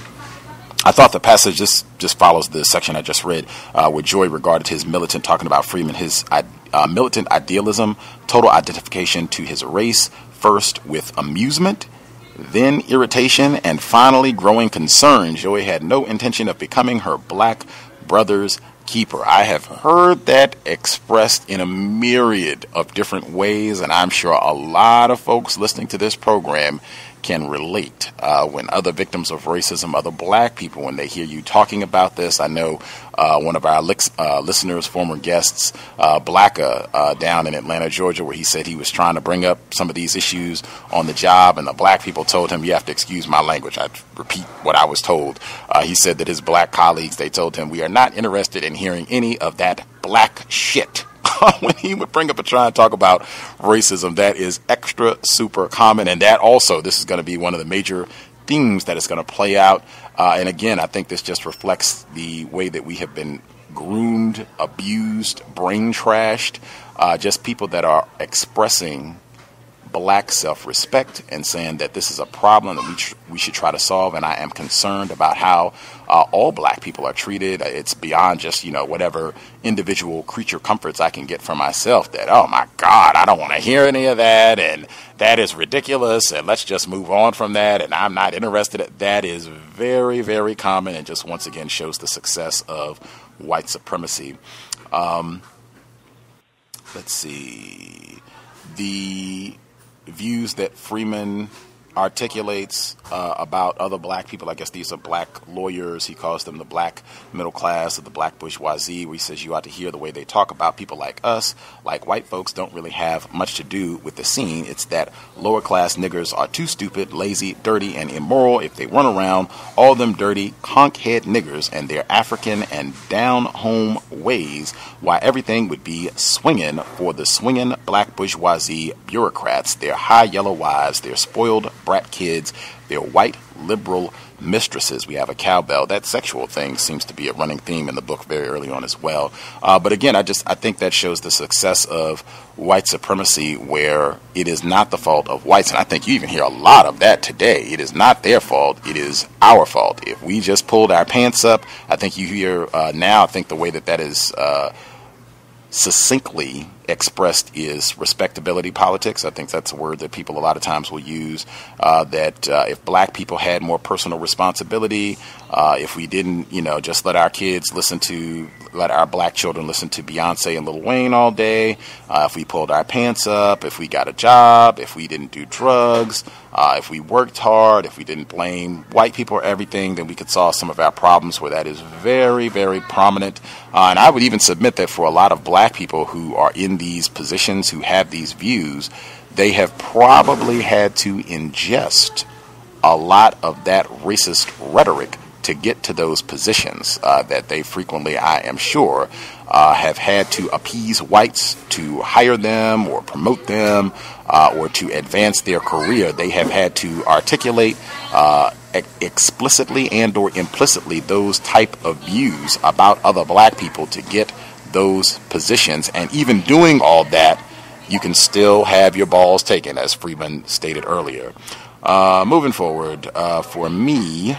I thought the passage just, just follows the section I just read, uh, where Joy regarded his militant, talking about Freeman, his uh, militant idealism, total identification to his race, first with amusement, then irritation, and finally growing concern. Joy had no intention of becoming her black brother's keeper. I have heard that expressed in a myriad of different ways, and I'm sure a lot of folks listening to this program can relate. Uh, when other victims of racism, other black people, when they hear you talking about this, I know uh, one of our li- uh, listeners, former guests, uh, Blacka, uh, down in Atlanta, Georgia, where he said he was trying to bring up some of these issues on the job, and the black people told him, you have to excuse my language, I repeat what I was told. Uh, he said that his black colleagues, they told him, we are not interested in hearing any of that black shit. When he would bring up and try and talk about racism, that is extra super common. And that also, this is going to be one of the major themes that is going to play out. Uh, and again, I think this just reflects the way that we have been groomed, abused, brain trashed, uh, just people that are expressing black self-respect and saying that this is a problem that we tr- we should try to solve. And I am concerned about how uh, all black people are treated. It's beyond just, you know, whatever individual creature comforts I can get for myself, that, oh my God, I don't want to hear any of that, and that is ridiculous, and let's just move on from that, and I'm not interested in that. Is very, very common, and just once again shows the success of white supremacy. Um, let's see. The views that Freeman articulates uh, about other black people, I guess these are black lawyers, he calls them the black middle class or the black bourgeoisie, where he says you ought to hear the way they talk about people like us. Like white folks don't really have much to do with the scene. It's that lower class niggers are too stupid, lazy, dirty, and immoral. If they run around, all them dirty conch-head niggers and their African and down-home ways, why everything would be swinging for the swinging black bourgeoisie bureaucrats, their high yellow wives, their spoiled brat kids, their white liberal mistresses. We have a cowbell. That sexual thing seems to be a running theme in the book very early on as well. Uh, but again, I just I think that shows the success of white supremacy, where it is not the fault of whites. And I think you even hear a lot of that today. It is not their fault. It is our fault. If we just pulled our pants up, I think you hear uh, now, I think the way that that is uh, succinctly expressed is respectability politics. I think that's a word that people a lot of times will use, uh, that uh, if black people had more personal responsibility, uh, if we didn't, you know, just let our kids listen to, let our black children listen to Beyonce and Lil Wayne all day, uh, if we pulled our pants up, if we got a job, if we didn't do drugs, uh, if we worked hard, if we didn't blame white people or everything, then we could solve some of our problems, where that is very, very prominent. Uh, and I would even submit that for a lot of black people who are in these positions, who have these views, they have probably had to ingest a lot of that racist rhetoric to get to those positions, uh, that they frequently, I am sure, uh, have had to appease whites to hire them or promote them uh, or to advance their career. They have had to articulate uh, ex- explicitly and or implicitly those type of views about other black people to get those positions. And even doing all that, you can still have your balls taken, as Freeman stated earlier. Uh, moving forward, uh, for me,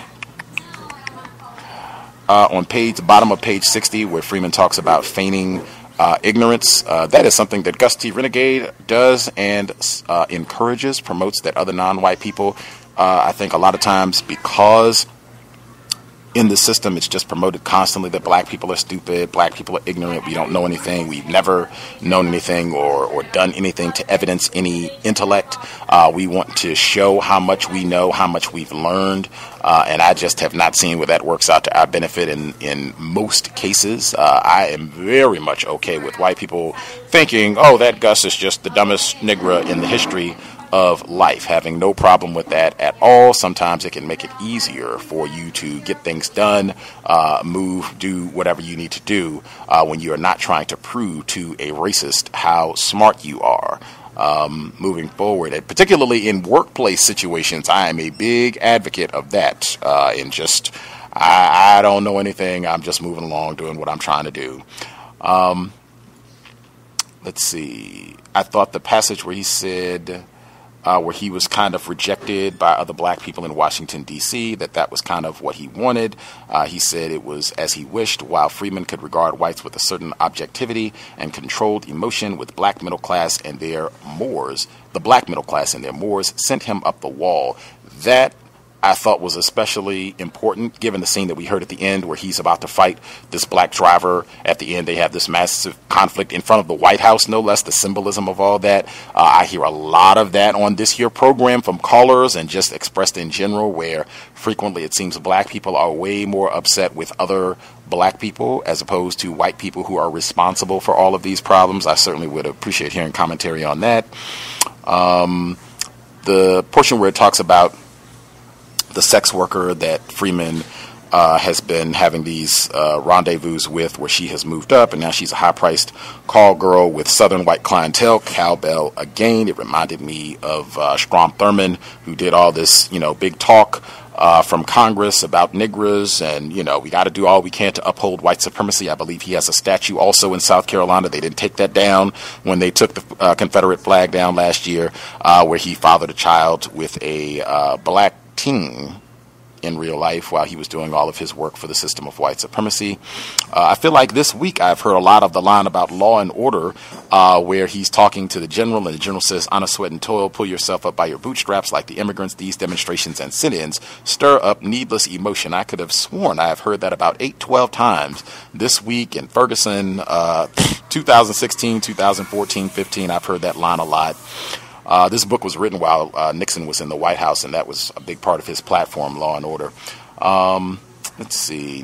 uh, on page bottom of page sixty, where Freeman talks about feigning uh, ignorance, uh, that is something that Gus T Renegade does and uh, encourages, promotes that other non-white people. Uh, I think a lot of times, because in the system, it's just promoted constantly that black people are stupid, black people are ignorant, we don't know anything, we've never known anything or, or done anything to evidence any intellect. Uh, we want to show how much we know, how much we've learned, uh, and I just have not seen where that works out to our benefit in, in most cases. Uh, I am very much okay with white people thinking, oh, that Gus is just the dumbest Negro in the history of life, having no problem with that at all. Sometimes it can make it easier for you to get things done, uh, move, do whatever you need to do uh, when you are not trying to prove to a racist how smart you are. Um, moving forward, and particularly in workplace situations, I am a big advocate of that. Uh, and just, I, I don't know anything. I'm just moving along, doing what I'm trying to do. Um, let's see. I thought the passage where he said, Uh, where he was kind of rejected by other black people in Washington, D C, that that was kind of what he wanted. Uh, he said it was as he wished, while Freeman could regard whites with a certain objectivity and controlled emotion, with black middle class and their mores, the black middle class and their mores sent him up the wall. That I thought was especially important, given the scene that we heard at the end where he's about to fight this black driver. At the end, they have this massive conflict in front of the White House, no less, the symbolism of all that. Uh, I hear a lot of that on this here program from callers and just expressed in general, where frequently it seems black people are way more upset with other black people as opposed to white people who are responsible for all of these problems. I certainly would appreciate hearing commentary on that. Um, the portion where it talks about the sex worker that Freeman uh, has been having these uh, rendezvous with, where she has moved up and now she's a high-priced call girl with Southern white clientele. Cowbell again. It reminded me of uh, Strom Thurmond, who did all this, you know, big talk uh, from Congress about Negroes, and you know, we got to do all we can to uphold white supremacy. I believe he has a statue also in South Carolina. They didn't take that down when they took the uh, Confederate flag down last year, uh, where he fathered a child with a uh, black teen in real life while he was doing all of his work for the system of white supremacy. Uh, I feel like this week I've heard a lot of the line about law and order, uh, where he's talking to the general, and the general says, "Honor, sweat, and toil, pull yourself up by your bootstraps like the immigrants. These demonstrations and sit-ins stir up needless emotion." I could have sworn I have heard that about eight, twelve times this week in Ferguson, uh, two thousand sixteen, two thousand fourteen, fifteen. I've heard that line a lot. Uh, this book was written while uh, Nixon was in the White House, and that was a big part of his platform, law and order. Um, let's see.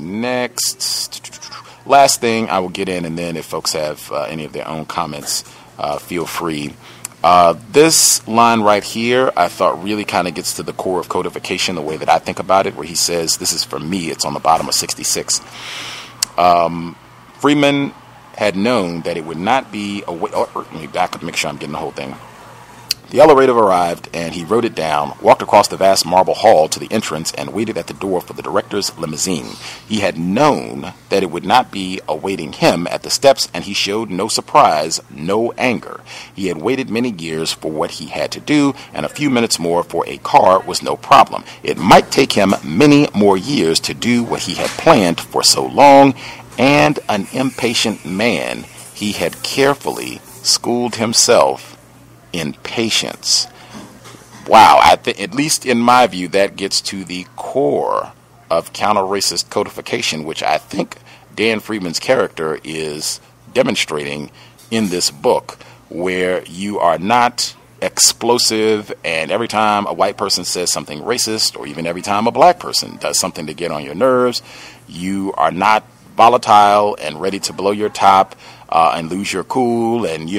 Next. Last thing I will get in, and then if folks have uh, any of their own comments, uh, feel free. Uh, this line right here, I thought really kind of gets to the core of codification, the way that I think about it, where he says, this is for me, it's on the bottom of sixty-six. Um, Freeman had known that it would not be a way, or, or let me back up, make sure I'm getting the whole thing. The elevator arrived, and he wrote it down, walked across the vast marble hall to the entrance, and waited at the door for the director's limousine. He had known that it would not be awaiting him at the steps, and he showed no surprise, no anger. He had waited many years for what he had to do, and a few minutes more for a car was no problem. It might take him many more years to do what he had planned for so long, and an impatient man, he had carefully schooled himself in patience. Wow, I th- at least in my view, that gets to the core of counter-racist codification, which I think Dan Freeman's character is demonstrating in this book, where you are not explosive, and every time a white person says something racist, or even every time a black person does something to get on your nerves, you are not volatile and ready to blow your top uh, and lose your cool and, you know,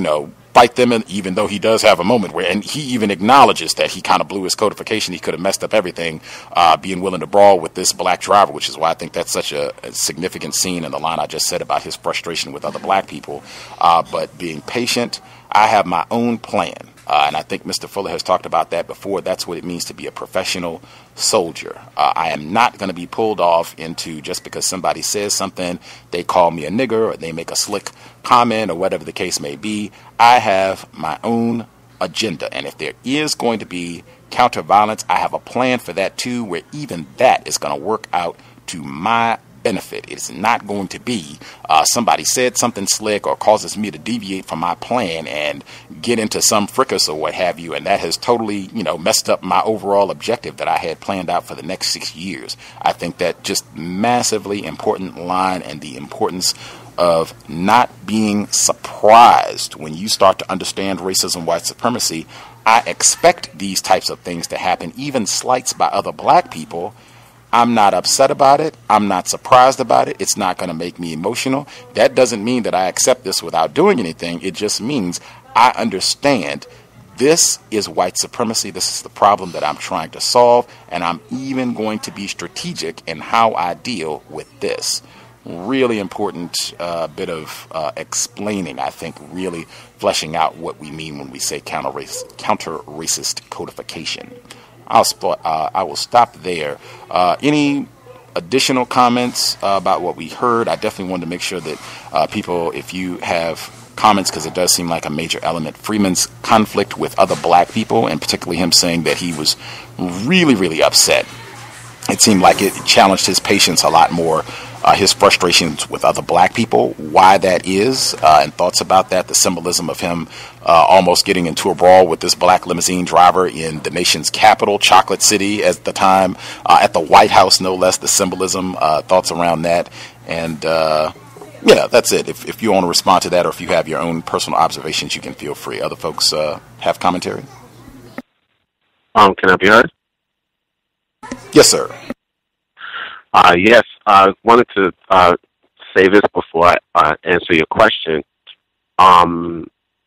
fight them, and even though he does have a moment where, and he even acknowledges that he kind of blew his codification, he could have messed up everything, uh, being willing to brawl with this black driver, which is why I think that's such a, a significant scene in the line I just said about his frustration with other black people. Uh, but being patient, I have my own plan. Uh, and I think Mister Fuller has talked about that before. That's what it means to be a professional soldier. Uh, I am not going to be pulled off into just because somebody says something, they call me a nigger or they make a slick comment or whatever the case may be. I have my own agenda. And if there is going to be counter violence, I have a plan for that too, where even that is going to work out to my benefit. It's not going to be uh, somebody said something slick or causes me to deviate from my plan and get into some fracas or what have you, and that has totally, you know, messed up my overall objective that I had planned out for the next six years. I think that just massively important line, and the importance of not being surprised when you start to understand racism, white supremacy. I expect these types of things to happen, even slights by other black people. I'm not upset about it. I'm not surprised about it. It's not going to make me emotional. That doesn't mean that I accept this without doing anything. It just means I understand this is white supremacy. This is the problem that I'm trying to solve. And I'm even going to be strategic in how I deal with this. Really important uh, bit of uh, explaining, I think, really fleshing out what we mean when we say counter-race, counter-racist codification. I'll sp- uh, I will stop there. Uh, any additional comments uh, about what we heard? I definitely wanted to make sure that uh, people, if you have comments, because it does seem like a major element, Freeman's conflict with other black people, and particularly him saying that he was really, really upset. It seemed like it challenged his patience a lot more, uh, his frustrations with other black people, why that is, uh, and thoughts about that, the symbolism of him uh, almost getting into a brawl with this black limousine driver in the nation's capital, Chocolate City at the time, uh, at the White House, no less, the symbolism, uh, thoughts around that. And uh, yeah, that's it. If, if you want to respond to that, or if you have your own personal observations, you can feel free. Other folks uh, have commentary? Um, can I be heard? Yes, sir. Uh, yes, I wanted to uh, say this before I uh, answer your question. Um,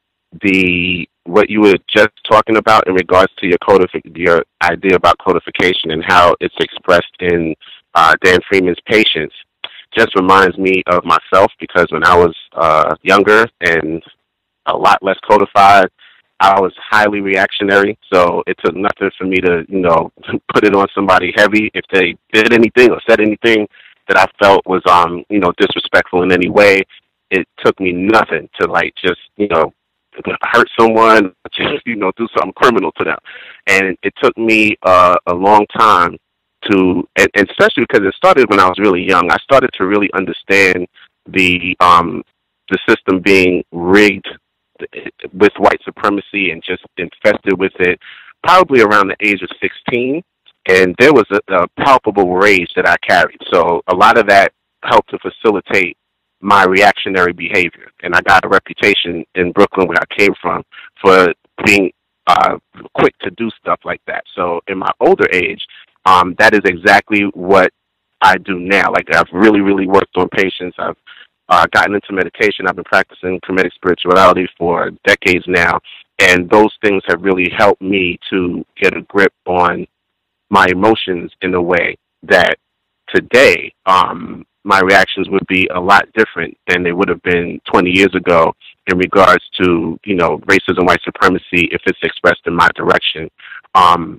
the what you were just talking about in regards to your codific- your idea about codification and how it's expressed in uh, Dan Freeman's Patience just reminds me of myself, because when I was uh, younger and a lot less codified, I was highly reactionary, so it took nothing for me to, you know, put it on somebody heavy if they did anything or said anything that I felt was, um, you know, disrespectful in any way. It took me nothing to, like, just, you know, hurt someone, just, you know, do something criminal to them. And it took me uh, a long time to, and, and especially because it started when I was really young, I started to really understand the um, the system being rigged with white supremacy and just infested with it probably around the age of sixteen, and there was a, a palpable rage that I carried. So a lot of that helped to facilitate my reactionary behavior, and I got a reputation in Brooklyn, where I came from, for being uh, quick to do stuff like that. So in my older age, um, that is exactly what I do now. Like, I've really, really worked on patience. I've Uh, gotten into meditation. I've been practicing Kemetic spirituality for decades now, and those things have really helped me to get a grip on my emotions in a way that today um, my reactions would be a lot different than they would have been twenty years ago in regards to, you know, racism, white supremacy, if it's expressed in my direction. Um,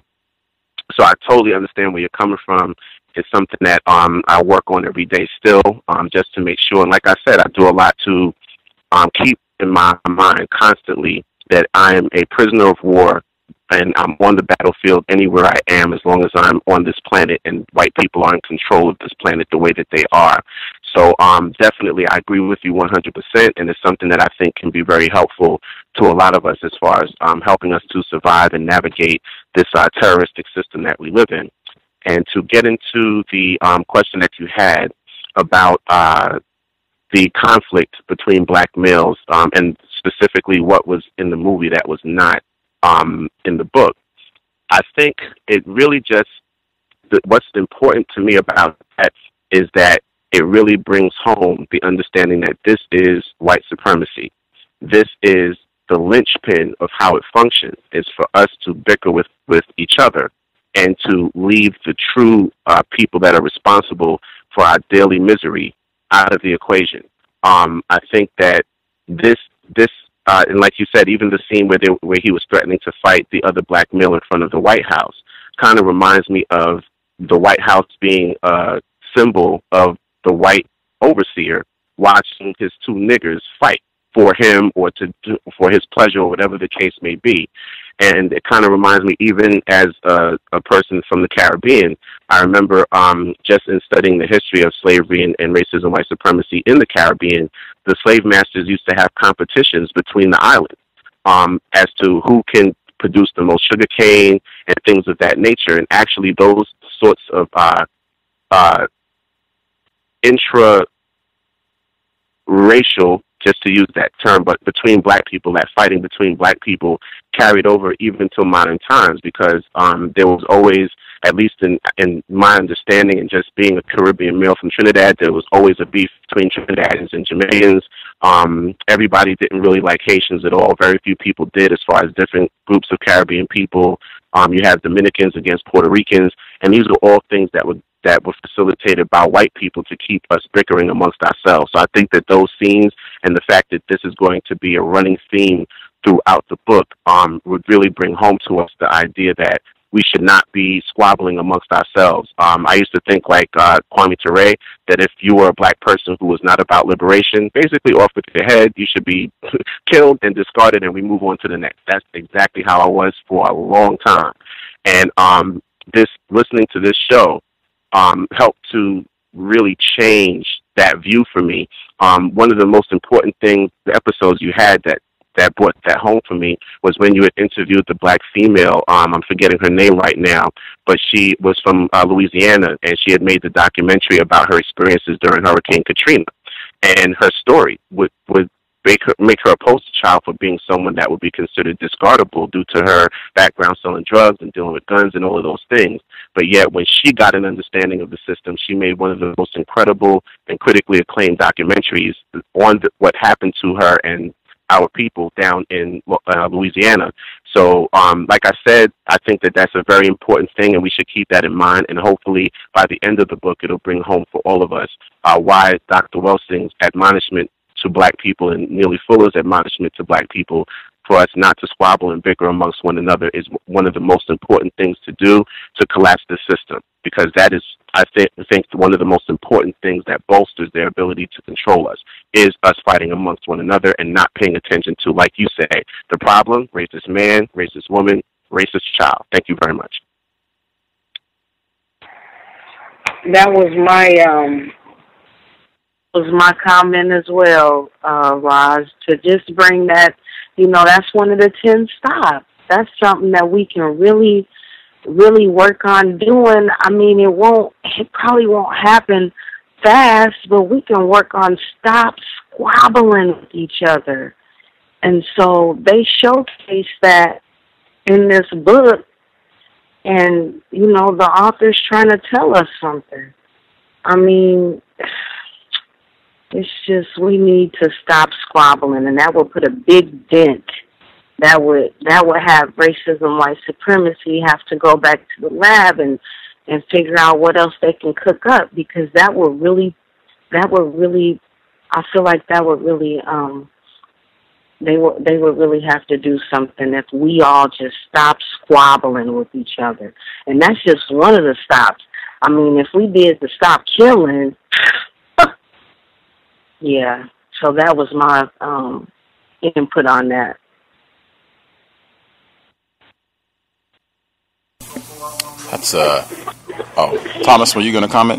so I totally understand where you're coming from. It's something that um, I work on every day still, um, just to make sure. And like I said, I do a lot to um, keep in my mind constantly that I am a prisoner of war, and I'm on the battlefield anywhere I am, as long as I'm on this planet and white people are in control of this planet the way that they are. So um, definitely I agree with you one hundred percent, and it's something that I think can be very helpful to a lot of us as far as um, helping us to survive and navigate this uh, terroristic system that we live in. And to get into the um, question that you had about uh, the conflict between black males, um, and specifically what was in the movie that was not um, in the book, I think it really just, the, what's important to me about that is that it really brings home the understanding that this is white supremacy. This is the linchpin of how it functions is for us to bicker with, with each other and to leave the true uh, people that are responsible for our daily misery out of the equation. Um, I think that this, this uh, and like you said, even the scene where, they, where he was threatening to fight the other black male in front of the White House kind of reminds me of the White House being a symbol of the white overseer watching his two niggers fight for him or to do, for his pleasure or whatever the case may be. And it kind of reminds me, even as a, a person from the Caribbean, I remember um, just in studying the history of slavery and, and racism, white supremacy in the Caribbean, the slave masters used to have competitions between the islands um, as to who can produce the most sugar cane and things of that nature. And actually those sorts of uh, uh, intra-racial, just to use that term, but between black people, that fighting between black people carried over even to modern times, because um, there was always, at least in, in my understanding and just being a Caribbean male from Trinidad, there was always a beef between Trinidadians and Jamaicans. Um, everybody didn't really like Haitians at all. Very few people did, as far as different groups of Caribbean people. Um, you have Dominicans against Puerto Ricans, and these are all things that would that were facilitated by white people to keep us bickering amongst ourselves. So I think that those scenes and the fact that this is going to be a running theme throughout the book um, would really bring home to us the idea that we should not be squabbling amongst ourselves. Um, I used to think like uh, Kwame Ture, that if you were a black person who was not about liberation, basically off with your head, you should be killed and discarded and we move on to the next. That's exactly how I was for a long time. And um, this listening to this show um, helped to really change that view for me. Um, one of the most important things, the episodes you had that that brought that home for me was when you had interviewed the black female, um, I'm forgetting her name right now, but she was from uh, Louisiana, and she had made the documentary about her experiences during Hurricane Katrina. And her story would, would make her, make her a poster child for being someone that would be considered discardable due to her background selling drugs and dealing with guns and all of those things. But yet when she got an understanding of the system, she made one of the most incredible and critically acclaimed documentaries on the, what happened to her and our people down in uh, Louisiana. So, um, like I said, I think that that's a very important thing, and we should keep that in mind. And hopefully, by the end of the book, it'll bring home for all of us uh, why Doctor Welsing's admonishment to black people and Neely Fuller's admonishment to black people for us not to squabble and bicker amongst one another is one of the most important things to do to collapse the system, because that is, I think, I think one of the most important things that bolsters their ability to control us is us fighting amongst one another and not paying attention to, like you say, the problem, racist man, racist woman, racist child. Thank you very much. That was my um, was my comment as well, uh, Roz, to just bring that, you know, that's one of the ten stops. That's something that we can really, really work on doing. I mean, it won't, it probably won't happen fast, but we can work on stop squabbling with each other. And so they showcase that in this book, and, you know, the author's trying to tell us something. I mean, it's just, we need to stop squabbling, and that will put a big dent. That would that would have racism, white supremacy have to go back to the lab and, and figure out what else they can cook up, because that would really, that would really, I feel like that would really, um, they would they would really have to do something if we all just stop squabbling with each other. And that's just one of the stops. I mean, if we did the stop killing, yeah. So that was my um, input on that. That's, uh, oh, Thomas, were you going to comment?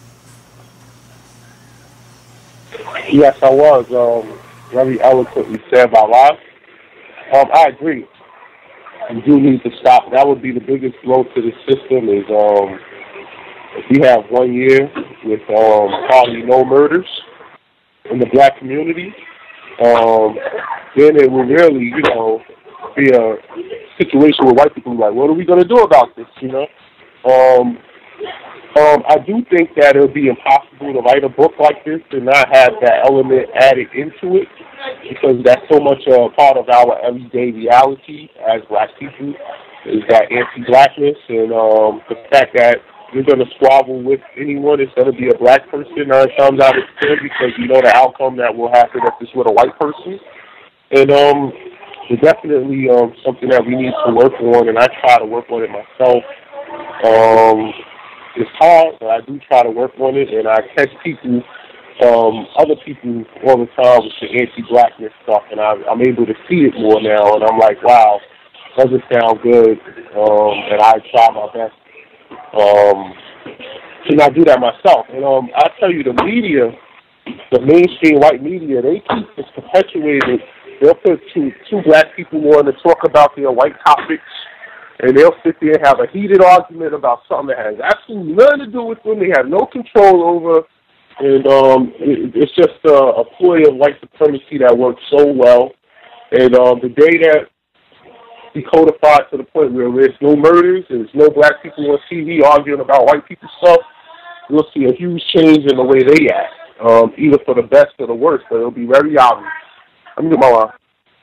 Yes, I was. Um, very eloquently said by Ross. Um, I agree. We do need to stop. That would be the biggest blow to the system is um, if we have one year with um, probably no murders in the black community, um, then it will really, you know, be a situation where white people are like, what are we going to do about this, you know? Um, um, I do think that it would be impossible to write a book like this and not have that element added into it, because that's so much a part of our everyday reality as black people is that anti-blackness, and um, the fact that you're going to squabble with anyone is going to be a black person nine times out of ten, because you know the outcome that will happen if it's with a white person. And um, it's definitely um, something that we need to work on, and I try to work on it myself. Um, it's hard, but I do try to work on it, and I catch people, um, other people all the time with the anti-blackness stuff, and I, I'm able to see it more now, and I'm like, wow, doesn't sound good, um, and I try my best um, to not do that myself. And um, I tell you, the media, the mainstream white media, they keep this perpetuated. They'll put two, two black people on to talk about their white topics, and they'll sit there and have a heated argument about something that has absolutely nothing to do with them. They have no control over, and um, it, it's just a, a ploy of white supremacy that works so well. And um, the day that we codified to the point where there's no murders, there's no black people on T V arguing about white people stuff, you'll see a huge change in the way they act, um, either for the best or the worst, but it'll be very obvious. Let me get my line.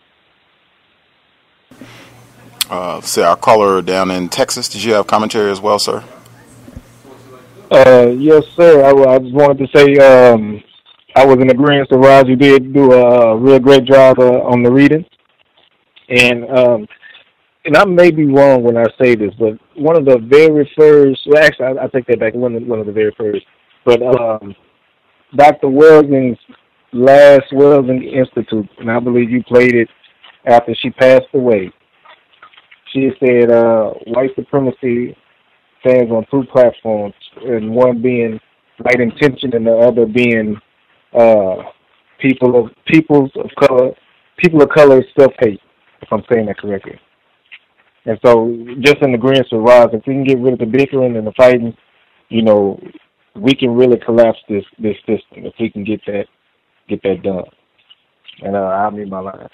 Uh, say our caller down in Texas, did you have commentary as well, sir? Uh, yes, sir. I, I just wanted to say um, I was in agreement with Roz. You did do a real great job uh, on the reading. And um, and I may be wrong when I say this, but one of the very first, well, actually, I, I take that back, one of, one of the very first, but um, Doctor Welling's last Wellington Institute, and I believe you played it after she passed away. She said uh, white supremacy stands on two platforms, and one being white intention and the other being uh, people of peoples of color, people of color self-hate, if I'm saying that correctly. And so, just in agreement with Roz, if we can get rid of the bickering and the fighting, you know, we can really collapse this this system if we can get that get that done. And uh, I'll leave my line.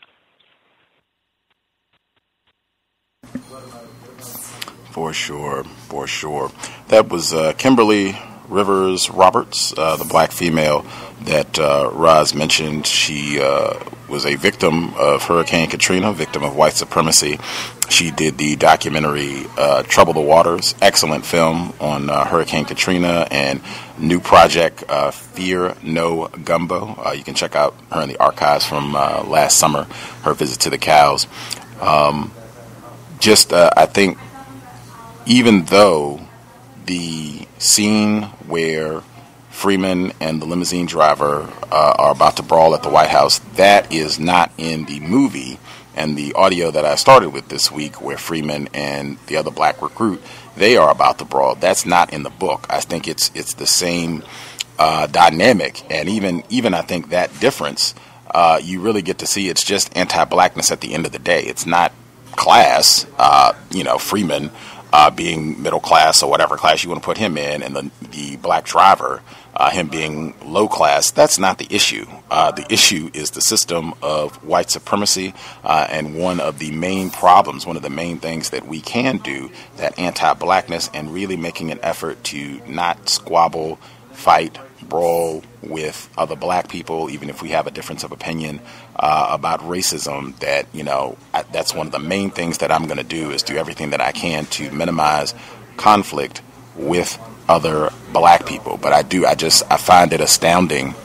For sure, for sure. That was uh, Kimberly Rivers Roberts, uh, the black female that uh, Roz mentioned. She uh, was a victim of Hurricane Katrina, victim of white supremacy. She did the documentary uh, Trouble the Waters, excellent film on uh, Hurricane Katrina, and new project uh, Fear No Gumbo. Uh, you can check out her in the archives from uh, last summer, her visit to the cows. Um, just, uh, I think, even though the scene where Freeman and the limousine driver uh, are about to brawl at the White House, that is not in the movie. And the audio that I started with this week, where Freeman and the other black recruit, they are about to brawl, that's not in the book. I think it's it's the same uh, dynamic, and even even I think that difference, uh, you really get to see it's just anti-blackness at the end of the day. It's not class, uh, you know, Freeman uh, being middle class or whatever class you want to put him in, and the the black driver, Uh, him being low class. That's not the issue. Uh, the issue is the system of white supremacy, uh, and one of the main problems, one of the main things that we can do, that anti-blackness, and really making an effort to not squabble, fight, brawl with other black people, even if we have a difference of opinion uh, about racism. That, you know, I, that's one of the main things that I'm going to do, is do everything that I can to minimize conflict with other black people. But I do, I just, I find it astounding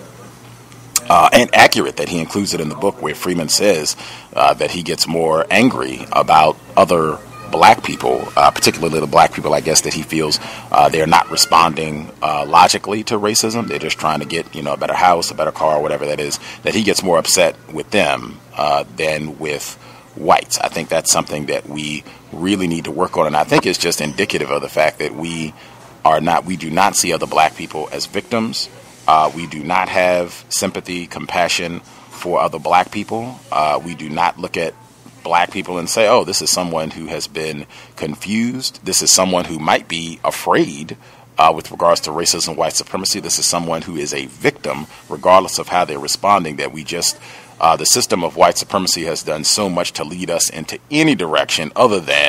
uh, and accurate that he includes it in the book, where Freeman says uh, that he gets more angry about other black people, uh, particularly the black people, I guess, that he feels uh, they're not responding uh, logically to racism. They're just trying to get, you know, a better house, a better car, whatever that is, that he gets more upset with them uh, than with whites. I think that's something that we really need to work on, and I think it's just indicative of the fact that we are not, we do not see other black people as victims. Uh, we do not have sympathy, compassion for other black people. Uh, we do not look at black people and say, oh, this is someone who has been confused. This is someone who might be afraid uh, with regards to racism and white supremacy. This is someone who is a victim, regardless of how they're responding, that we just, uh, the system of white supremacy has done so much to lead us into any direction other than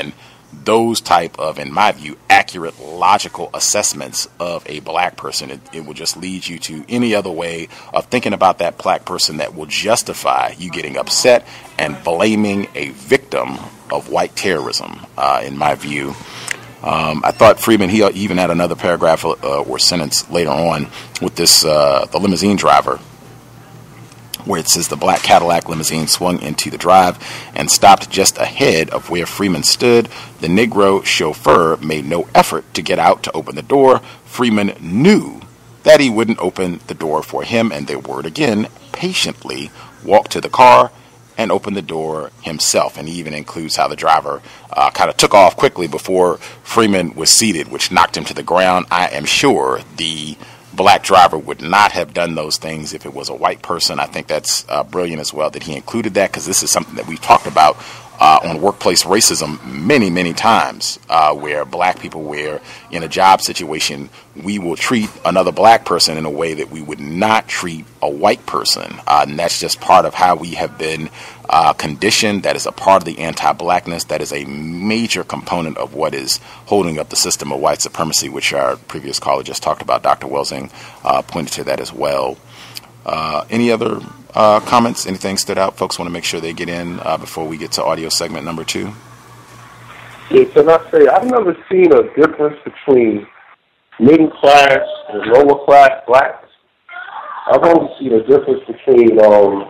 those type of, in my view, accurate, logical assessments of a black person. It, it will just lead you to any other way of thinking about that black person that will justify you getting upset and blaming a victim of white terrorism, uh, in my view. Um, I thought Freeman, he even had another paragraph uh, or sentence later on with this, uh, the limousine driver, where it says the black Cadillac limousine swung into the drive and stopped just ahead of where Freeman stood. The Negro chauffeur made no effort to get out to open the door. Freeman knew that he wouldn't open the door for him, and the word again, patiently walked to the car and opened the door himself. And he even includes how the driver uh, kind of took off quickly before Freeman was seated, which knocked him to the ground. I am sure the black driver would not have done those things if it was a white person. I think that's uh, brilliant as well that he included that, because this is something that we've talked about uh, on workplace racism many, many times, uh, where black people, where in a job situation, we will treat another black person in a way that we would not treat a white person. Uh, and that's just part of how we have been uh, conditioned. That is a part of the anti-blackness. That is a major component of what is holding up the system of white supremacy, which our previous caller just talked about. Doctor Welsing uh, pointed to that as well. Uh, any other uh, comments? Anything stood out? Folks want to make sure they get in uh, before we get to audio segment number two. Yeah, can I say, I've never seen a difference between middle class and lower class blacks. I've only seen a difference between um,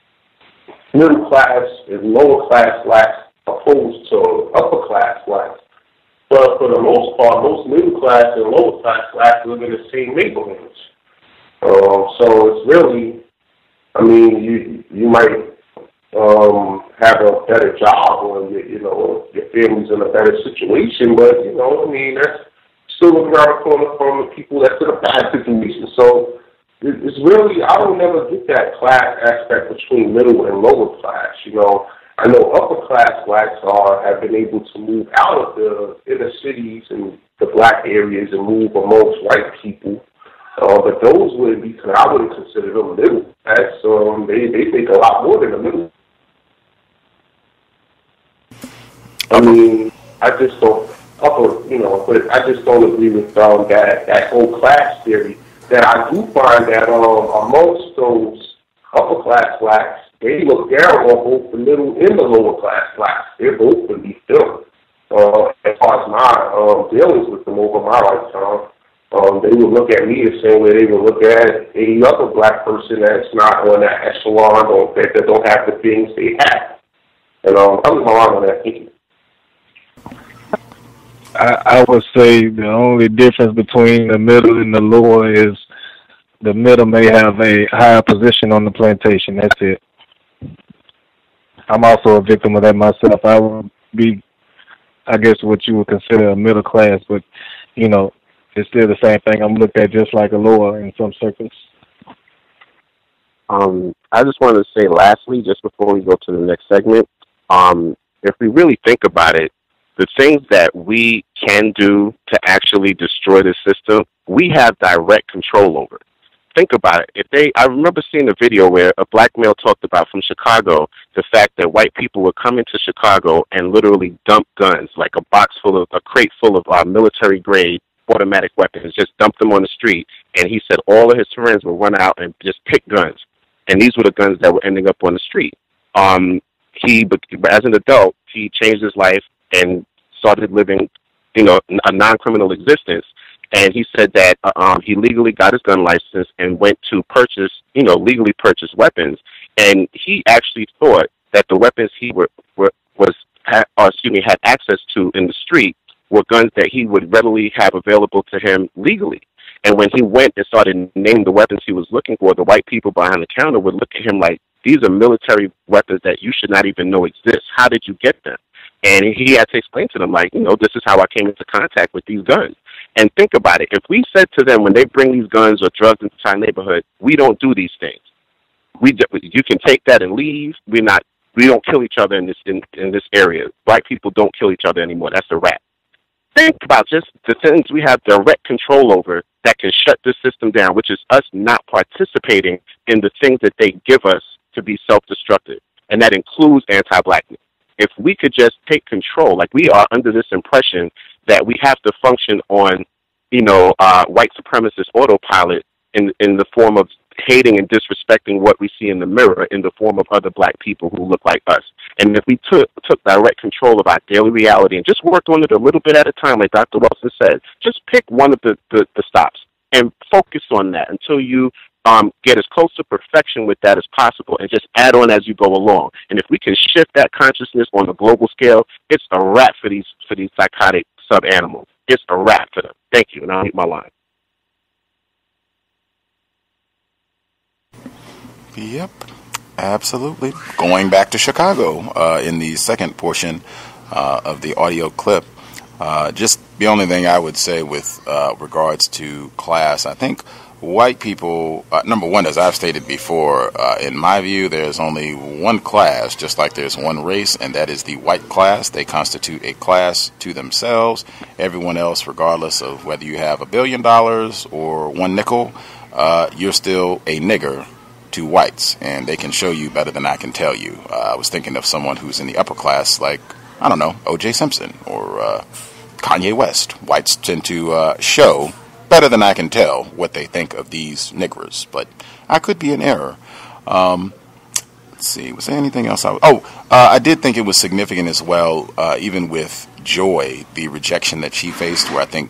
middle class and lower class blacks opposed to upper class blacks. But for the most part, most middle class and lower class blacks live in the same neighborhoods. Um, so it's really, I mean, you you might um, have a better job, or you, you know, your family's in a better situation, but you know, I mean, that's still looking around the corner from the people that's in a bad situation. So it's really, I don't never get that class aspect between middle and lower class. You know, I know upper class blacks are have been able to move out of the inner cities and the black areas and move amongst white people. Uh, but those would be, I wouldn't consider them middle class. Um, they, they make a lot more than the middle. I mean, I just don't, upper, you know, but I just don't agree with um, that, that whole class theory. That I do find that um, amongst those upper class blacks, they look down on both the middle and the lower class blacks. They're both to be filled. Uh, as far as my um, dealings with them over my lifetime, Um, they would look at me the same way they would look at any other black person that's not on that echelon or that, that don't have the things they have. And um, I'm hard on that thinking. I, I would say the only difference between the middle and the lower is the middle may have a higher position on the plantation. That's it. I'm also a victim of that myself. I would be, I guess, what you would consider a middle class, but, you know, it's still the same thing. I'm looked at just like a lower in some circles. Um, I just wanted to say lastly, just before we go to the next segment, um, if we really think about it, the things that we can do to actually destroy the system, we have direct control over. Think about it. If they, I remember seeing a video where a black male talked about from Chicago the fact that white people would come into Chicago and literally dump guns, like a box full of, a crate full of uh, military grade automatic weapons, just dump them on the street, and he said all of his friends would run out and just pick guns, and these were the guns that were ending up on the street. Um, he, as an adult, he changed his life and started living, you know, a non-criminal existence, and he said that um, he legally got his gun license and went to purchase, you know, legally purchase weapons, and he actually thought that the weapons he were, were was, or excuse me, had access to in the street were guns that he would readily have available to him legally. And when he went and started naming the weapons he was looking for, the white people behind the counter would look at him like, these are military weapons that you should not even know exist. How did you get them? And he had to explain to them, like, you know, this is how I came into contact with these guns. And think about it. If we said to them when they bring these guns or drugs into our neighborhood, we don't do these things. We You can take that and leave. We're not, we don't kill each other in this, in, in this area. Black people don't kill each other anymore. That's a wrap. Think about just the things we have direct control over that can shut this system down, which is us not participating in the things that they give us to be self-destructive. And that includes anti-blackness. If we could just take control, like we are under this impression that we have to function on, you know, uh, white supremacist autopilot in in the form of hating and disrespecting what we see in the mirror in the form of other black people who look like us. And if we took took direct control of our daily reality and just worked on it a little bit at a time, like Doctor Wilson said, just pick one of the, the, the stops and focus on that until you um, get as close to perfection with that as possible, and just add on as you go along. And if we can shift that consciousness on a global scale, it's a wrap for these for these psychotic sub-animals. It's a wrap for them. Thank you, and I'll mute my line. Yep, absolutely. Going back to Chicago uh, in the second portion uh, of the audio clip, uh, just the only thing I would say with uh, regards to class, I think white people, uh, number one, as I've stated before, uh, in my view, there's only one class, just like there's one race, and that is the white class. They constitute a class to themselves. Everyone else, regardless of whether you have a billion dollars or one nickel, uh, you're still a nigger to whites, and they can show you better than I can tell you. Uh, I was thinking of someone who's in the upper class, like, I don't know, O J Simpson or uh, Kanye West. Whites tend to uh, show better than I can tell what they think of these niggers, but I could be in error. Um, let's see, was there anything else? I w- oh, uh, I did think it was significant as well, uh, even with Joy, the rejection that she faced, where I think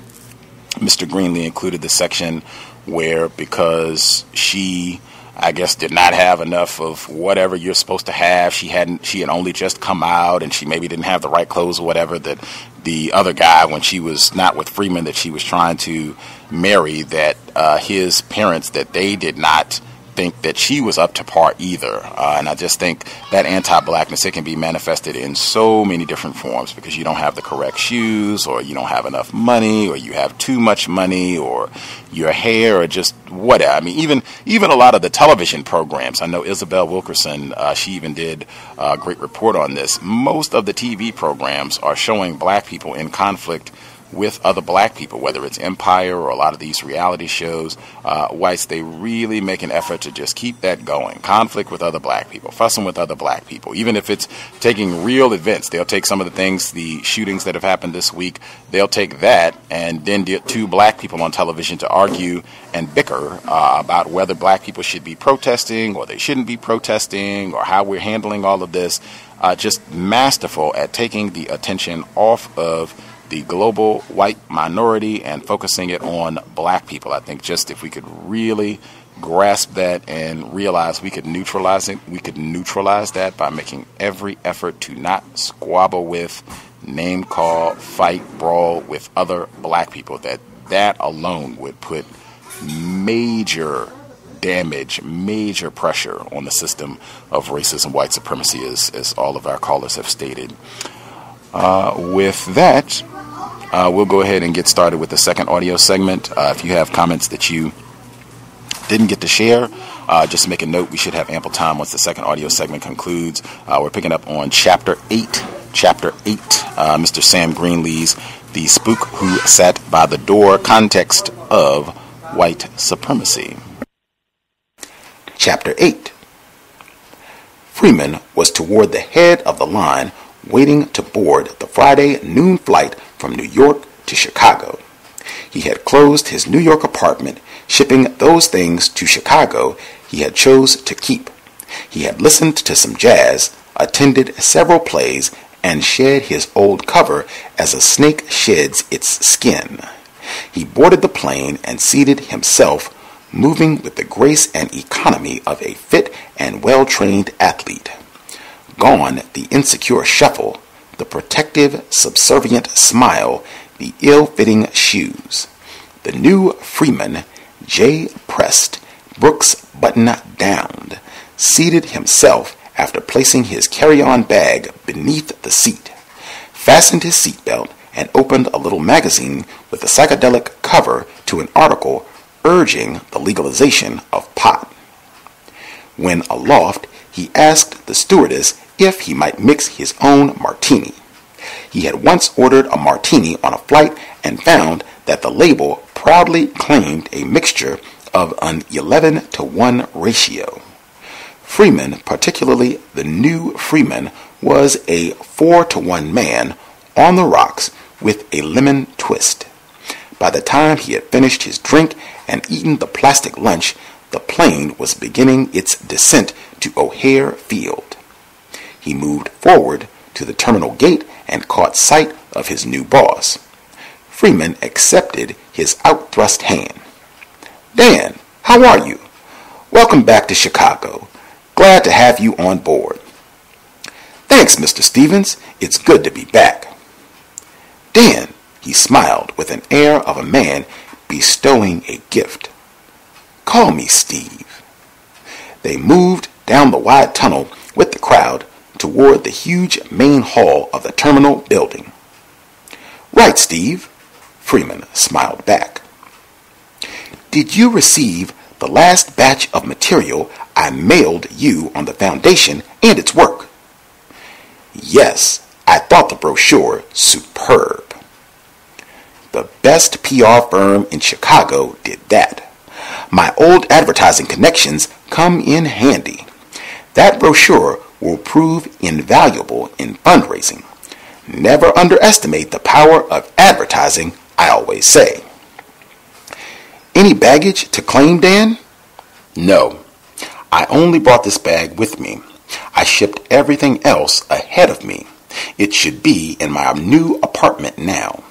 Mister Greenlee included the section where because she, I guess, did not have enough of whatever you're supposed to have. She hadn't. She had only just come out, and she maybe didn't have the right clothes or whatever. That the other guy, when she was not with Freeman, that she was trying to marry, that uh, his parents, that they did not think that she was up to par either. Uh, and I just think that anti-blackness, it can be manifested in so many different forms, because you don't have the correct shoes, or you don't have enough money, or you have too much money, or your hair, or just whatever. I mean, even even a lot of the television programs. I know Isabel Wilkerson, uh, she even did a great report on this. Most of the T V programs are showing black people in conflict with other black people, whether it's Empire or a lot of these reality shows. Uh, whites, they really make an effort to just keep that going. Conflict with other black people, fussing with other black people. Even if it's taking real events, they'll take some of the things, the shootings that have happened this week, they'll take that and then get two black people on television to argue and bicker uh, about whether black people should be protesting or they shouldn't be protesting, or how we're handling all of this. Uh, just masterful at taking the attention off of the global white minority and focusing it on black people. I think just if we could really grasp that and realize we could neutralize it, we could neutralize that by making every effort to not squabble with, name call, fight, brawl with other black people, that that alone would put major damage, major pressure on the system of racism, white supremacy, as, as all of our callers have stated. Uh, with that, Uh, we'll go ahead and get started with the second audio segment. Uh, if you have comments that you didn't get to share, uh, just make a note. We should have ample time once the second audio segment concludes. Uh, we're picking up on Chapter eight. Chapter eight, uh, Mister Sam Greenlee's The Spook Who Sat by the Door, Context of White Supremacy. Chapter eight. Freeman was toward the head of the line, waiting to board the Friday noon flight from New York to Chicago. He had closed his New York apartment, shipping those things to Chicago he had chose to keep. He had listened to some jazz, attended several plays, and shed his old cover as a snake sheds its skin. He boarded the plane and seated himself, moving with the grace and economy of a fit and well-trained athlete. Gone the insecure shuffle, the protective, subservient smile, the ill-fitting shoes. The new Freeman, J. pressed, Brooks button-downed, seated himself after placing his carry-on bag beneath the seat, fastened his seatbelt, and opened a little magazine with a psychedelic cover to an article urging the legalization of pot. When aloft, he asked the stewardess if he might mix his own martini. He had once ordered a martini on a flight and found that the label proudly claimed a mixture of an eleven to one ratio. Freeman, particularly the new Freeman, was a four to one man on the rocks with a lemon twist. By the time he had finished his drink and eaten the plastic lunch, the plane was beginning its descent to O'Hare Field. He moved forward to the terminal gate and caught sight of his new boss. Freeman accepted his outthrust hand. "Dan, how are you? Welcome back to Chicago. Glad to have you on board." "Thanks, Mister Stevens. It's good to be back." "Dan," he smiled with an air of a man bestowing a gift. "Call me Steve." They moved down the wide tunnel with the crowd toward the huge main hall of the terminal building. "Right, Steve," Freeman smiled back. "Did you receive the last batch of material I mailed you on the foundation and its work?" "Yes, I thought the brochure superb." "The best P R firm in Chicago did that. My old advertising connections come in handy. That brochure will prove invaluable in fundraising. Never underestimate the power of advertising, I always say." "Any baggage to claim, Dan?" "No. I only brought this bag with me. I shipped everything else ahead of me. It should be in my new apartment now."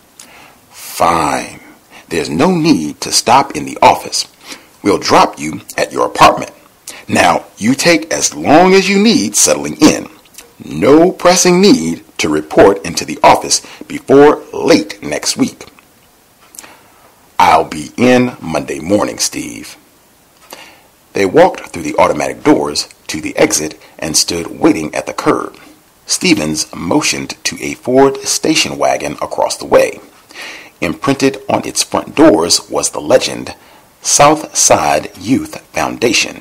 "Fine. There's no need to stop in the office. We'll drop you at your apartment. Now, you take as long as you need settling in. No pressing need to report into the office before late next week." "I'll be in Monday morning, Steve." They walked through the automatic doors to the exit and stood waiting at the curb. Stevens motioned to a Ford station wagon across the way. Imprinted on its front doors was the legend, South Side Youth Foundation.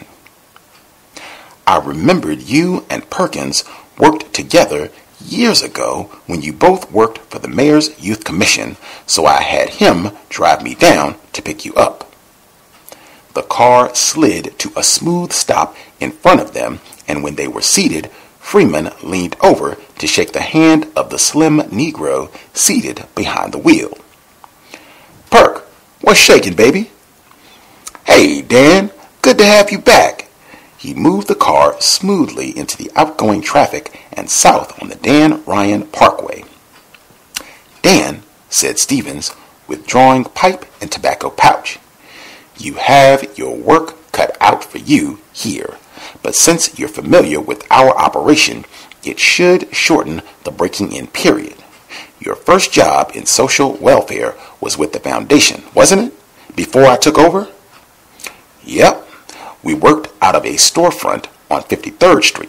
"I remembered you and Perkins worked together years ago when you both worked for the Mayor's Youth Commission, so I had him drive me down to pick you up." The car slid to a smooth stop in front of them, and when they were seated, Freeman leaned over to shake the hand of the slim Negro seated behind the wheel. "Perk, what's shaking, baby?" "Hey, Dan, good to have you back." He moved the car smoothly into the outgoing traffic and south on the Dan Ryan Parkway. "Dan," said Stevens, withdrawing pipe and tobacco pouch, "you have your work cut out for you here, but since you're familiar with our operation, it should shorten the breaking-in period. Your first job in social welfare was with the foundation, wasn't it, before I took over?" "Yep. We worked out of a storefront on fifty-third Street.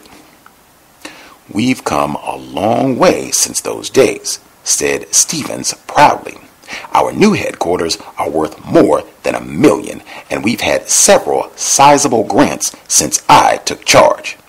"We've come a long way since those days," said Stevens proudly. "Our new headquarters are worth more than a million, and we've had several sizable grants since I took charge."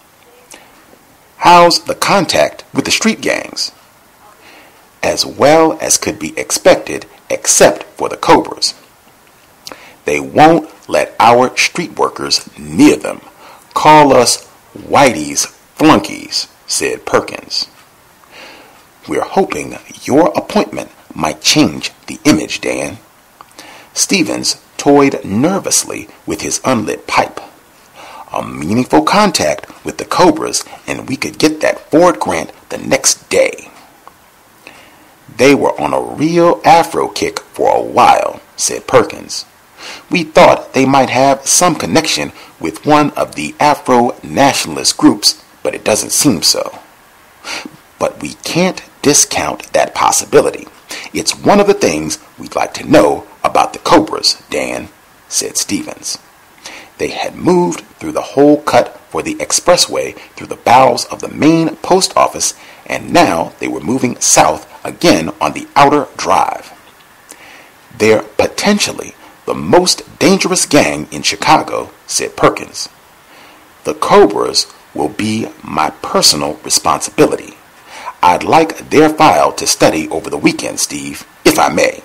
"How's the contact with the street gangs?" "As well as could be expected, except for the Cobras. They won't let our street workers near them. Call us Whitey's flunkies," said Perkins. "We're hoping your appointment might change the image, Dan." Stevens toyed nervously with his unlit pipe. "A meaningful contact with the Cobras, and we could get that Ford grant the next day." "They were on a real Afro kick for a while," said Perkins. "We thought they might have some connection with one of the Afro-nationalist groups, but it doesn't seem so." "But we can't discount that possibility. It's one of the things we'd like to know about the Cobras, Dan," said Stevens. They had moved through the hole cut for the expressway through the bowels of the main post office, and now they were moving south again on the outer drive. "They're potentially the most dangerous gang in Chicago," said Perkins. "The Cobras will be my personal responsibility. I'd like their file to study over the weekend, Steve, if I may."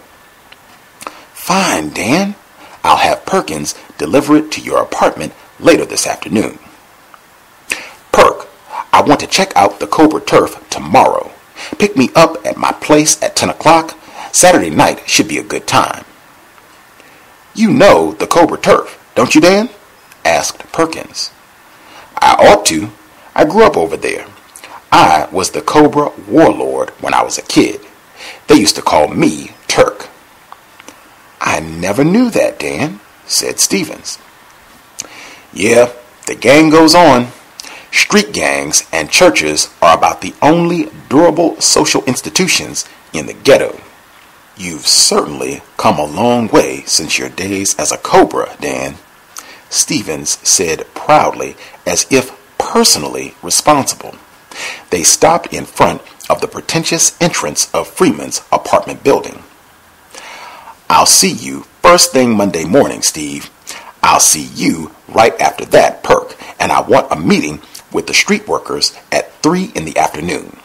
"Fine, Dan. I'll have Perkins deliver it to your apartment later this afternoon." "Perk, I want to check out the Cobra Turf tomorrow. Pick me up at my place at ten o'clock. Saturday night should be a good time." "You know the Cobra Turf, don't you, Dan?" asked Perkins. "I ought to. I grew up over there. I was the Cobra warlord when I was a kid. They used to call me Turk." "I never knew that, Dan," said Stevens. "Yeah, the gang goes on. Street gangs and churches are about the only durable social institutions in the ghetto." "You've certainly come a long way since your days as a Cobra, Dan," Stevens said proudly, as if personally responsible. They stopped in front of the pretentious entrance of Freeman's apartment building. "I'll see you first thing Monday morning, Steve. I'll see you right after that, Perk, and I want a meeting with the street workers at three in the afternoon."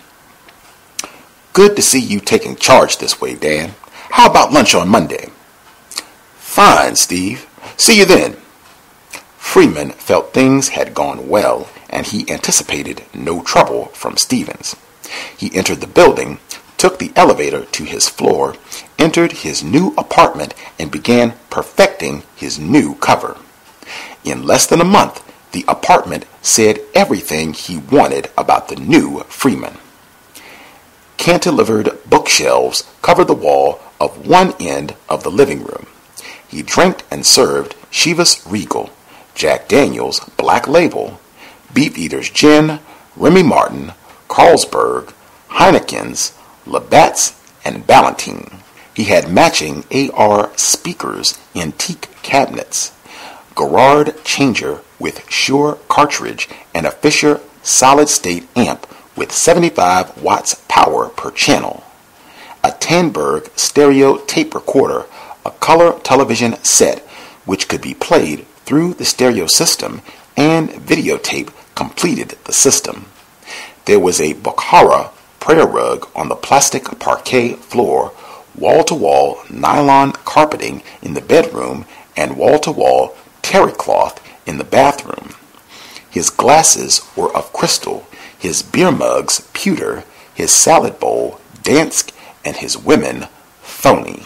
"Good to see you taking charge this way, Dan. How about lunch on Monday?" "Fine, Steve. See you then." Freeman felt things had gone well, and he anticipated no trouble from Stevens. He entered the building, took the elevator to his floor, entered his new apartment, and began perfecting his new cover. In less than a month, the apartment said everything he wanted about the new Freeman. Cantilevered bookshelves covered the wall of one end of the living room. He drank and served Chivas Regal, Jack Daniels Black Label, Beef Eater's Gin, Remy Martin, Carlsberg, Heineken's, Labatt's, and Ballantine. He had matching A R speakers in teak cabinets, Garrard changer with Shure cartridge, and a Fisher solid-state amp with seventy-five watts power per channel, a Tandberg stereo tape recorder, a color television set which could be played through the stereo system, and videotape completed the system. There was a Bukhara prayer rug on the plastic parquet floor, wall-to-wall nylon carpeting in the bedroom, and wall-to-wall terry cloth in the bathroom. His glasses were of crystal, his beer mugs pewter, his salad bowl Dansk, and his women phony.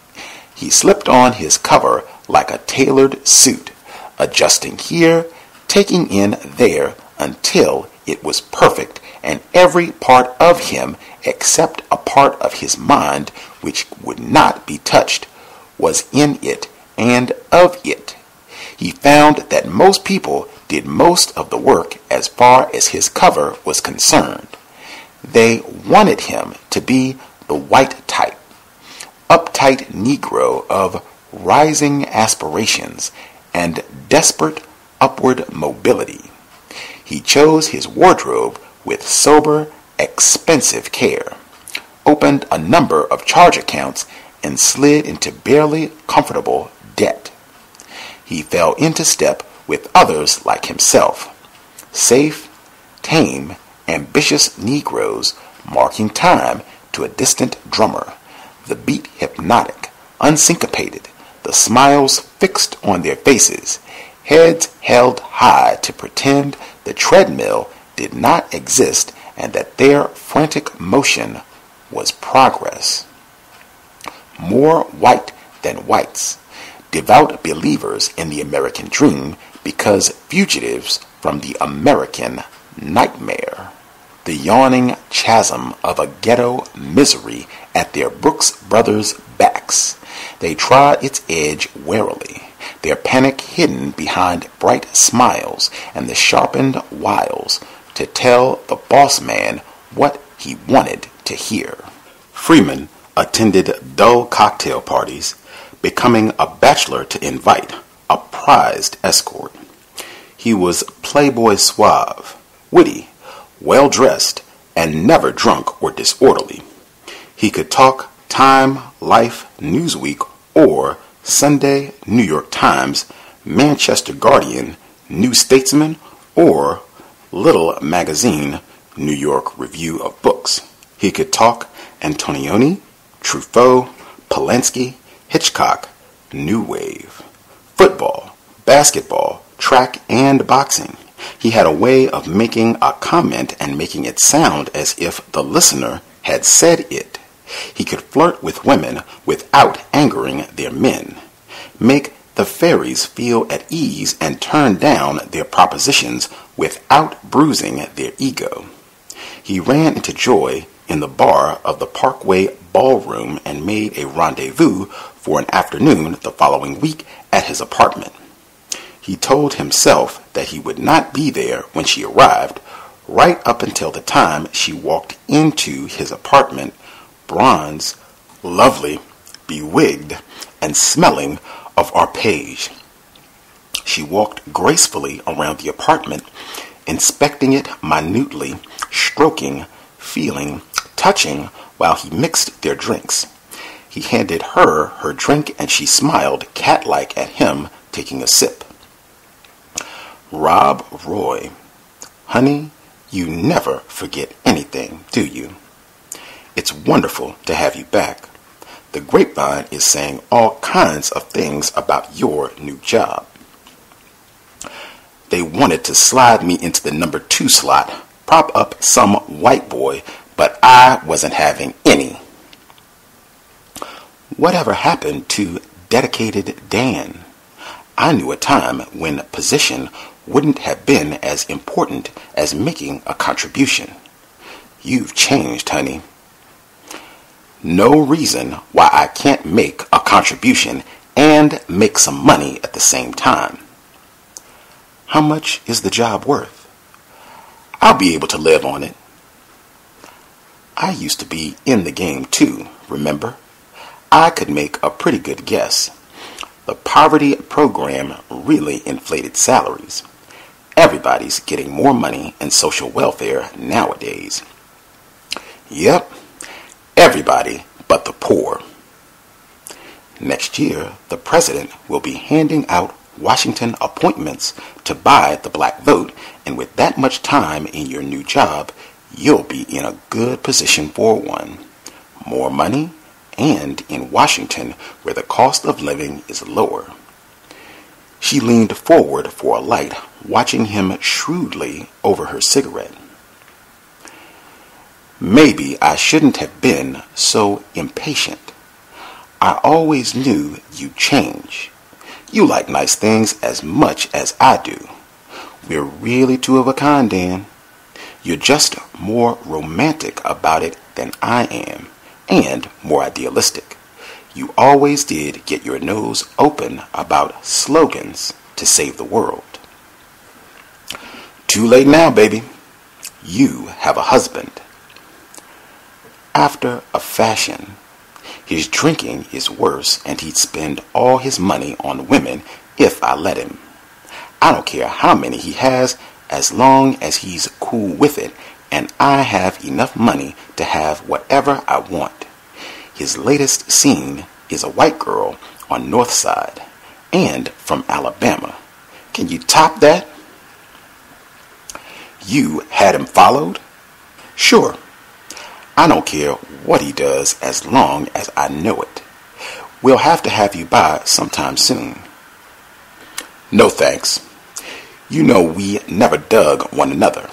He slipped on his cover like a tailored suit, adjusting here, taking in there until it was perfect, and every part of him except a part of his mind which would not be touched was in it and of it. He found that most people did most of the work as far as his cover was concerned. They wanted him to be the white type, uptight Negro of rising aspirations and desperate upward mobility. He chose his wardrobe with sober, expensive care, opened a number of charge accounts, and slid into barely comfortable debt. He fell into step with others like himself, safe, tame, ambitious Negroes marking time to a distant drummer, the beat hypnotic, unsyncopated, the smiles fixed on their faces, heads held high to pretend the treadmill did not exist and that their frantic motion was progress. More white than whites, devout believers in the American dream because fugitives from the American nightmare. The yawning chasm of a ghetto misery at their Brooks Brothers' backs. They trod its edge warily, their panic hidden behind bright smiles and the sharpened wiles to tell the boss man what he wanted to hear. Freeman attended dull cocktail parties, becoming a bachelor to invite, a prized escort. He was playboy suave, witty, well-dressed, and never drunk or disorderly. He could talk Time, Life, Newsweek, or Sunday New York Times, Manchester Guardian, New Statesman, or Little Magazine, New York Review of Books. He could talk Antonioni, Truffaut, Polanski, Hitchcock, New Wave, football, basketball, track, and boxing. He had a way of making a comment and making it sound as if the listener had said it. He could flirt with women without angering their men, make the fairies feel at ease and turn down their propositions without bruising their ego. He ran into Joy in the bar of the Parkway Ballroom and made a rendezvous for an afternoon the following week at his apartment. He told himself that he would not be there when she arrived, right up until the time she walked into his apartment, bronze, lovely, bewigged, and smelling of arpege. She walked gracefully around the apartment, inspecting it minutely, stroking, feeling, touching while he mixed their drinks. He handed her her drink and she smiled cat-like at him, taking a sip. Rob Roy, honey, you never forget anything, do you? It's wonderful to have you back. The grapevine is saying all kinds of things about your new job. They wanted to slide me into the number two slot, prop up some white boy, but I wasn't having any. Whatever happened to dedicated Dan? I knew a time when position wouldn't have been as important as making a contribution. You've changed, honey. No reason why I can't make a contribution and make some money at the same time. How much is the job worth? I'll be able to live on it. I used to be in the game too, remember? I could make a pretty good guess. The poverty program really inflated salaries. Everybody's getting more money in social welfare nowadays. Yep, everybody but the poor. Next year, the president will be handing out Washington appointments to buy the black vote, and with that much time in your new job, you'll be in a good position for one. More money, and in Washington, where the cost of living is lower. She leaned forward for a light, watching him shrewdly over her cigarette. Maybe I shouldn't have been so impatient. I always knew you'd change. You like nice things as much as I do. We're really two of a kind, Dan. You're just more romantic about it than I am, and more idealistic. You always did get your nose open about slogans to save the world. Too late now, baby. You have a husband. After a fashion, his drinking is worse and he'd spend all his money on women if I let him. I don't care how many he has as long as he's cool with it and I have enough money to have whatever I want. His latest scene is a white girl on North Side and from Alabama. Can you top that? You had him followed? Sure. I don't care what he does as long as I know it. We'll have to have you by sometime soon. No thanks. You know we never dug one another.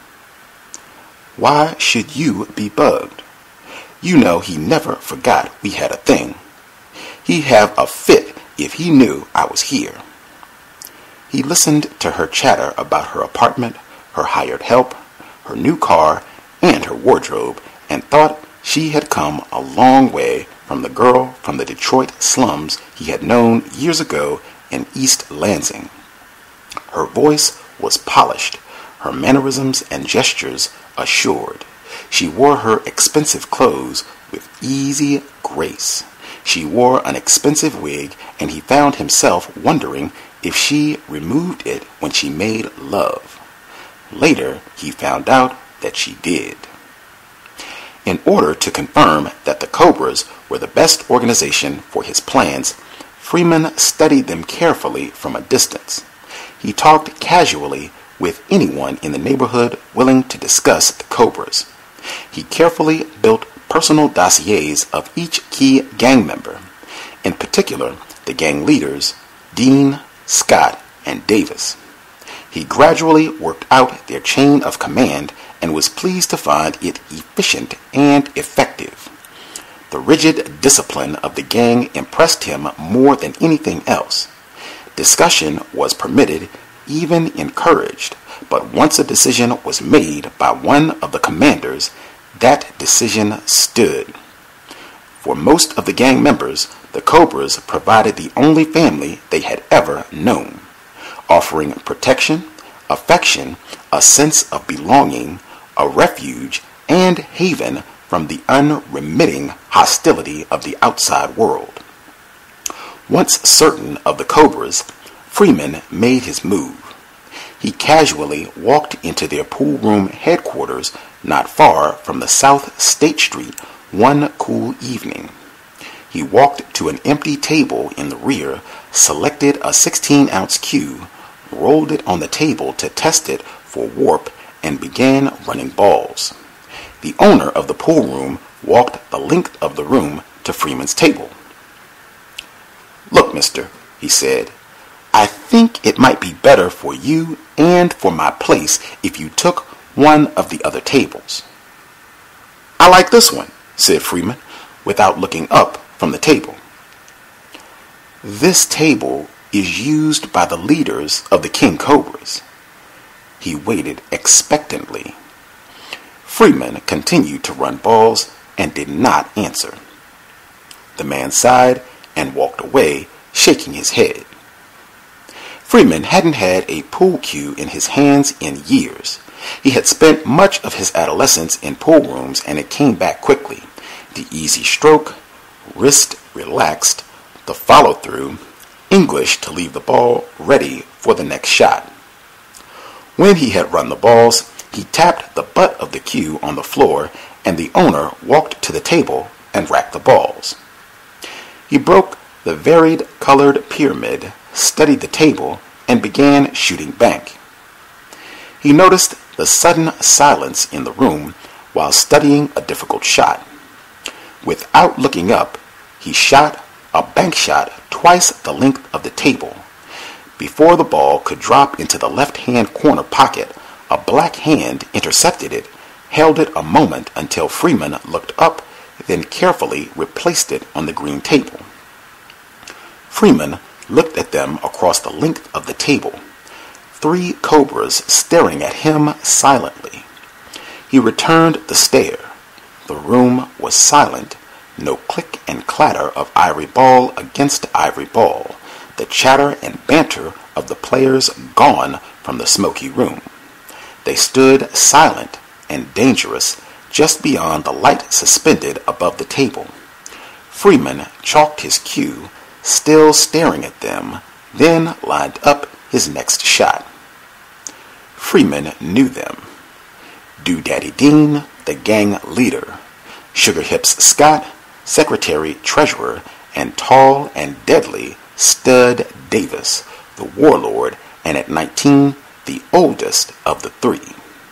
Why should you be bugged? You know he never forgot we had a thing. He'd have a fit if he knew I was here. He listened to her chatter about her apartment, her hired help, her new car, and her wardrobe, and thought she had come a long way from the girl from the Detroit slums he had known years ago in East Lansing. Her voice was polished, her mannerisms and gestures assured. She wore her expensive clothes with easy grace. She wore an expensive wig, and he found himself wondering if she removed it when she made love. Later, he found out that she did. In order to confirm that the Cobras were the best organization for his plans, Freeman studied them carefully from a distance. He talked casually with anyone in the neighborhood willing to discuss the Cobras. He carefully built personal dossiers of each key gang member, in particular the gang leaders, Dean, Scott, and Davis. He gradually worked out their chain of command and was pleased to find it efficient and effective. The rigid discipline of the gang impressed him more than anything else. Discussion was permitted, even encouraged, but once a decision was made by one of the commanders, that decision stood. For most of the gang members, the Cobras provided the only family they had ever known, offering protection, affection, a sense of belonging, a refuge, and haven from the unremitting hostility of the outside world. Once certain of the Cobras, Freeman made his move. He casually walked into their pool room headquarters not far from the South State Street one cool evening. He walked to an empty table in the rear, selected a sixteen-ounce cue, rolled it on the table to test it for warp, and began running balls. The owner of the pool room walked the length of the room to Freeman's table. "Look, mister," he said, "I think it might be better for you and for my place if you took one of the other tables." "I like this one," said Freeman, without looking up from the table. "This table is used by the leaders of the King Cobras." He waited expectantly. Freeman continued to run balls and did not answer. The man sighed and walked away, shaking his head. Freeman hadn't had a pool cue in his hands in years. He had spent much of his adolescence in pool rooms, and it came back quickly. The easy stroke, wrist relaxed, the follow-through, English to leave the ball ready for the next shot. When he had run the balls, he tapped the butt of the cue on the floor, and the owner walked to the table and racked the balls. He broke the varied colored pyramid, studied the table, and began shooting bank. He noticed the sudden silence in the room while studying a difficult shot. Without looking up, he shot a bank shot twice the length of the table. Before the ball could drop into the left-hand corner pocket, a black hand intercepted it, held it a moment until Freeman looked up, then carefully replaced it on the green table. Freeman looked at them across the length of the table, three Cobras staring at him silently. He returned the stare. The room was silent, no click and clatter of ivory ball against ivory ball, the chatter and banter of the players gone from the smoky room. They stood silent and dangerous just beyond the light suspended above the table. Freeman chalked his cue, still staring at them, then lined up his next shot. Freeman knew them. Do-Daddy Dean, the gang leader, Sugar Hips Scott, secretary-treasurer, and tall and deadly Stud Davis, the warlord, and at nineteen, the oldest of the three.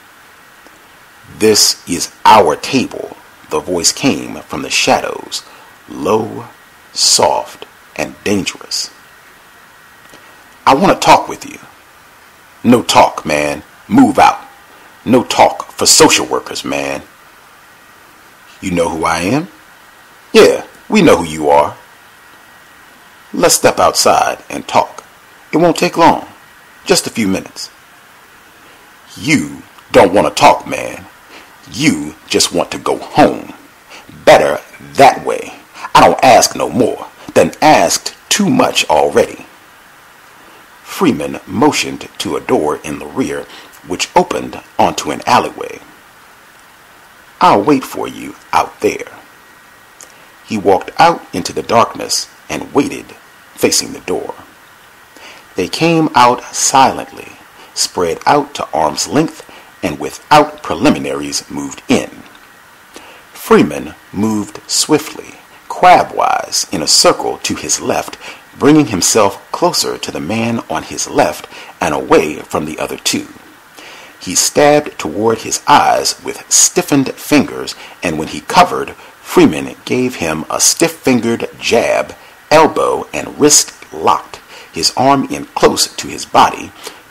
"This is our table," the voice came from the shadows, low, soft, and dangerous. "I want to talk with you." "No talk, man. Move out. No talk for social workers, man." "You know who I am?" "Yeah, we know who you are." "Let's step outside and talk. It won't take long. Just a few minutes." "You don't want to talk, man. You just want to go home. Better that way. I don't ask no more. Done asked too much already." Freeman motioned to a door in the rear, which opened onto an alleyway. "I'll wait for you out there." He walked out into the darkness and waited, facing the door. They came out silently, spread out to arm's length, and without preliminaries moved in. Freeman moved swiftly, crabwise, in a circle to his left, bringing himself closer to the man on his left and away from the other two. He stabbed toward his eyes with stiffened fingers, and when he covered, Freeman gave him a stiff-fingered jab, elbow and wrist locked, his arm in close to his body,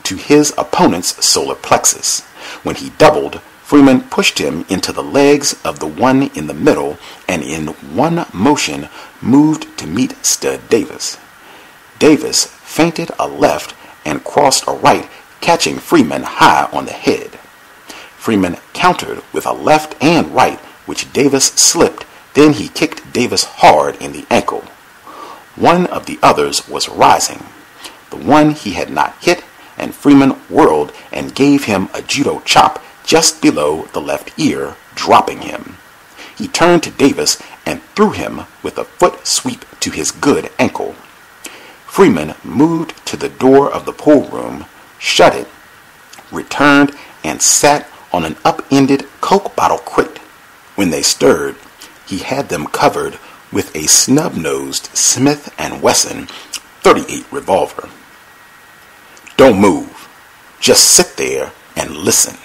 to his opponent's solar plexus. When he doubled, Freeman pushed him into the legs of the one in the middle and in one motion moved to meet Stud Davis. Davis feinted a left and crossed a right, catching Freeman high on the head. Freeman countered with a left and right, which Davis slipped. Then he kicked Davis hard in the ankle. One of the others was rising, the one he had not hit, and Freeman whirled and gave him a judo chop just below the left ear, dropping him. He turned to Davis and threw him with a foot sweep to his good ankle. Freeman moved to the door of the pool room, shut it, returned, and sat on an upended Coke bottle crate. When they stirred, he had them covered with a snub-nosed Smith and Wesson thirty-eight revolver. Don't move. Just sit there and listen.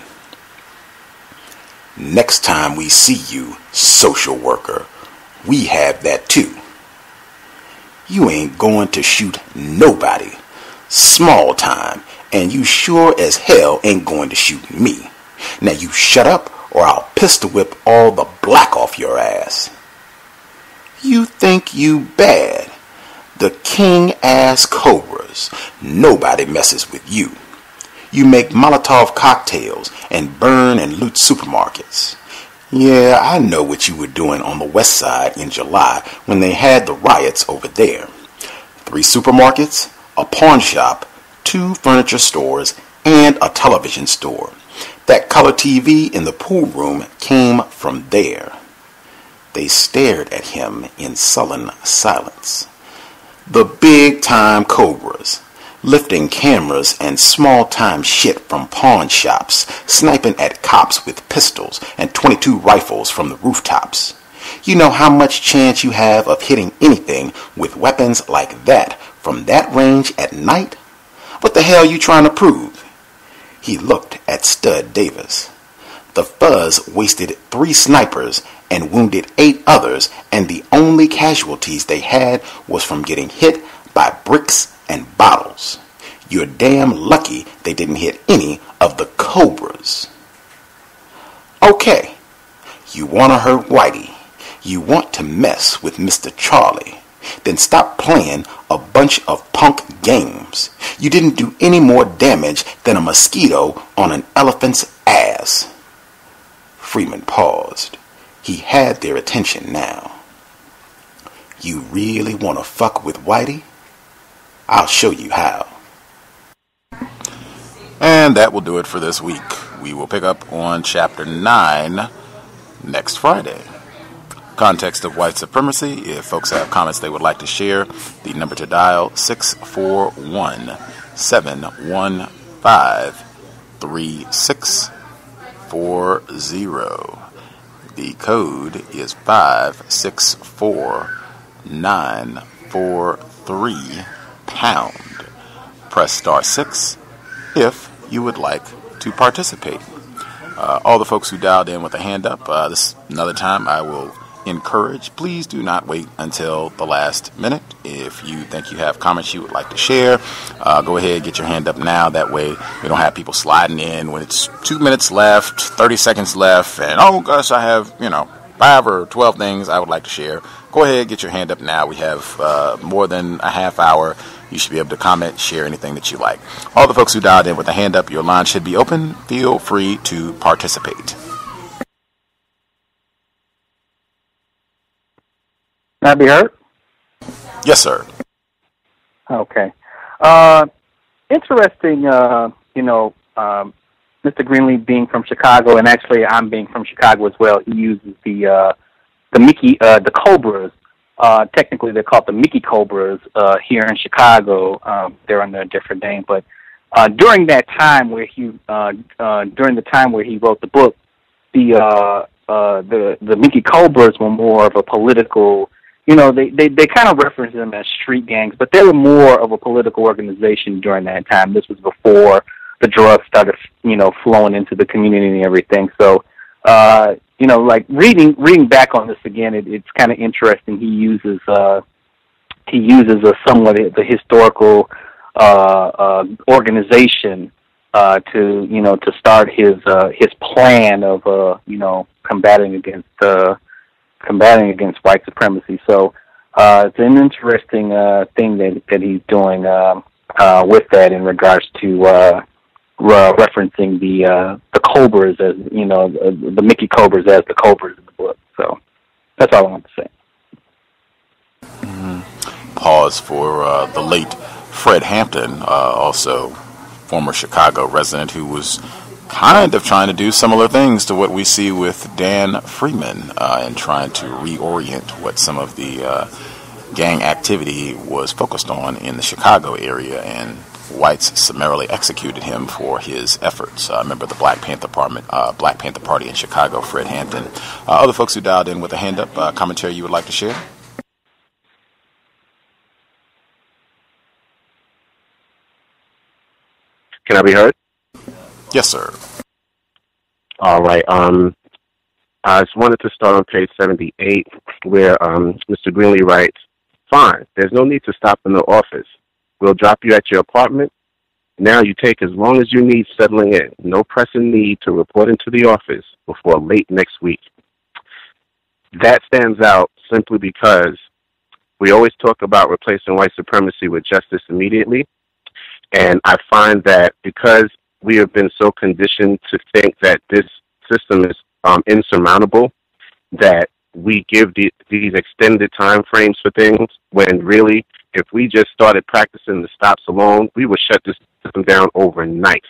Next time we see you, social worker, we have that too. You ain't going to shoot nobody. Small time, and you sure as hell ain't going to shoot me. Now you shut up or I'll pistol whip all the black off your ass. You think you bad. The king-ass cobras. Nobody messes with you. You make Molotov cocktails and burn and loot supermarkets. Yeah, I know what you were doing on the west side in July when they had the riots over there. Three supermarkets, a pawn shop, two furniture stores, and a television store. That color T V in the pool room came from there. They stared at him in sullen silence. The big-time cobras, lifting cameras and small-time shit from pawn shops, sniping at cops with pistols and twenty-two rifles from the rooftops. You know how much chance you have of hitting anything with weapons like that from that range at night? What the hell you trying to prove? He looked at Stud Davis. The fuzz wasted three snipers and wounded eight others, and the only casualties they had was from getting hit by bricks and bottles. You're damn lucky they didn't hit any of the cobras. Okay, you want to hurt Whitey. You want to mess with Mister Charlie. Then stop playing a bunch of punk games. You didn't do any more damage than a mosquito on an elephant's ass. Freeman paused. He had their attention now. You really want to fuck with Whitey? I'll show you how. And that will do it for this week. We will pick up on chapter nine next Friday. Context of White Supremacy. If folks have comments they would like to share, the number to dial six four one, seven one five, three six four zero. The code is five six four nine four three pound. Press star six if you would like to participate. Uh, all the folks who dialed in with a hand up, uh, this another time I will encourage, please do not wait until the last minute. If you think you have comments you would like to share, uh, go ahead, get your hand up now. That way we don't have people sliding in when it's two minutes left, thirty seconds left, and oh gosh, I have, you know, five or twelve things I would like to share. Go ahead, get your hand up now. We have uh, more than a half hour. You should be able to comment, share anything that you like. All the folks who dialed in with a hand up, your line should be open. Feel free to participate. Can I be heard? Yes, sir. Okay. Uh, interesting, uh, you know, um, Mister Greenlee being from Chicago, and actually I'm being from Chicago as well. He uses the uh, the Mickey, uh, the Cobras. Uh, technically, they're called the Mickey Cobras uh, here in Chicago. Um, they're under a different name, but uh, during that time where he, uh, uh, during the time where he wrote the book, the uh, uh, the the Mickey Cobras were more of a political. You know, they, they, they kind of reference them as street gangs, but they were more of a political organization during that time. This was before the drugs started, you know, flowing into the community and everything. So, uh, you know, like reading reading back on this again, it, it's kind of interesting. He uses uh, he uses a somewhat the historical uh, uh, organization uh, to, you know, to start his uh, his plan of, uh, you know, combating against uh, combating against white supremacy. So uh, it's an interesting uh, thing that that he's doing uh, uh, with that in regards to uh, re- referencing the uh, the Cobras as, you know, the, the Mickey Cobras as the Cobras in the book. So that's all I want to say. Mm-hmm. Pause for uh, the late Fred Hampton, uh, also former Chicago resident, who was kind of trying to do similar things to what we see with Dan Freeman, uh, and trying to reorient what some of the uh, gang activity was focused on in the Chicago area, and whites summarily executed him for his efforts. I uh, remember the Black Panther, Parliament, uh, Black Panther Party in Chicago, Fred Hampton. Uh, other folks who dialed in with a hand up, uh, commentary you would like to share? Can I be heard? Yes, sir. All right. Um, I just wanted to start on page seventy-eight, where um, Mister Greenlee writes, "Fine, there's no need to stop in the office. We'll drop you at your apartment. Now you take as long as you need settling in. No pressing need to report into the office before late next week." That stands out simply because we always talk about replacing white supremacy with justice immediately. And I find that because we have been so conditioned to think that this system is um, insurmountable, that we give the, these extended time frames for things, when really, if we just started practicing the stops alone, we would shut this system down overnight.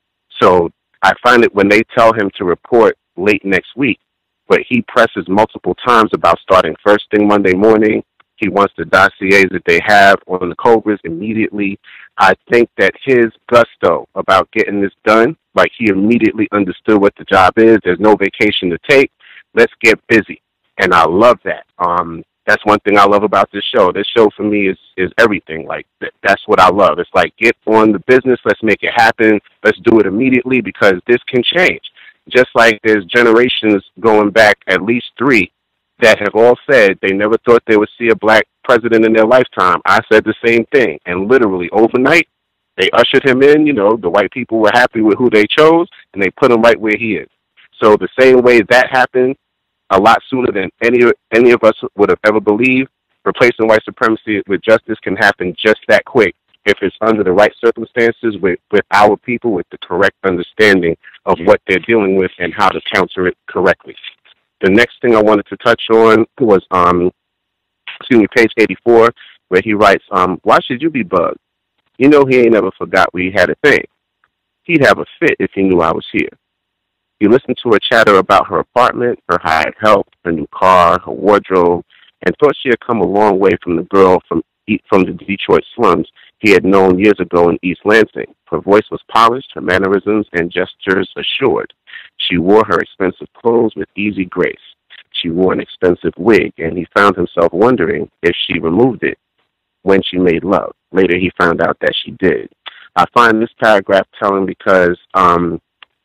So I find that when they tell him to report late next week, but he presses multiple times about starting first thing Monday morning, he wants the dossiers that they have on the Cobras immediately. I think that his gusto about getting this done, like he immediately understood what the job is. There's no vacation to take. Let's get busy. And I love that. Um, that's one thing I love about this show. This show for me is, is everything. Like, th- that's what I love. It's like, get on the business. Let's make it happen. Let's do it immediately, because this can change. Just like there's generations going back, at least three, that have all said they never thought they would see a black president in their lifetime. I said the same thing. And literally overnight, they ushered him in. You know, the white people were happy with who they chose, and they put him right where he is. So the same way that happened a lot sooner than any, any of us would have ever believed, replacing white supremacy with justice can happen just that quick if it's under the right circumstances, with, with our people, with the correct understanding of what they're dealing with and how to counter it correctly. The next thing I wanted to touch on was, um, excuse me, page eighty-four, where he writes, um, "Why should you be bugged? You know he ain't ever forgot we had a thing. He'd have a fit if he knew I was here." He listened to her chatter about her apartment, her hired help, her new car, her wardrobe, and thought she had come a long way from the girl from from the Detroit slums he had known years ago in East Lansing. Her voice was polished, her mannerisms and gestures assured. She wore her expensive clothes with easy grace. She wore an expensive wig, and he found himself wondering if she removed it when she made love. Later, he found out that she did. I find this paragraph telling because um,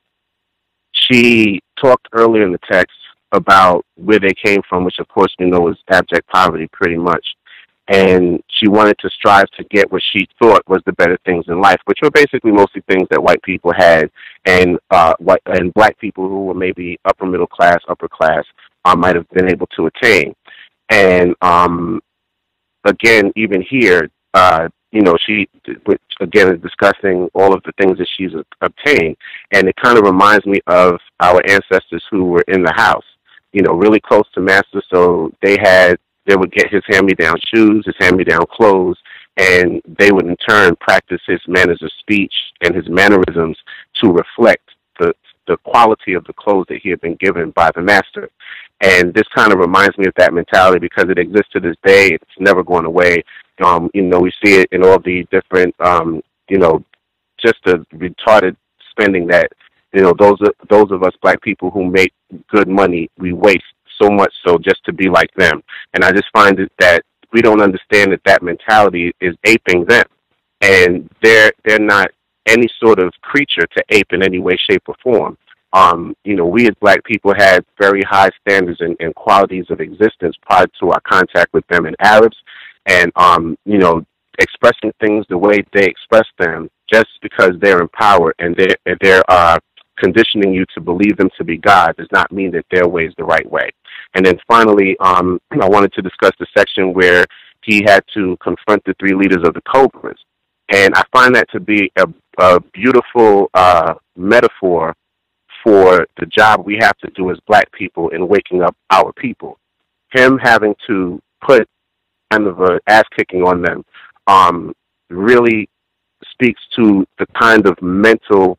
she talked earlier in the text about where they came from, which, of course, we know is abject poverty pretty much. And she wanted to strive to get what she thought was the better things in life, which were basically mostly things that white people had, and uh, white and black people who were maybe upper middle class, upper class, uh, might have been able to attain. And um, again, even here, uh, you know, she which again is discussing all of the things that she's obtained, and it kind of reminds me of our ancestors who were in the house, you know, really close to master, so they had. They would get his hand-me-down shoes, his hand-me-down clothes, and they would in turn practice his manners of speech and his mannerisms to reflect the the quality of the clothes that he had been given by the master. And this kind of reminds me of that mentality because it exists to this day. It's never going away. Um, you know, we see it in all the different, um, you know, just the retarded spending that, you know, those those of us black people who make good money, we waste so much so just to be like them. And I just find it that we don't understand that that mentality is aping them. And they're they're not any sort of creature to ape in any way, shape, or form. Um, you know, we as black people had very high standards and, and qualities of existence prior to our contact with them and Arabs. And, um, you know, expressing things the way they express them just because they're in power and they're, they're uh, conditioning you to believe them to be God does not mean that their way is the right way. And then finally, um, I wanted to discuss the section where he had to confront the three leaders of the C O W S. And I find that to be a, a beautiful uh, metaphor for the job we have to do as black people in waking up our people. Him having to put kind of an ass-kicking on them um, really speaks to the kind of mental,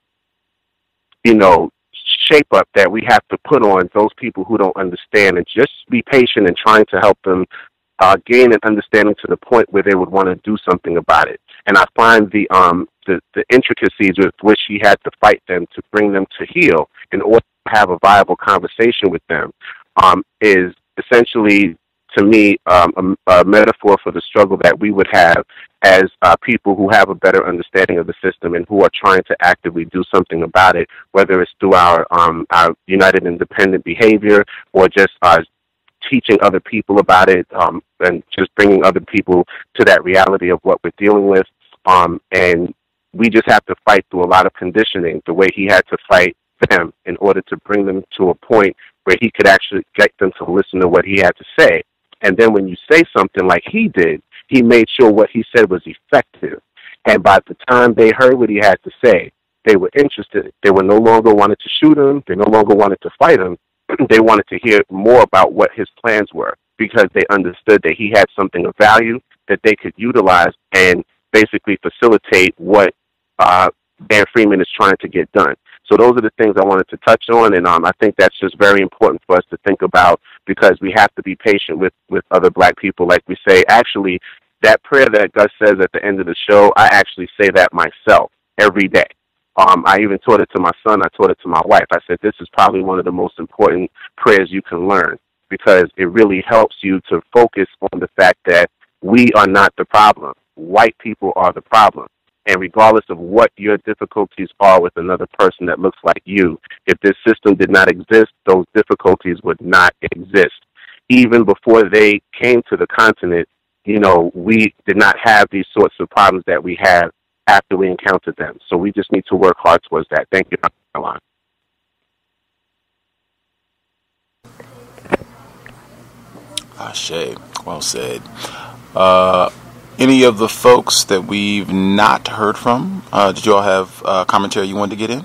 you know, shape-up that we have to put on those people who don't understand, and just be patient in trying to help them uh, gain an understanding to the point where they would want to do something about it. And I find the um the, the intricacies with which he had to fight them to bring them to heal in order to have a viable conversation with them um, is essentially, to me, um, a, a metaphor for the struggle that we would have as uh, people who have a better understanding of the system and who are trying to actively do something about it, whether it's through our um, our united independent behavior or just uh, teaching other people about it um, and just bringing other people to that reality of what we're dealing with. Um, and we just have to fight through a lot of conditioning the way he had to fight them in order to bring them to a point where he could actually get them to listen to what he had to say. And then when you say something like he did, he made sure what he said was effective. And by the time they heard what he had to say, they were interested. They were no longer wanted to shoot him. They no longer wanted to fight him. They wanted to hear more about what his plans were because they understood that he had something of value that they could utilize and basically facilitate what uh, Dan Freeman is trying to get done. So those are the things I wanted to touch on, and um, I think that's just very important for us to think about because we have to be patient with, with other black people. Like we say, actually, that prayer that Gus says at the end of the show, I actually say that myself every day. Um, I even taught it to my son. I taught it to my wife. I said, this is probably one of the most important prayers you can learn because it really helps you to focus on the fact that we are not the problem. White people are the problem. And regardless of what your difficulties are with another person that looks like you, if this system did not exist, those difficulties would not exist. Even before they came to the continent, you know, we did not have these sorts of problems that we have after we encountered them. So we just need to work hard towards that. Thank you, Doctor Alon. Ashe, well said. Uh, any of the folks that we've not heard from, uh, did you all have uh, commentary you wanted to get in?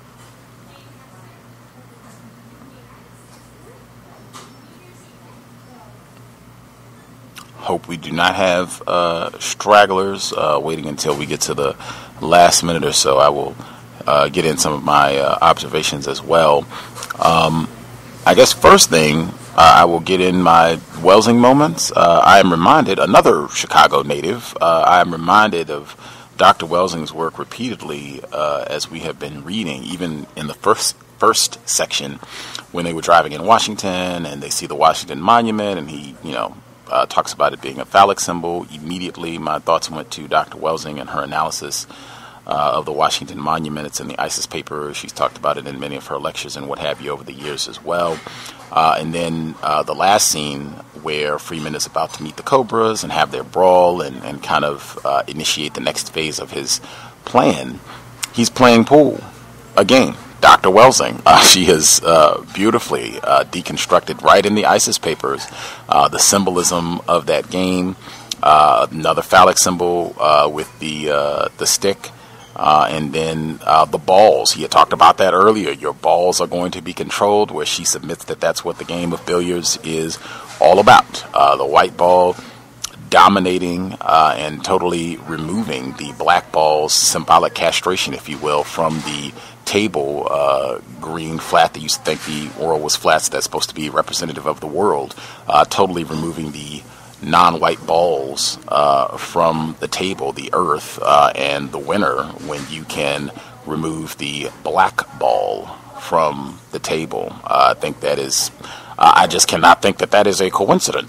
Hope we do not have uh, stragglers uh, waiting until we get to the last minute or so. I will uh, get in some of my uh, observations as well. Um, I guess first thing, uh, I will get in my Welsing moments. Uh, I am reminded, another Chicago native, uh, I am reminded of Doctor Welsing's work repeatedly uh, as we have been reading, even in the first first section when they were driving in Washington and they see the Washington Monument and he, you know, Uh, talks about it being a phallic symbol. Immediately, my thoughts went to Doctor Welsing and her analysis uh, of the Washington Monument. It's in the ISIS paper. She's talked about it in many of her lectures and what have you over the years as well. Uh, and then uh, the last scene where Freeman is about to meet the Cobras and have their brawl and, and kind of uh, initiate the next phase of his plan. He's playing pool again. Doctor Welsing, uh, she has uh, beautifully uh, deconstructed right in the ISIS papers uh, the symbolism of that game. Uh, another phallic symbol uh, with the uh, the stick, uh, and then uh, the balls. He had talked about that earlier. Your balls are going to be controlled, where she submits that that's what the game of billiards is all about. Uh, the white ball dominating uh, and totally removing the black ball's symbolic castration, if you will, from the table, uh, green flat that used to think the world was flat, so that's supposed to be representative of the world, uh, totally removing the non-white balls uh, from the table, the earth, uh, and the winner when you can remove the black ball from the table. Uh, I think that is, uh, I just cannot think that that is a coincidence that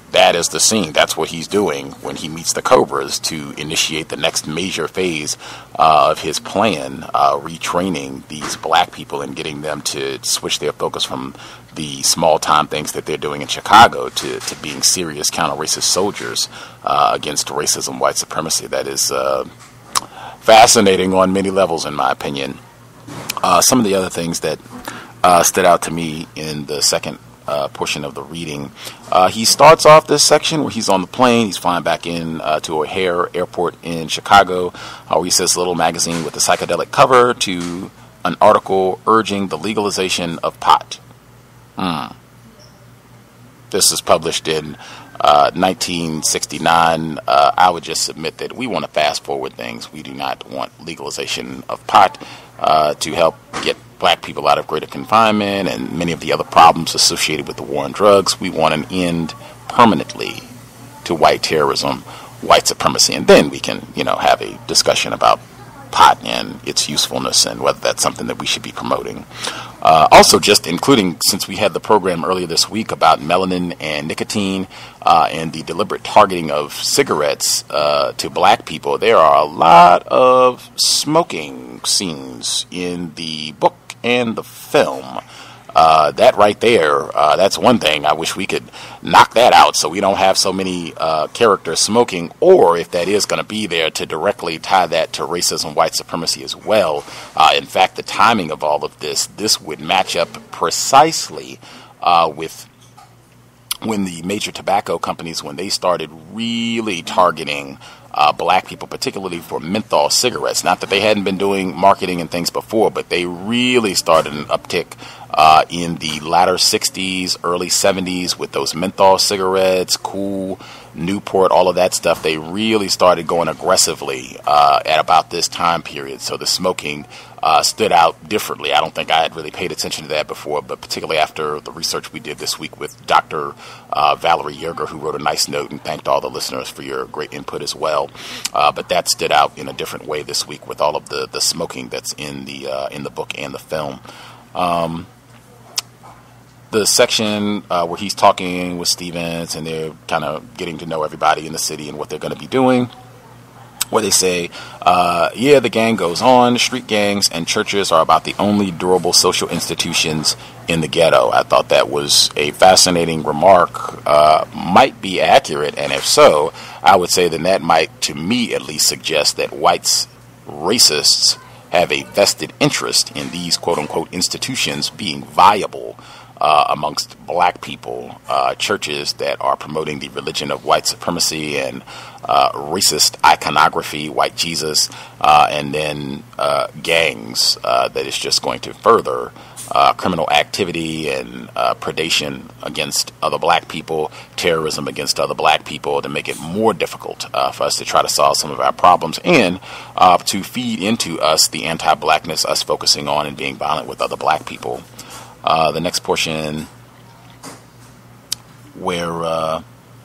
that is the scene. That's what he's doing when he meets the Cobras to initiate the next major phase uh, of his plan, uh, retraining these black people and getting them to switch their focus from the small-time things that they're doing in Chicago to, to being serious counter-racist soldiers uh, against racism, white supremacy. That is uh, fascinating on many levels, in my opinion. Uh, some of the other things that uh, stood out to me in the second uh, portion of the reading, uh, he starts off this section where he's on the plane. He's flying back in uh, to O'Hare Airport in Chicago, uh, where he says, "Little magazine with a psychedelic cover," to an article urging the legalization of pot. Hmm. This is published in uh, nineteen sixty-nine. Uh, I would just submit that we want to fast forward things. We do not want legalization of pot uh, to help get black people out of greater confinement and many of the other problems associated with the war on drugs. We want an end permanently to white terrorism, white supremacy, and then we can, you know, have a discussion about pot and its usefulness and whether that's something that we should be promoting. Uh, also, just including, since we had the program earlier this week about melanin and nicotine uh, and the deliberate targeting of cigarettes uh, to black people, there are a lot of smoking scenes in the book and the film. Uh, that right there, uh, that's one thing. I wish we could knock that out so we don't have so many uh, characters smoking, or if that is going to be there, to directly tie that to racism, white supremacy as well. Uh, in fact, the timing of all of this, this would match up precisely uh, with when the major tobacco companies, when they started really targeting Uh, black people, particularly for menthol cigarettes. Not that they hadn't been doing marketing and things before, but they really started an uptick uh, in the latter sixties, early seventies with those menthol cigarettes, Cool, Newport, all of that stuff. They really started going aggressively uh, at about this time period. So the smoking uh, stood out differently. I don't think I had really paid attention to that before, but particularly after the research we did this week with Doctor Uh, Valerie Yerger, who wrote a nice note and thanked all the listeners for your great input as well. Uh, but that stood out in a different way this week with all of the, the smoking that's in the uh, in the book and the film. Um, the section uh, where he's talking with Stevens and they're kind of getting to know everybody in the city and what they're going to be doing, where they say, uh, yeah, the gang goes on. Street gangs and churches are about the only durable social institutions in the ghetto. I thought that was a fascinating remark, uh, might be accurate, and if so, I would say then that might, to me at least, suggest that whites, racists, have a vested interest in these quote-unquote institutions being viable uh, amongst black people, uh, churches that are promoting the religion of white supremacy and uh, racist iconography, white Jesus, uh, and then uh, gangs uh, that is just going to further Uh, criminal activity and uh, predation against other black people, terrorism against other black people, to make it more difficult uh, for us to try to solve some of our problems and uh, to feed into us the anti-blackness, us focusing on and being violent with other black people. Uh, the next portion where uh,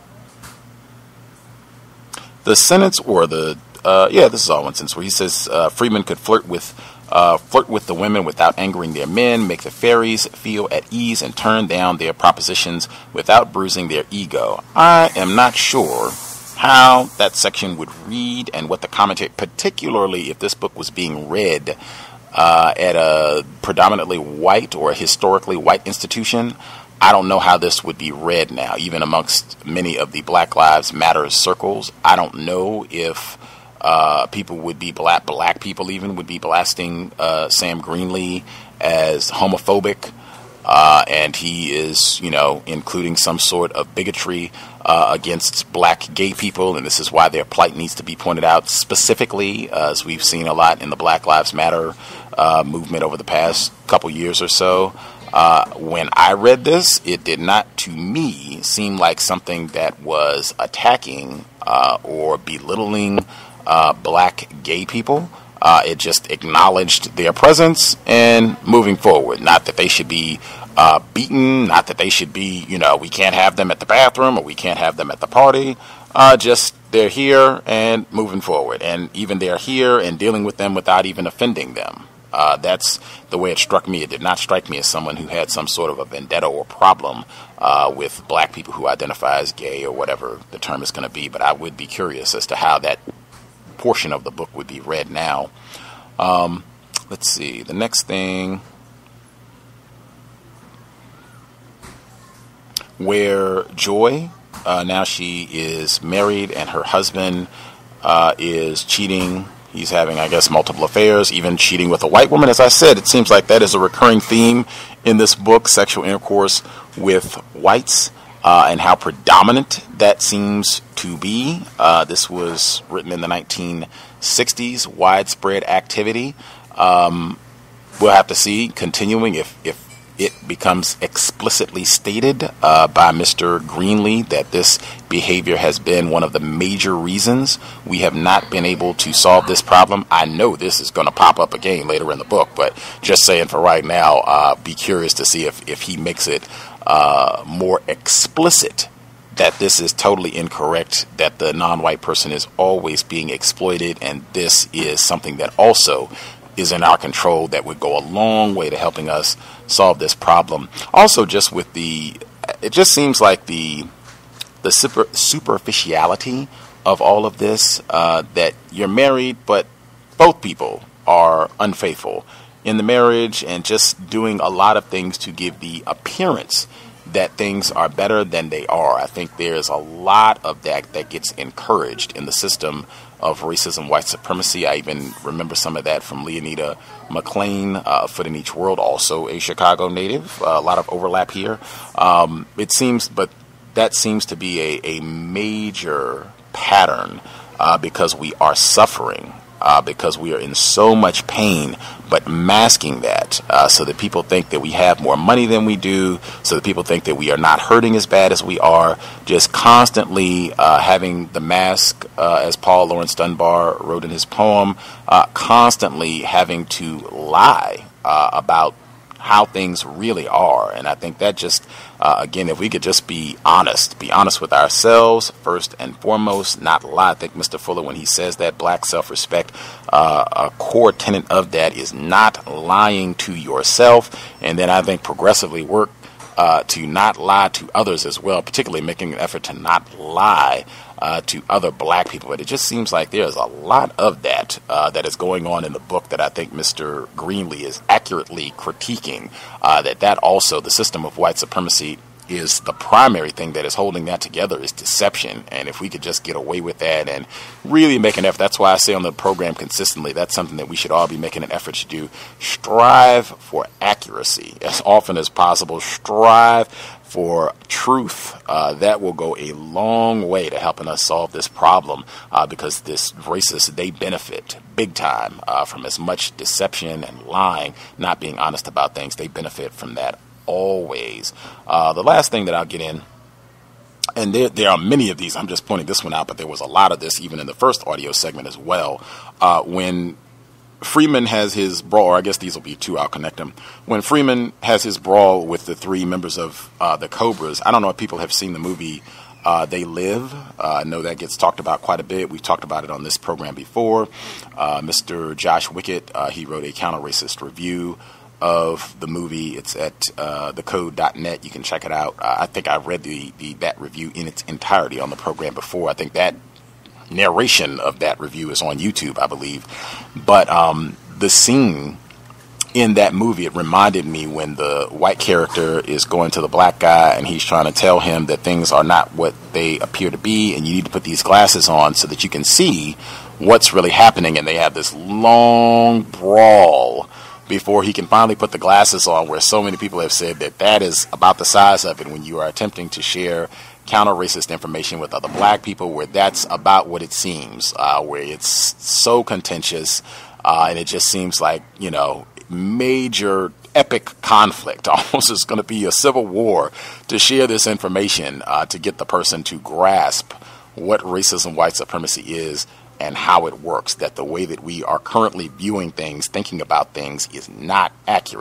the sentence or the, uh, yeah, this is all one sentence where he says uh, Freeman could flirt with Uh, flirt with the women without angering their men, make the fairies feel at ease, and turn down their propositions without bruising their ego. I am not sure how that section would read and what the commentary, particularly if this book was being read uh, at a predominantly white or a historically white institution. I don't know how this would be read now, even amongst many of the Black Lives Matter circles. I don't know if Uh, people would be black, black people even would be blasting uh, Sam Greenlee as homophobic, uh, and he is, you know, including some sort of bigotry uh, against black gay people, and this is why their plight needs to be pointed out specifically, uh, as we've seen a lot in the Black Lives Matter uh, movement over the past couple years or so. Uh, when I read this, it did not, to me, seem like something that was attacking uh, or belittling Uh, black gay people. Uh, it just acknowledged their presence and moving forward. Not that they should be uh, beaten, not that they should be, you know, we can't have them at the bathroom or we can't have them at the party. Uh, just they're here and moving forward. And even they're here and dealing with them without even offending them. Uh, that's the way it struck me. It did not strike me as someone who had some sort of a vendetta or problem uh, with black people who identify as gay or whatever the term is going to be. But I would be curious as to how that portion of the book would be read now. Um, let's see. The next thing, where Joy, uh, now she is married and her husband uh, is cheating. He's having, I guess, multiple affairs, even cheating with a white woman. As I said, it seems like that is a recurring theme in this book, sexual intercourse with whites, uh, and how predominant that seems to be. Uh, this was written in the nineteen sixties, widespread activity. Um, we'll have to see, continuing, if, if it becomes explicitly stated uh, by Mister Greenlee that this behavior has been one of the major reasons we have not been able to solve this problem. I know this is going to pop up again later in the book, but just saying for right now, uh, be curious to see if, if he makes it uh, more explicit that this is totally incorrect, that the non-white person is always being exploited, and this is something that also is in our control that would go a long way to helping us solve this problem. Also, just with the, it just seems like the the super, superficiality of all of this, uh, that you're married, but both people are unfaithful in the marriage and just doing a lot of things to give the appearance that things are better than they are. I think there's a lot of that that gets encouraged in the system of racism, white supremacy. I even remember some of that from Leonida McLean, uh, Foot in Each World, also a Chicago native. Uh, a lot of overlap here. Um, it seems, but that seems to be a, a major pattern uh, because we are suffering. Uh, because we are in so much pain, but masking that uh, so that people think that we have more money than we do, so that people think that we are not hurting as bad as we are, just constantly uh, having the mask, uh, as Paul Laurence Dunbar wrote in his poem, uh, constantly having to lie uh, about how things really are. And I think that just, uh, again, if we could just be honest, be honest with ourselves first and foremost, not lie. I think Mister Fuller, when he says that, black self-respect, uh, a core tenet of that is not lying to yourself. And then I think progressively work uh, to not lie to others as well, particularly making an effort to not lie Uh, to other black people. But it just seems like there's a lot of that uh, that is going on in the book that I think Mister Greenlee is accurately critiquing, uh, that that also, the system of white supremacy, is the primary thing that is holding that together is deception. And if we could just get away with that and really make an effort, that's why I say on the program consistently, that's something that we should all be making an effort to do. Strive for accuracy as often as possible. Strive for truth. Uh, that will go a long way to helping us solve this problem, uh, because this racists, they benefit big time uh, from as much deception and lying, not being honest about things. They benefit from that always. Uh, the last thing that I'll get in, and there, there are many of these, I'm just pointing this one out, but there was a lot of this even in the first audio segment as well. Uh, when Freeman has his brawl, or I guess these will be two, I'll connect them. When Freeman has his brawl with the three members of uh, the Cobras, I don't know if people have seen the movie uh, They Live. Uh, I know that gets talked about quite a bit. We've talked about it on this program before. Uh, Mister Josh Wickett, uh, he wrote a counter-racist review of the movie. It's at uh, the code dot net. You can check it out. Uh, I think I read the, the that review in its entirety on the program before. I think that narration of that review is on YouTube, I believe. But um, the scene in that movie, it reminded me when the white character is going to the black guy and he's trying to tell him that things are not what they appear to be, and you need to put these glasses on so that you can see what's really happening. And they have this long brawl before he can finally put the glasses on, where so many people have said that that is about the size of it when you are attempting to share counter-racist information with other black people, where that's about what it seems, uh, where it's so contentious, uh, and it just seems like, you know, major epic conflict. Almost it's going to be a civil war to share this information, uh, to get the person to grasp what racism, white supremacy is, and how it works, that the way that we are currently viewing things, thinking about things, is not accurate.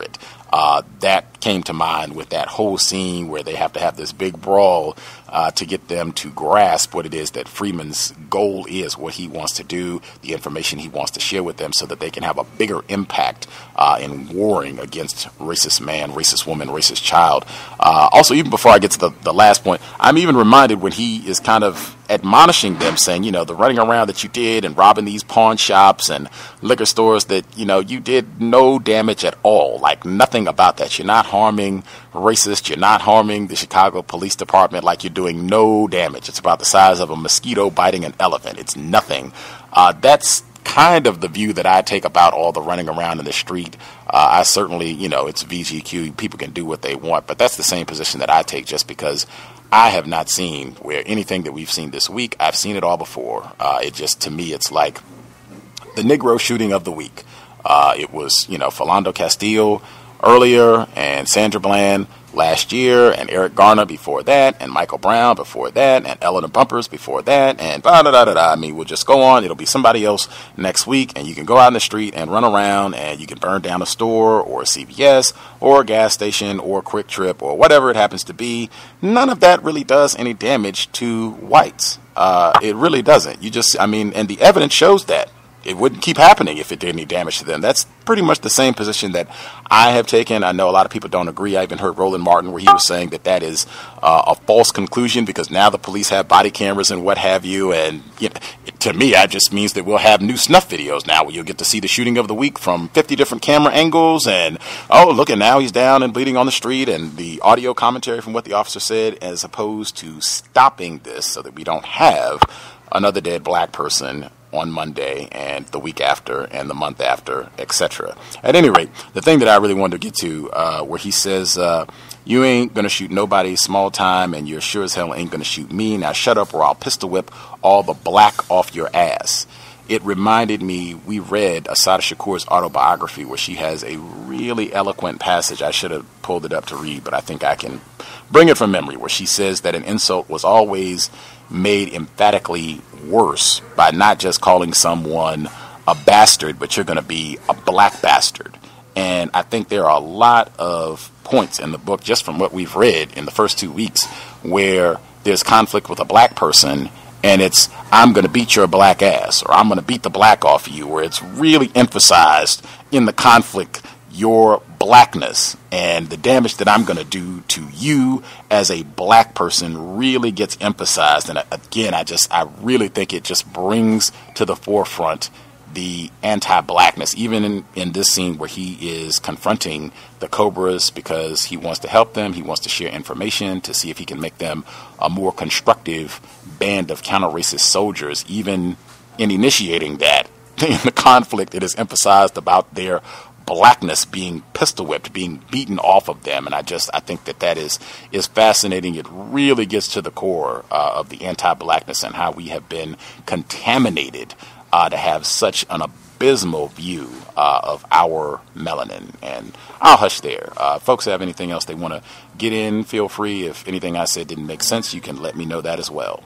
Uh, that came to mind with that whole scene where they have to have this big brawl uh, to get them to grasp what it is that Freeman's goal is, what he wants to do, the information he wants to share with them so that they can have a bigger impact uh, in warring against racist man, racist woman, racist child. Uh, also, even before I get to the, the last point, I'm even reminded when he is kind of admonishing them, saying, you know, the running around that you did and robbing these pawn shops and liquor stores, that, you know, you did no damage at all, like nothing about that. You're not harming racists. You're not harming the Chicago Police Department. Like, you're doing no damage. It's about the size of a mosquito biting an elephant. It's nothing. Uh, that's kind of the view that I take about all the running around in the street. Uh, I certainly, you know, it's V G Q. People can do what they want, but that's the same position that I take, just because I have not seen where anything that we've seen this week, I've seen it all before. Uh, it just, to me, it's like the Negro shooting of the week. Uh, it was, you know, Philando Castile earlier, and Sandra Bland last year, and Eric Garner before that, and Michael Brown before that, and Eleanor Bumpers before that, and da da da da da. I mean, we'll just go on. It'll be somebody else next week, and you can go out in the street and run around, and you can burn down a store or a C V S or a gas station or a Quick Trip or whatever it happens to be. None of that really does any damage to whites. Uh, it really doesn't. You just, I mean, and the evidence shows that. It wouldn't keep happening if it did any damage to them. That's pretty much the same position that I have taken. I know a lot of people don't agree. I even heard Roland Martin where he was saying that that is uh, a false conclusion because now the police have body cameras and what have you. And you know, to me, that just means that we'll have new snuff videos now where you'll get to see the shooting of the week from fifty different camera angles. And, oh, look, and now he's down and bleeding on the street. And the audio commentary from what the officer said, as opposed to stopping this so that we don't have another dead black person on Monday and the week after and the month after, et cetera. At any rate, the thing that I really wanted to get to, uh, where he says, uh, you ain't going to shoot nobody small time and you're sure as hell ain't going to shoot me. Now shut up or I'll pistol whip all the black off your ass. It reminded me, we read Assata Shakur's autobiography where she has a really eloquent passage. I should have pulled it up to read, but I think I can bring it from memory, where she says that an insult was always made emphatically worse by not just calling someone a bastard, but you're going to be a black bastard. And I think there are a lot of points in the book, just from what we've read in the first two weeks, where there's conflict with a black person, and it's, I'm going to beat your black ass, or I'm going to beat the black off of you, where it's really emphasized in the conflict your blackness and the damage that I'm going to do to you as a black person really gets emphasized. And again, I just, I really think it just brings to the forefront the anti-blackness, even in, in this scene where he is confronting the Cobras because he wants to help them. He wants to share information to see if he can make them a more constructive band of counter-racist soldiers. Even in initiating that, in the conflict, it is emphasized about their blackness being pistol whipped, being beaten off of them. And I just, I think that that is, is fascinating. It really gets to the core uh, of the anti-blackness and how we have been contaminated uh, to have such an abysmal view uh, of our melanin. And I'll hush there. Uh, folks have anything else they want to get in, feel free. If anything I said didn't make sense, you can let me know that as well.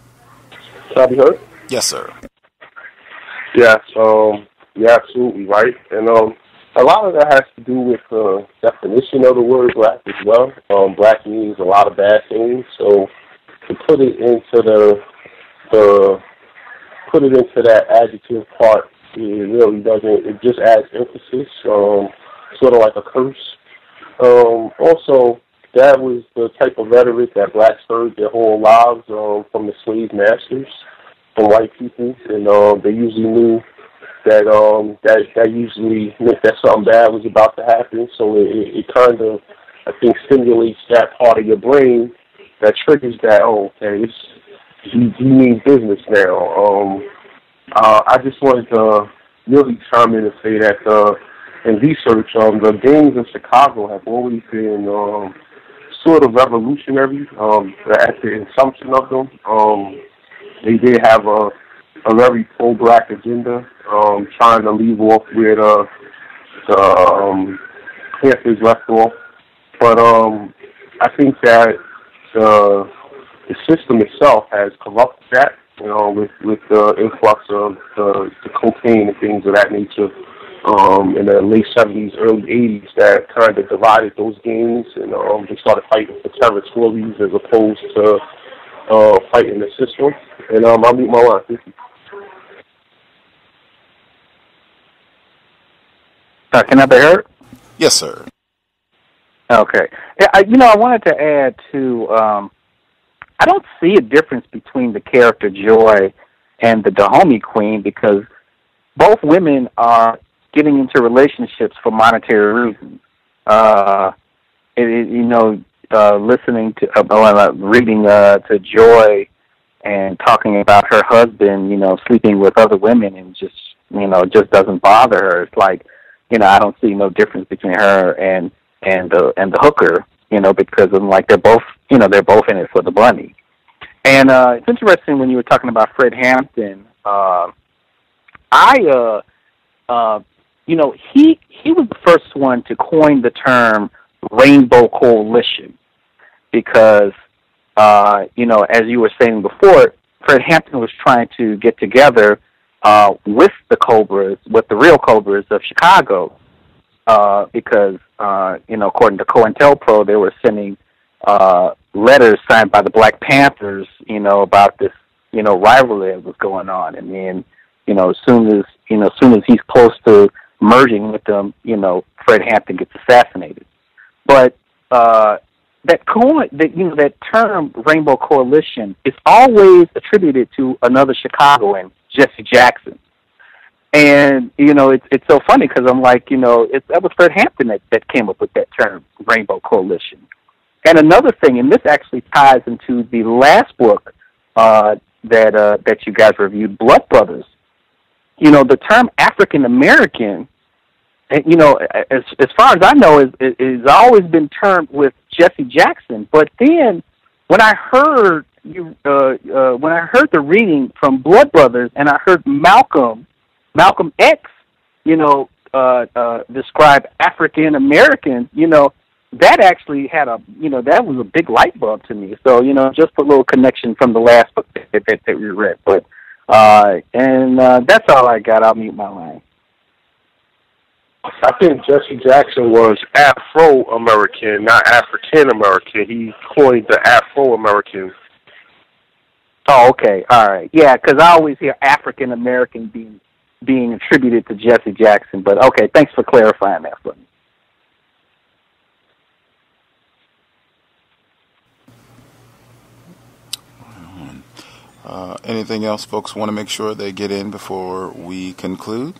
Can I be heard? Yes, sir. Yes, um, you're absolutely right. And um, a lot of that has to do with the uh, definition of the word black as well. Um, black means a lot of bad things, so to put it into the the put it into that adjective part, it really doesn't. It just adds emphasis, um, sort of like a curse. Um, also, that was the type of rhetoric that blacks heard their whole lives um, from the slave masters, from white people, and uh, they usually knew that um that that usually meant that something bad was about to happen. So it, it kind of, I think, stimulates that part of your brain that triggers that. Oh, okay, it's you, you mean business now. Um, uh, I just wanted to really chime in and say that uh, in research, um, the gangs in Chicago have always been um, sort of revolutionary um, at the assumption of them. Um, they did have a a very pro-black agenda, um, trying to leave off where the, the um, Panthers left off. But um, I think that the, the system itself has corrupted that, you know, with, with the influx of the, the cocaine and things of that nature. um, in the late seventies, early eighties that kind of divided those gangs, and um, they started fighting for territories as opposed to uh, fighting the system. And um, I'll meet my line. Thank you. Uh, can I be heard? Yes, sir. Okay. Yeah, I, you know, I wanted to add to, um, I don't see a difference between the character Joy and the Dahomey Queen because both women are getting into relationships for monetary reasons. Uh, it, it, you know, uh, listening to, uh, reading uh, to Joy and talking about her husband, you know, sleeping with other women and just, you know, just doesn't bother her. It's like, you know, I don't see no difference between her and and the and the hooker, you know, because I'm like they're both, you know, they're both in it for the money. And uh, it's interesting when you were talking about Fred Hampton. Uh, I, uh, uh, you know, he he was the first one to coin the term Rainbow Coalition because, uh, you know, as you were saying before, Fred Hampton was trying to get together uh, with the Cobras, with the real Cobras of Chicago, uh, because, uh, you know, according to COINTELPRO, they were sending uh, letters signed by the Black Panthers, you know, about this, you know, rivalry that was going on. And then, you know, as soon as, you know, as soon as he's close to merging with them, you know, Fred Hampton gets assassinated. But uh, that co- that you know that term Rainbow Coalition is always attributed to another Chicagoan, Jesse Jackson. And you know it's it's so funny because I'm like, you know, it's, that was Fred Hampton that, that came up with that term Rainbow Coalition. And another thing, and this actually ties into the last book uh, that uh, that you guys reviewed, Blood Brothers. You know, the term African American, you know, as as far as I know, is is always been termed with Jesse Jackson. But then, when I heard you, uh, uh, when I heard the reading from Blood Brothers, and I heard Malcolm, Malcolm X, you know, uh, uh, describe African Americans, you know, that actually had a, you know, that was a big light bulb to me. So, you know, just a little connection from the last book that that, that we read. But uh, and uh, that's all I got. I'll mute my line. I think Jesse Jackson was Afro-American, not African-American. He coined the Afro-American. Oh, okay. All right. Yeah, because I always hear African-American being being attributed to Jesse Jackson. But, okay, thanks for clarifying that for me. Uh, anything else folks want to make sure they get in before we conclude?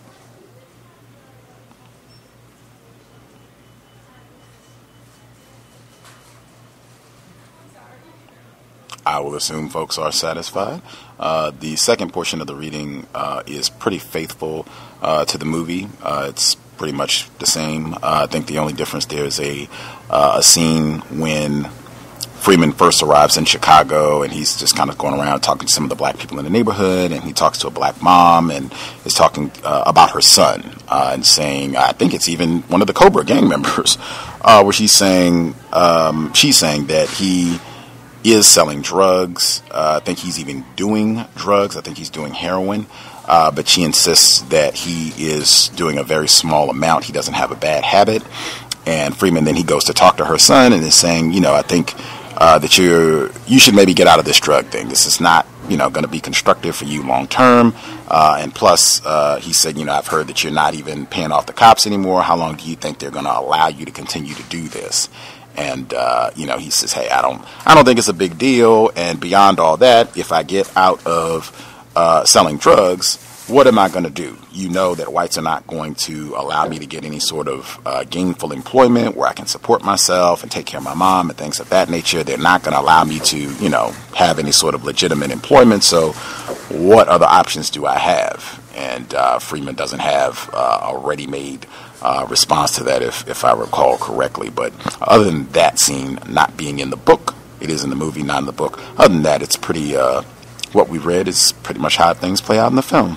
I will assume folks are satisfied. Uh, the second portion of the reading uh, is pretty faithful uh, to the movie. Uh, it's pretty much the same. Uh, I think the only difference there is a uh, a scene when Freeman first arrives in Chicago, and he's just kind of going around talking to some of the black people in the neighborhood, and he talks to a black mom and is talking uh, about her son uh, and saying, I think it's even one of the Cobra gang members, uh, where she's saying, um, she's saying that he is selling drugs. Uh, I think he's even doing drugs. I think he's doing heroin. Uh, but she insists that he is doing a very small amount. He doesn't have a bad habit. And Freeman, then he goes to talk to her son and is saying, you know, I think uh, that you're, you should maybe get out of this drug thing. This is not, you know, going to be constructive for you long term. Uh, and plus, uh, he said, you know, I've heard that you're not even paying off the cops anymore. How long do you think they're going to allow you to continue to do this? And, uh, you know, he says, hey, I don't I don't think it's a big deal. And beyond all that, if I get out of uh, selling drugs, what am I going to do? You know that whites are not going to allow me to get any sort of uh, gainful employment where I can support myself and take care of my mom and things of that nature. They're not going to allow me to, you know, have any sort of legitimate employment. So what other options do I have? And uh, Freeman doesn't have uh, a ready-made Uh, response to that, if, if I recall correctly. But other than that scene not being in the book, it is in the movie, not in the book. Other than that, it's pretty, uh, what we read is pretty much how things play out in the film.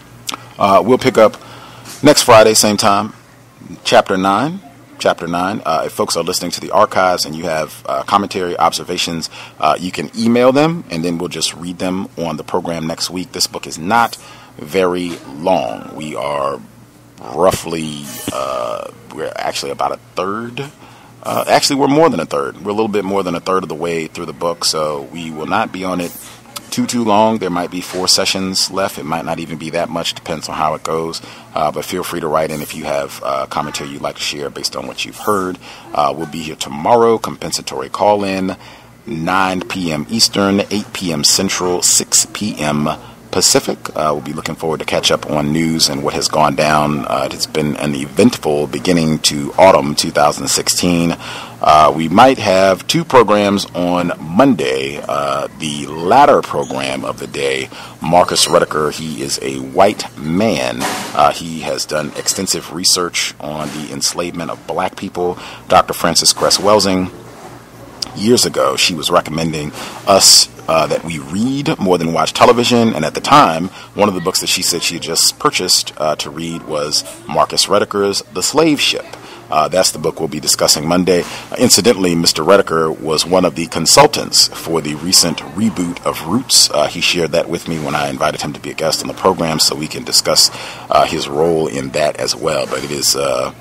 Uh, we'll pick up next Friday, same time, chapter nine. Chapter nine. Uh, if folks are listening to the archives and you have uh, commentary, observations, uh, you can email them, and then we'll just read them on the program next week. This book is not very long. We are roughly, uh, we're actually about a third. Uh, actually, we're more than a third. We're a little bit more than a third of the way through the book, so we will not be on it too, too long. There might be four sessions left. It might not even be that much. Depends on how it goes. Uh, but feel free to write in if you have uh, commentary you'd like to share based on what you've heard. Uh, we'll be here tomorrow. Compensatory call-in, nine p.m. Eastern, eight p.m. Central, six p.m. Pacific. Uh, we'll be looking forward to catch up on news and what has gone down. Uh, it's been an eventful beginning to autumn two thousand sixteen. Uh, we might have two programs on Monday. Uh, the latter program of the day, Marcus Rediker, he is a white man. Uh, he has done extensive research on the enslavement of black people. Doctor Frances Cress Welsing, years ago, she was recommending us uh, that we read more than watch television, and at the time, one of the books that she said she had just purchased uh, to read was Marcus Rediker's The Slave Ship. Uh, that's the book we'll be discussing Monday. Uh, incidentally, Mister Rediker was one of the consultants for the recent reboot of Roots. Uh, he shared that with me when I invited him to be a guest on the program, so we can discuss uh, his role in that as well. But it is... Uh,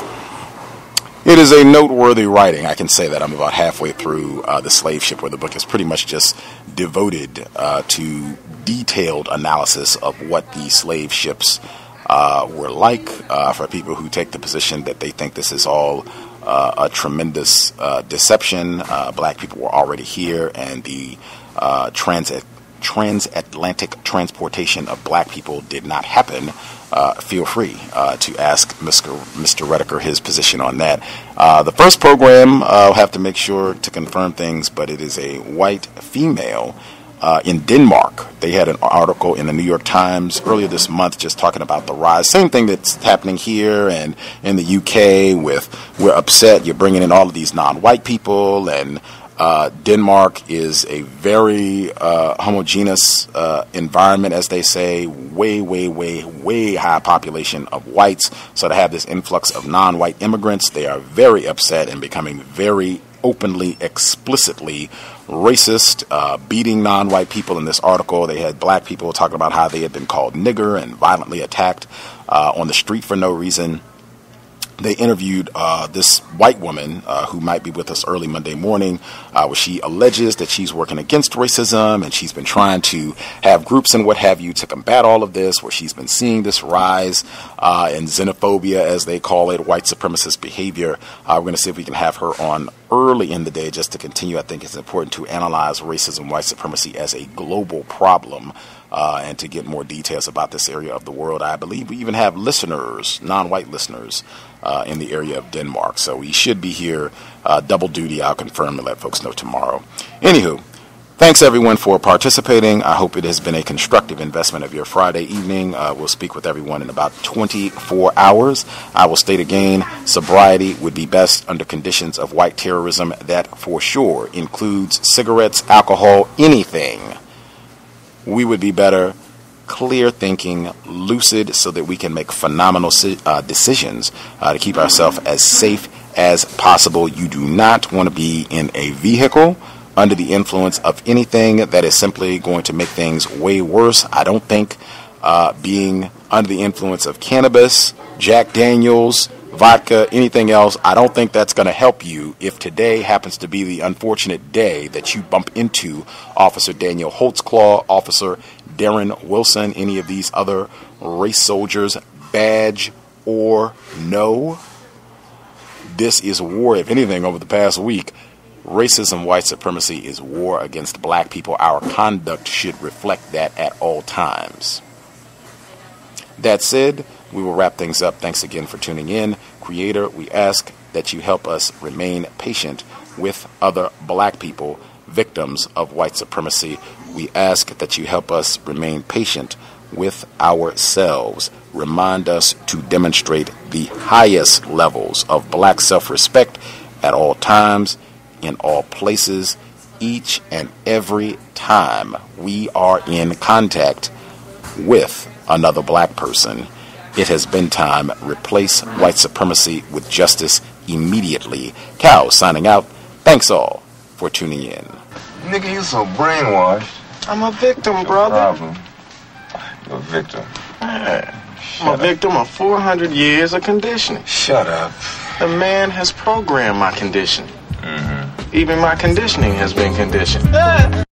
It is a noteworthy writing. I can say that I'm about halfway through uh, The Slave Ship, where the book is pretty much just devoted uh, to detailed analysis of what the slave ships uh, were like, uh, for people who take the position that they think this is all uh, a tremendous uh, deception. Uh, black people were already here, and the uh, transit transatlantic transportation of black people did not happen. Uh, feel free uh, to ask Mister Mister Rediker his position on that. Uh, the first program, uh, I'll have to make sure to confirm things, but it is a white female uh, in Denmark. They had an article in the New York Times earlier this month just talking about the rise. Same thing that's happening here and in the U K with, we're upset, you're bringing in all of these non-white people, and Uh, Denmark is a very uh, homogeneous uh, environment, as they say, way, way, way, way high population of whites. So to have this influx of non-white immigrants, they are very upset and becoming very openly, explicitly racist, uh, beating non-white people. In this article, they had black people talking about how they had been called nigger and violently attacked uh, on the street for no reason. They interviewed uh, this white woman uh, who might be with us early Monday morning, uh, where she alleges that she's working against racism, and she's been trying to have groups and what have you to combat all of this, where she's been seeing this rise uh, in xenophobia, as they call it, white supremacist behavior. Uh, we're going to see if we can have her on early in the day just to continue. I think it's important to analyze racism, white supremacy as a global problem. Uh, and to get more details about this area of the world. I believe we even have listeners, non-white listeners, uh, in the area of Denmark. So we should be here uh, double duty. I'll confirm and let folks know tomorrow. Anywho, thanks everyone for participating. I hope it has been a constructive investment of your Friday evening. Uh, we'll speak with everyone in about twenty-four hours. I will state again, sobriety would be best under conditions of white terrorism. That for sure includes cigarettes, alcohol, anything. We would be better, clear thinking, lucid, so that we can make phenomenal uh, decisions uh, to keep ourselves as safe as possible. You do not want to be in a vehicle under the influence of anything that is simply going to make things way worse. I don't think uh, being under the influence of cannabis, Jack Daniels, vodka, anything else, I don't think that's going to help you if today happens to be the unfortunate day that you bump into Officer Daniel Holtzclaw, Officer Darren Wilson, any of these other race soldiers, badge or no. This is war. If anything, over the past week, racism, white supremacy is war against black people. Our conduct should reflect that at all times. That said, we will wrap things up. Thanks again for tuning in. Creator, we ask that you help us remain patient with other black people, victims of white supremacy. We ask that you help us remain patient with ourselves. Remind us to demonstrate the highest levels of black self-respect at all times, in all places, each and every time we are in contact with another black person. It has been time. Replace white supremacy with justice immediately. Cow signing out. Thanks all for tuning in. Nigga, you so brainwashed. I'm a victim, brother. No problem. A victim. Yeah. I'm a victim of four hundred years of conditioning. Shut up. The man has programmed my conditioning. Mm-hmm. Even my conditioning has been conditioned.